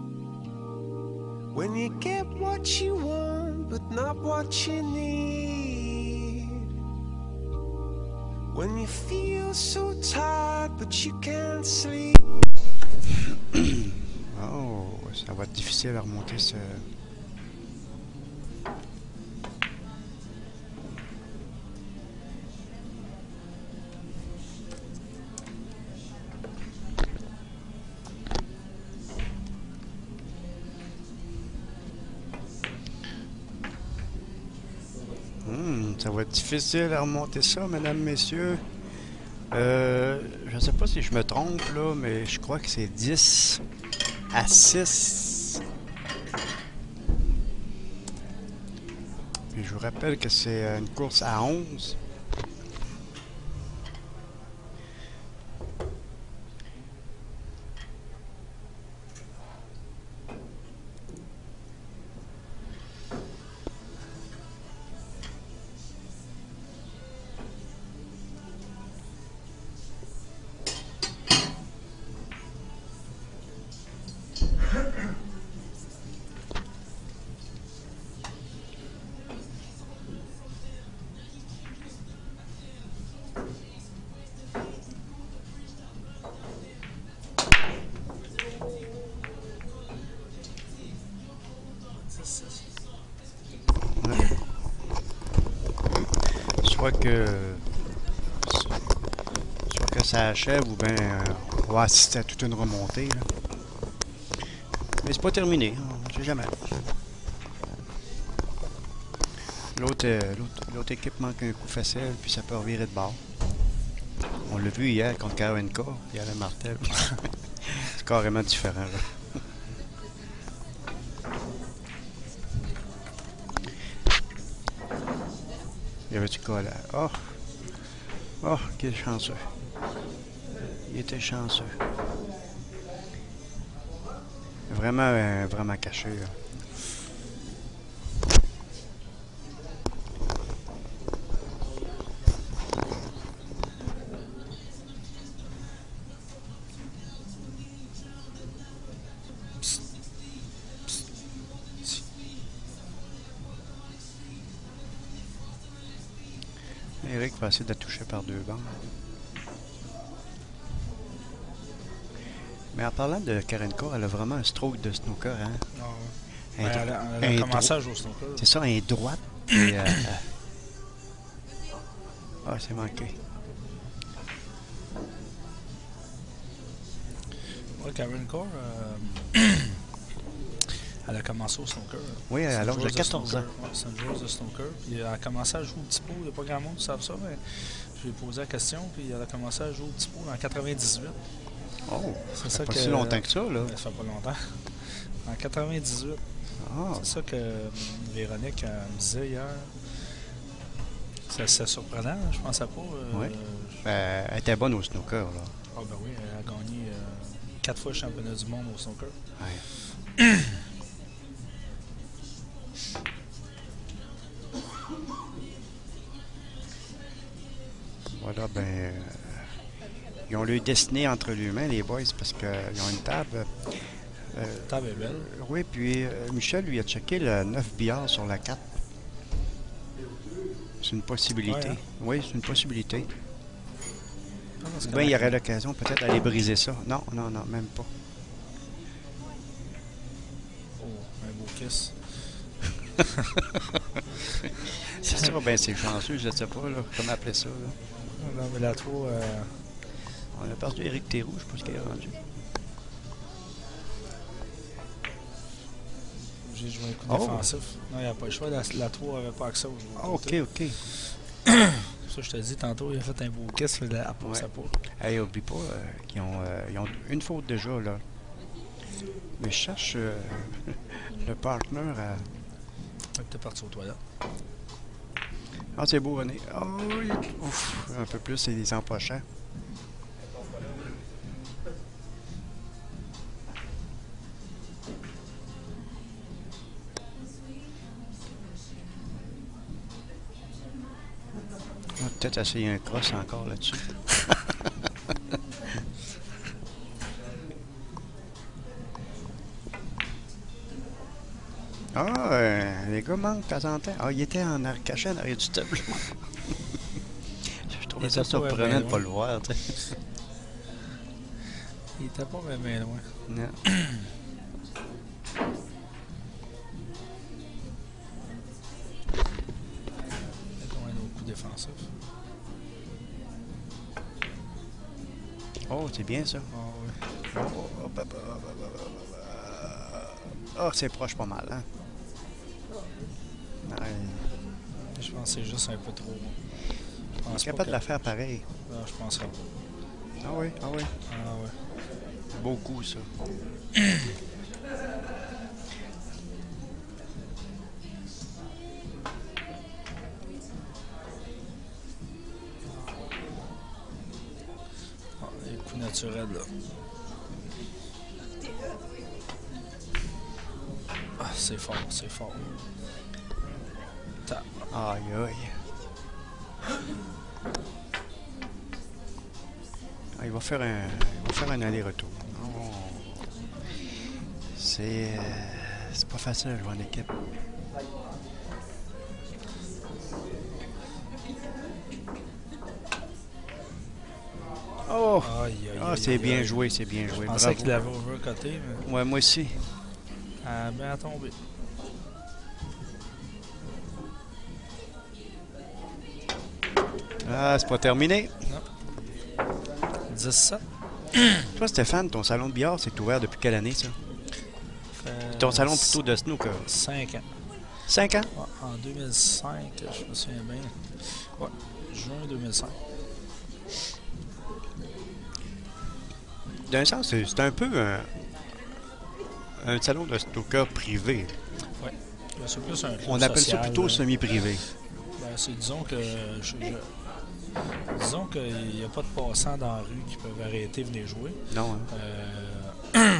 When you get what you want, but not what you need. When you feel so tired, but you can't sleep. Oh, ça va être difficile à remonter ce... Hmm, ça va être difficile à remonter ça, mesdames, messieurs. Euh, je sais pas si je me trompe, là, mais je crois que c'est dix à six. Puis je vous rappelle que c'est une course à onze. Soit que soit que ça achève ou bien euh, on va assister à toute une remontée là. Mais c'est pas terminé, on sait jamais. L'autre euh, l'autre équipe manque un coup facile puis ça peut revirer de bord. On l'a vu hier contre K N K, il y a le Martel. C'est carrément différent là. Il y avait du cas là. Oh! Oh, quel chanceux. Il était chanceux. Vraiment, euh, vraiment caché, là. Eric va essayer de la toucher par deux bandes. Mais en parlant de Karenka, elle a vraiment un stroke de snooker, hein? Non, Un ouais, dro- elle a, elle a un commencé dro- à jouer au snooker. C'est ça, un droite. Et, euh, euh, Ah, c'est manqué. Ouais, Karen Core, euh, elle a commencé au snooker. Oui, C'est à une l'âge de joueuse quatorze ans. snooker. Ouais, c'est une joueuse de snooker. Puis elle a commencé à jouer au petit pot. Il n'y a pas grand monde qui savent ça, mais je lui ai posé la question. Puis elle a commencé à jouer au petit pot en quatre-vingt-dix-huit. Oh, C'est ça ça fait pas que- si longtemps que ça, là. Ça fait pas longtemps. En quatre-vingt-dix-huit. Ah, C'est ça que euh, Véronique euh, me disait hier. C'est assez surprenant, je pensais pas. euh, Ouais. je- ben, elle était bonne au snooker, là. Ah ben oui, elle a gagné euh, quatre fois le championnat du monde au snooker. Ouais. Voilà, ben... euh, ils ont leur destinée entre les mains, les boys, parce qu'ils ont une table. Euh, La table est belle. oui, puis euh, Michel lui a checké le neuf billards sur la quatre. C'est une possibilité. Ouais, hein? Oui, c'est une possibilité. Ah, parce Ou que bien il y la- aurait l'occasion peut-être d'aller briser ça. Non, non, non, même pas. Oh, un beau kiss. C'est ça, ben c'est chanceux, je ne sais pas, là, comment appeler ça. Là. Non, mais la trou, euh, On a perdu Éric Théroux, je sais pas ce qu'il est rendu. j'ai joué un coup Oh. défensif. Non, il n'y a pas le choix. La, la trou n'avait pas accès au jeu. Ah, ok, ok. Ça, je te dis, tantôt, il a fait un beau kiss. Là, elle passe Ouais. à pas. Hey, oublie pas, euh, ils, ont, euh, ils ont une faute déjà, là. Mais je cherche euh, le partner à... Fait que t'es parti aux toilettes. Ah, c'est beau, René. Oh, oui. Ouf, un peu plus, c'est des empochants. On va peut-être essayer un cross encore là-dessus. Ah, euh, les gars manquent de temps en temps. Ah, il était en arrière, caché en arrière du tableau. Je trouvais Il ça était pas surprenant bien de pas loin. le voir, tu sais. Il était pas bien loin. Non. C'est quand même un autre coup défensif. Oh, c'est bien ça. Ah oui. Oh, oh, hop, hop, hop, hop, hop, hop, hop. Oh, c'est proche pas mal, hein? Ouais. Je pense que c'est juste un peu trop. Je On pense est pas capable que- de la faire pareil. Non, je penserais pas. Ah oui, ah oui. Ah ouais. Beaucoup, ça. Ah, les coups naturels, là. Ah, c'est fort, c'est fort. Tape. Aïe, aïe. Ah, il va faire un, il va faire un aller-retour. Oh. C'est, euh, c'est pas facile de jouer en équipe. Oh! Aïe, aïe, Ah, aïe, c'est aïe, bien aïe. joué, c'est bien Je joué. pensais Bravo. qu'il avait overcuté, mais Ouais, moi aussi. ah, ben à tomber. Ah, c'est pas terminé. dix-sept. Toi, Stéphane, ton salon de billard, c'est ouvert depuis quelle année, ça? Euh, Ton salon plutôt de snooker. cinq ans. Cinq ans? Ouais, en deux mille cinq, je me souviens bien. Ouais, juin deux mille cinq. D'un sens, c'est c'est un peu un, un salon de snooker privé. Ouais. C'est plus un club On appelle ça social, plutôt euh, semi-privé. ben, c'est, disons que je, je- disons qu'il n'y a pas de passants dans la rue qui peuvent arrêter de venir jouer. Non, hein? Euh,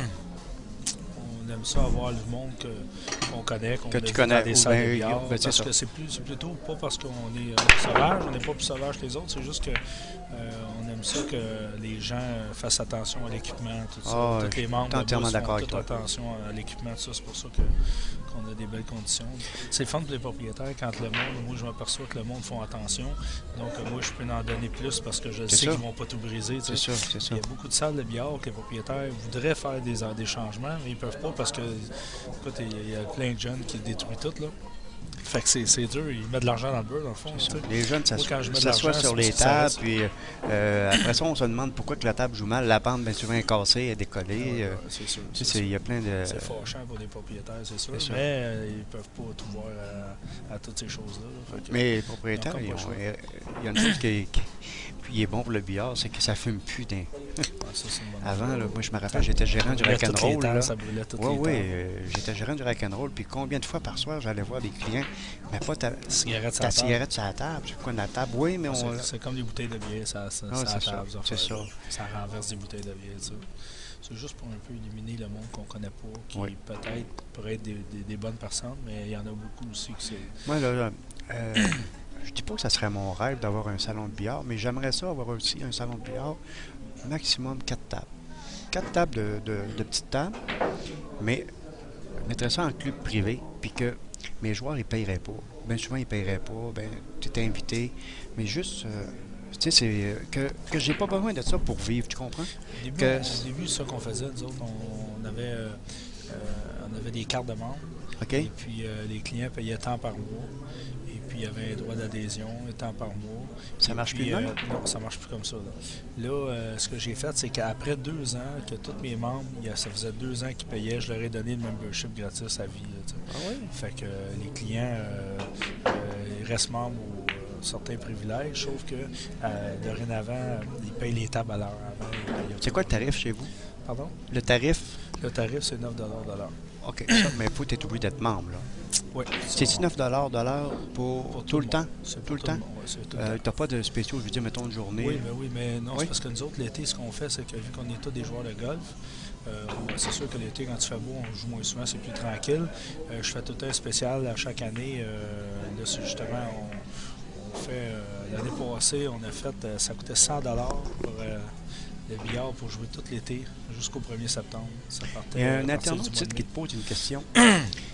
on aime ça avoir le monde que, qu'on connaît, qu'on Que a tu vu connais, dans des ou salles ben, de billard, ben, c'est parce ça. que c'est, plus, c'est plutôt pas parce qu'on est euh, sauvage, on n'est pas plus sauvage que les autres, c'est juste que euh, on aime ça que les gens euh, fassent attention à l'équipement, tout ça. Ah, Tous je les membres suis entièrement de Boost d'accord font avec toute toi. attention à l'équipement, tout ça, c'est pour ça que, qu'on a des belles conditions. C'est le fun pour les propriétaires quand le monde, moi je m'aperçois que le monde font attention, donc euh, moi je peux en donner plus parce que je C'est sais ça. qu'ils vont pas tout briser. tu sais. C'est ça, c'est ça. Il y a beaucoup de salles de billard que les propriétaires voudraient faire des, des changements, mais ils peuvent pas parce que, écoute, il y a plein de jeunes qui détruisent tout, là. Fait que c'est, c'est dur, ils mettent de l'argent dans le beurre, dans le fond. C'est ça. tu sais. Les jeunes Moi, quand je mets de s'assoient l'argent, sur c'est les parce que ça tables, reste. puis euh, après ça, on se demande pourquoi que la table joue mal. La pente, bien souvent, est cassée, est décollée. Ouais, euh, ouais, c'est sûr. tu sais, c'est c'est- sûr. il y a plein de... C'est fâchant pour les propriétaires, c'est sûr, C'est sûr. mais euh, ils peuvent pas tout voir à, à toutes ces choses-là. là. Fait que- Mais les propriétaires, Ils ont ils comme pas ont- le choix. il y a une chose qui, qui qui est bon pour le billard, c'est que ça fume plus. d'un- Ouais, ça, c'est une bonne Avant, affaire. là, moi, je me rappelle, j'étais gérant du Ça brûlait toutes les rock'n'roll. tables, là. Ça brûlait toutes Oui, les oui, tables. euh, j'étais gérant du rock'n'roll, puis combien de fois par soir j'allais voir des clients, mais pas ta, Cigarette sur ta la table. cigarette sur la table. C'est quoi, la table? Oui, mais on... C'est, c'est comme des bouteilles de bière, ça, ça, Ah, ça c'est ça, table, ça c'est fait- ça. ça renverse des bouteilles de bière. Ça. C'est juste pour un peu éliminer le monde qu'on connaît pas, qui Oui. peut-être pourrait être des, des, des bonnes personnes, mais il y en a beaucoup aussi que c'est. Moi, là, là, euh, je dis pas que ça serait mon rêve d'avoir un salon de billard, mais j'aimerais ça avoir aussi un salon de billard, maximum quatre tables. Quatre tables de, de, de petites tables, mais je mettrais ça en club privé, puis que mes joueurs, ils paieraient pas. Bien souvent, ils paieraient pas, ben, tu es invité, mais juste, euh, tu sais, c'est euh, que, que j'ai pas besoin de ça pour vivre, tu comprends? Au début, Que- on- au début, c'est ça qu'on faisait, nous autres, on, on avait, euh, euh, on avait des cartes de membres, OK? et puis euh, les clients payaient tant par mois, et puis il y avait un droit d'adhésion, et tant par mois. Ça Et marche puis, plus de même? euh, non, ça marche plus comme ça. Là, Là, euh, ce que j'ai fait, c'est qu'après deux ans, que tous mes membres, il y a- ça faisait deux ans qu'ils payaient, je leur ai donné le membership gratis à vie. Là, tu sais. Ah oui? Fait que euh, les clients euh, euh, ils restent membres aux euh, certains privilèges, sauf que euh, dorénavant, euh, ils payent les tables à l'heure. Avant, ils payaient C'est pas. quoi le tarif chez vous? Pardon? Le tarif? Le tarif, c'est neuf dollars de l'heure. OK, ça, mais il faut que tu es obligé d'être membre, là. Oui. C'est-tu neuf dollars de l'heure pour, Pour tout le temps? C'est Tout pour le temps? monde, ouais, c'est tout le Euh, temps. T'as pas de spéciaux, je veux dire, mettons une journée. Oui, mais oui, mais non, Oui? c'est parce que nous autres, l'été, ce qu'on fait, c'est que vu qu'on est tous des joueurs de golf, euh, on- c'est sûr que l'été, quand il fait beau, on joue moins souvent, c'est plus tranquille. Euh, je fais tout un spécial à chaque année. Euh, là, c'est justement, on, on fait, euh, l'année passée, on a fait, euh, ça coûtait cent dollars pour euh, le billard pour jouer tout l'été jusqu'au premier septembre. Ça partait Il y a à un partir internaute du mois titre de qui mai. te pose une question.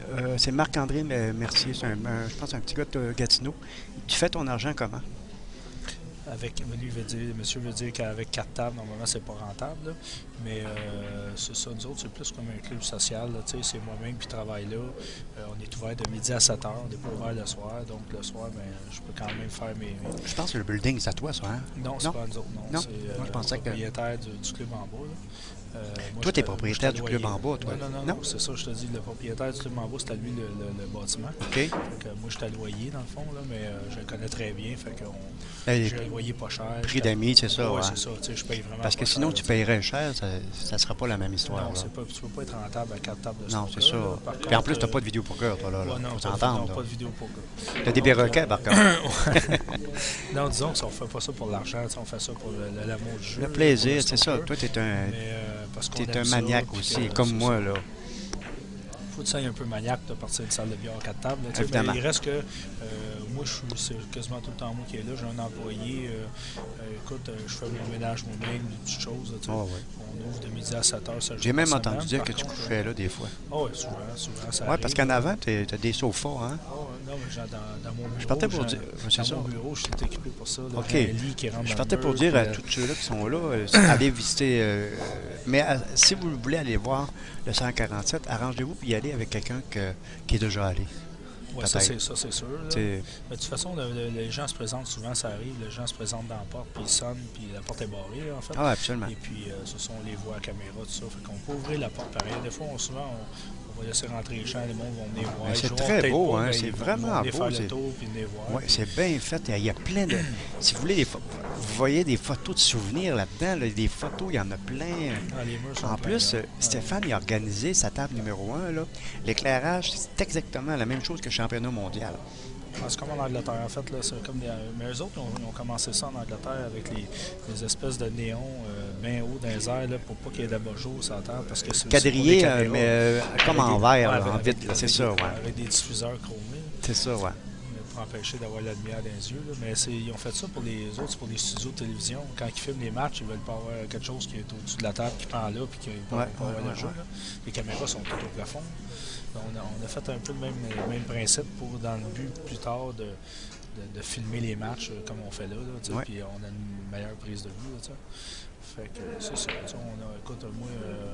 Euh, c'est Marc-André Mercier, c'est un, un- je pense un petit gars de Gatineau. Tu fais ton argent comment? Avec, lui veut dire, monsieur veut dire qu'avec quatre tables, normalement, c'est pas rentable. Là. Mais euh, c'est ça, nous autres, c'est plus comme un club social. Là, c'est moi-même qui travaille là. Euh, on est ouvert de midi à sept heures. On n'est pas ouvert le soir. Donc, le soir, ben, je peux quand même faire mes. mes... Je pense que le building, c'est à toi, ça, hein? Non, c'est pas nous autres. Non, non? c'est euh, Moi, je pensais le que... propriétaire du, du club en bas. Là. Euh, moi, toi, t'es moi, propriétaire du club en bas, toi? Non, non, non, non? non c'est ça, je te dis, le propriétaire du club en bas, c'est à lui le, le, le bâtiment. OK. Fait que, moi, je suis à loyer, dans le fond, là, mais euh, je le connais très bien. Fait que on, Hey, j'ai un loyer pas cher. Prix d'amis, c'est ça, ouais. ouais. c'est ça, tu sais, je paye vraiment Parce que pas sinon, cher, tu là, paierais cher, ça ne sera pas la même histoire. Non, là. c'est pas, tu peux pas être rentable à quatre tables de Non, c'est ça. là. Par Puis en plus, contre, t'as pas de vidéo poker, toi, là. là. Ouais, non, Faut pas, s'entendre, non, là. pas de vidéo poker. T'as des perroquets, par contre. Non, disons qu'on fait pas ça pour l'argent, on fait ça pour l'amour du jeu. Le plaisir, pour le c'est ça. snooker. Toi, t'es un, Mais, euh, parce qu'on t'es aime un ça, maniaque puis aussi, que, comme c'est moi, ça. là. Faut que tu sois un peu maniaque de partir d'une salle de billard à quatre tables. Là, Évidemment. mais il reste que euh, moi, je suis c'est quasiment tout le temps moi qui est là. J'ai un employé. Euh, euh, écoute, euh, je fais mon ménage moi-même, des petites choses. Là, Oh, ouais. On ouvre de midi à sept heures. J'ai même entendu dire que tu contre, couchais là des fois. Oh, oui, souvent, souvent. Ça Oui, parce qu'en avant, tu as des sofas, hein? Oh, non, mais genre, dans, dans mon bureau, Je partais pour genre, dire. Ouais, c'est dans ça. mon bureau, je suis équipé pour ça. Là, OK. j'ai un lit qui rentre Je dans partais le pour mur, dire à puis, tous ceux-là qui sont là, euh, allez visiter. euh, mais à- si vous voulez aller voir le cent quarante-sept, arrangez-vous pour y aller avec quelqu'un que- qui est déjà allé. Ouais, ça, peut-être. c'est, ça, c'est sûr. Là. T'sais, Mais de toute façon, le- le- les gens se présentent souvent, ça arrive. Les gens se présentent dans la porte, puis ils sonnent, puis la porte est barrée, là, en fait. Ah, absolument. Et puis, euh, ce sont les voix à caméra, tout ça. Fait qu'on peut ouvrir la porte pareil. Des fois, on, souvent, on, on va laisser rentrer les gens, les gens vont venir voir. Mais c'est Ils joueront très peut-être beau, pas, hein, mais c'est ils vont- vraiment ils vont venir beau, faire c'est- le tour, puis venir voir. Oui, puis- c'est bien fait. Il y a plein de. Si vous voulez, des pho- vous voyez des photos de souvenirs là-dedans, là, des photos, il y en a plein. Ah, les murs sont En pleins, plus, là. euh, Stéphane il a organisé sa table numéro un. L'éclairage, c'est exactement la même chose que le championnat mondial. Ah, c'est comme en Angleterre, en fait. Là, c'est comme des... Mais eux autres, ils ont, ils ont commencé ça en Angleterre avec les, les espèces de néons euh, bien haut dans les airs là, pour pas qu'il y ait d'abojo sur la table. Parce que c'est Quadrillé, c'est pour euh, des caméras. mais euh, comme Avec en des- verre, ouais, là, en avec- vide, là, c'est avec ça, des- ouais. Avec des diffuseurs chromés. C'est ça, ouais. Pour empêcher d'avoir la lumière dans les yeux. Là. Mais c'est- ils ont fait ça pour les autres, c'est pour les studios de télévision. Quand ils filment les matchs, ils veulent pas avoir quelque chose qui est au-dessus de la table, qui pend là, puis qu'ils ne peuvent Ouais, pas ouais, avoir ouais, le jeu. ouais. Là. Les caméras sont toutes au plafond. Donc, on, a, on a fait un peu le même, le même principe pour, dans le but plus tard, de, de, de filmer les matchs euh, comme on fait là. là tu sais, Ouais. puis on a une meilleure prise de vue. Là, tu sais. Fait que c'est ça. Tu sais, on a, écoute, moi,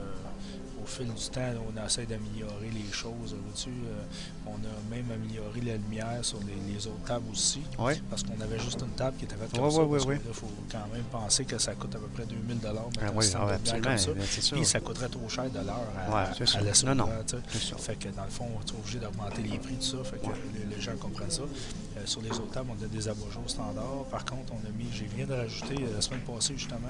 euh, au fil du temps, là, on essaie d'améliorer les choses. Là, tu sais, euh, on a même amélioré la lumière sur les, les autres tables aussi. Ouais. Parce qu'on avait juste une table qui était faite comme Ouais, ça. ouais, parce ouais, que là, il faut quand même penser que ça coûte à peu près deux mille dollars. Ah, oui, ah, absolument, comme ça. mais c'est ça. Puis ça coûterait trop cher de l'heure à, Ouais, c'est ça. à laisser Non, non, ouvert, tu sais. c'est ça. Fait que dans le fond, on est obligé d'augmenter les prix, tout ça. Fait que Ouais. les, les gens comprennent ça. Euh, sur les autres tables, on a des abajos standards. Par contre, on a mis, j'ai viens de rajouter euh, la semaine passée justement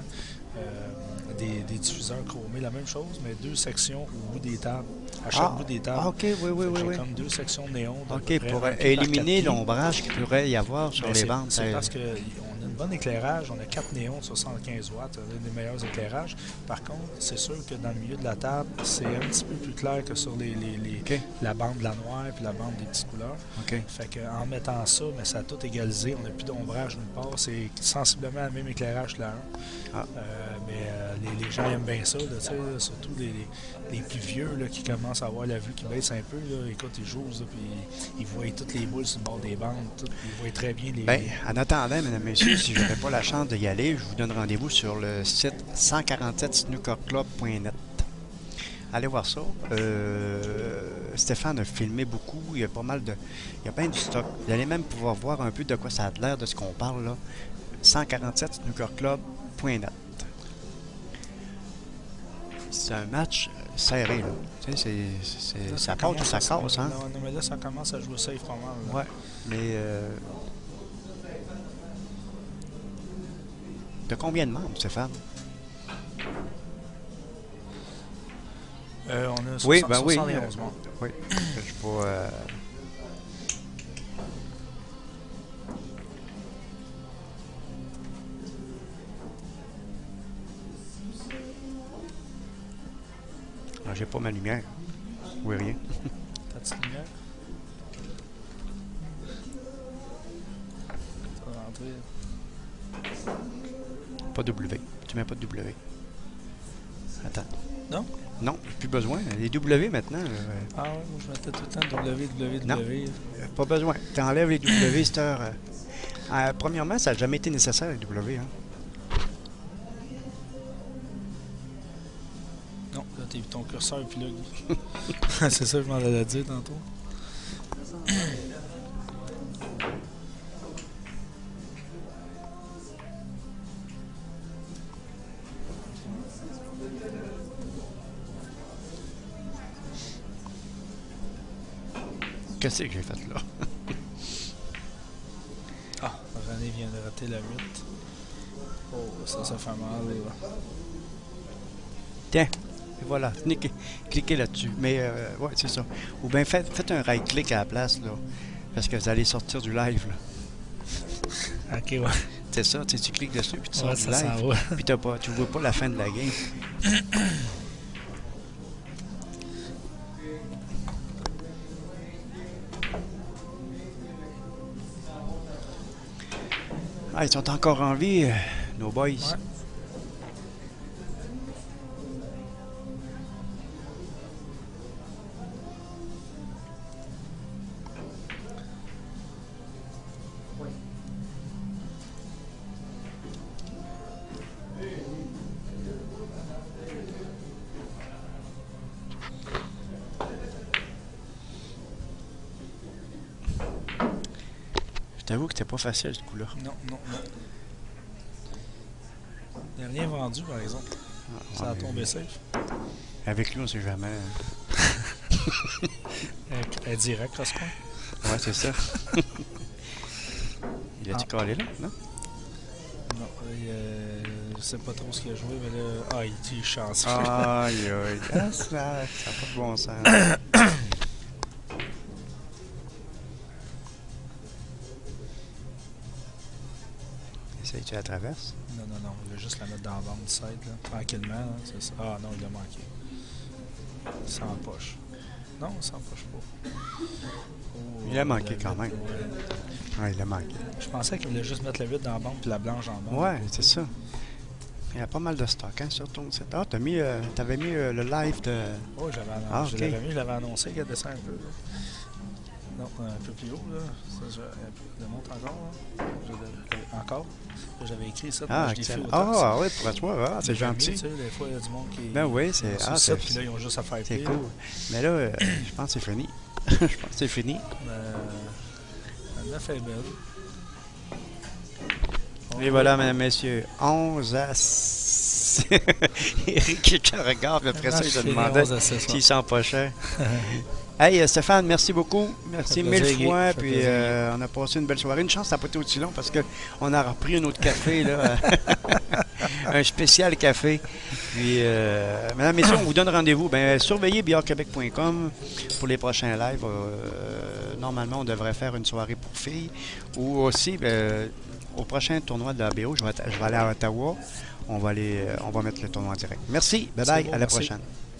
euh, des, des diffuseurs chromés, la même chose, mais deux sections au bout des tables. À chaque Ah, bout des tables. ah, ok, oui, oui, Fait que oui, j'ai oui. comme deux sections néons. d'à peu OK, près pour un euh, pied par quatre éliminer pieds. l'ombrage qu'il pourrait y avoir sur Ben, les c'est- bandes. C'est ça- parce qu'on a un bon éclairage, on a quatre néons de soixante-quinze watts, un des meilleurs éclairages. Par contre, c'est sûr que dans le milieu de la table, c'est un petit peu plus clair que sur les, les- les- OK, la bande de la noire et la bande des petites couleurs. OK. Fait qu'en mettant ça, mais ça a tout égalisé. On n'a plus d'ombrage nulle part. C'est sensiblement le même éclairage que la un. Ah. Euh, mais euh, les, les gens aiment bien ça, là, tu sais, là, surtout les, les, les plus vieux là, qui commencent à avoir la vue qui baisse un peu. Là. Écoute, ils jouent, là, puis ils voient toutes les boules sur le bord des bandes. Tout, ils voient très bien les. Bien, les- en attendant, mesdames et messieurs, si je n'avais pas la chance d'y aller, je vous donne rendez-vous sur le site cent quarante-sept snooker club point net. Allez voir ça. Euh, Stéphane a filmé beaucoup. Il y a pas mal de. Il y a plein de stock. Vous allez même pouvoir voir un peu de quoi ça a l'air de ce qu'on parle là. cent quarante-sept snooker club point net. C'est un match serré, là. Tu sais, c'est, c'est, Là, ça part ou commence ça à- casse, hein? Non, non, mais là, ça commence à jouer safe pas mal. là. Ouais, mais euh, de combien de membres, Stéphane? Euh, on a Oui, soixante- ben oui. soixante et onze morts. Oui, je sais pas. euh, Ah, j'ai pas ma lumière. Oui, rien. Ta petite lumière. Ça va rentrer. Pas W. Tu mets pas de W. Attends. Non? Non, plus besoin. Les W maintenant, là, Ah ouais, moi je mettais tout le temps W, W, W. euh, pas besoin. Tu enlèves les W cette heure. euh. Euh, premièrement, ça n'a jamais été nécessaire, les W. Hein. Non, là t'as vu ton curseur puis là, Guy. C'est ça que je m'en allais dire tantôt. Qu'est-ce que j'ai fait là? Ah, René vient de rater la huit. Oh, ça, ça fait mal. Là. Tiens, et voilà. Cliquez, cliquez là-dessus. Mais, euh, ouais, c'est ça. Ou bien faites, faites un right-click à la place, là. Parce que vous allez sortir du live, là. Ok, ouais. C'est ça, tu sais, tu cliques dessus, puis tu Ouais, sors ça du live. s'en va. Puis t'as pas, tu vois pas la fin de la game. Ah, ils sont encore en vie, euh, nos boys. Ouais. Je t'avoue que c'était pas facile, ce coup-là. Non, non, non. Il n'y a rien vendu, par exemple. Ah, Ça a ouais, tombé safe. avec lui, on sait jamais. Elle, elle dirait cross-point. Ouais, c'est ça. Il a-tu Ah. collé là, non? Non, euh, je sais pas trop ce qu'il a joué, mais là. Ah, il dit chanceux. Aïe, aïe. Ah, ça n'a pas de bon sens. Essaye-tu la traverse? Non, non, non. Il va juste la mettre dans la bande du side, là. Tranquillement, là. C'est ça. Ah, non, il a manqué. Sans poche. Non, sans poche pas. Oh, Il a manqué la quand huit, même. ouais. Ouais, il a manqué. Je pensais qu'il voulait juste mettre la huit dans la bande puis la blanche en bande. Ouais, c'est ça. Il y a pas mal de stock, hein, surtout. Ah, t'as mis, euh, t'avais mis euh, le live de... Oh, j'avais annoncé. Ah, Je ok. l'avais mis, je l'avais annoncé qu'il descend un peu. Là. Non, un peu plus haut, là. Ça, je, un peu de monte encore, là. Je l'avais- encore. J'avais écrit ça, Ah, je l'ai fait excellent. autant. Ah, ouais, pour toi, ah, c'est J'aime mieux, gentil. tu sais, des fois, il y a du monde qui. Ben oui, c'est... sur Ah, le c'est site, puis là, ils ont juste à faire c'est pire. cool. Mais là, euh, je pense que c'est fini. Je pense que c'est fini. Euh, la neuf est belle. Et voilà, mesdames, messieurs, onze à six. Eric qui regarde, puis après ça, il se demandait s'il sent pas cher. Hey, euh, Stéphane, merci beaucoup. Merci Ça fait mille plaisir, Guy. fois. Ça fait Puis plaisir, euh, on a passé une belle soirée. Une chance, ça n'a pas été aussi long parce qu'on a repris un autre café, là. Un spécial café. Puis, euh, mesdames, messieurs, on vous donne rendez-vous. Ben, surveillez billard québec point com pour les prochains lives. Euh, normalement, on devrait faire une soirée pour filles. Ou aussi, ben, au prochain tournoi de la B O, je vais, je vais aller à Ottawa. On va, aller, on va mettre le tournoi en direct. Merci. Bye bye. beau, à la merci. prochaine.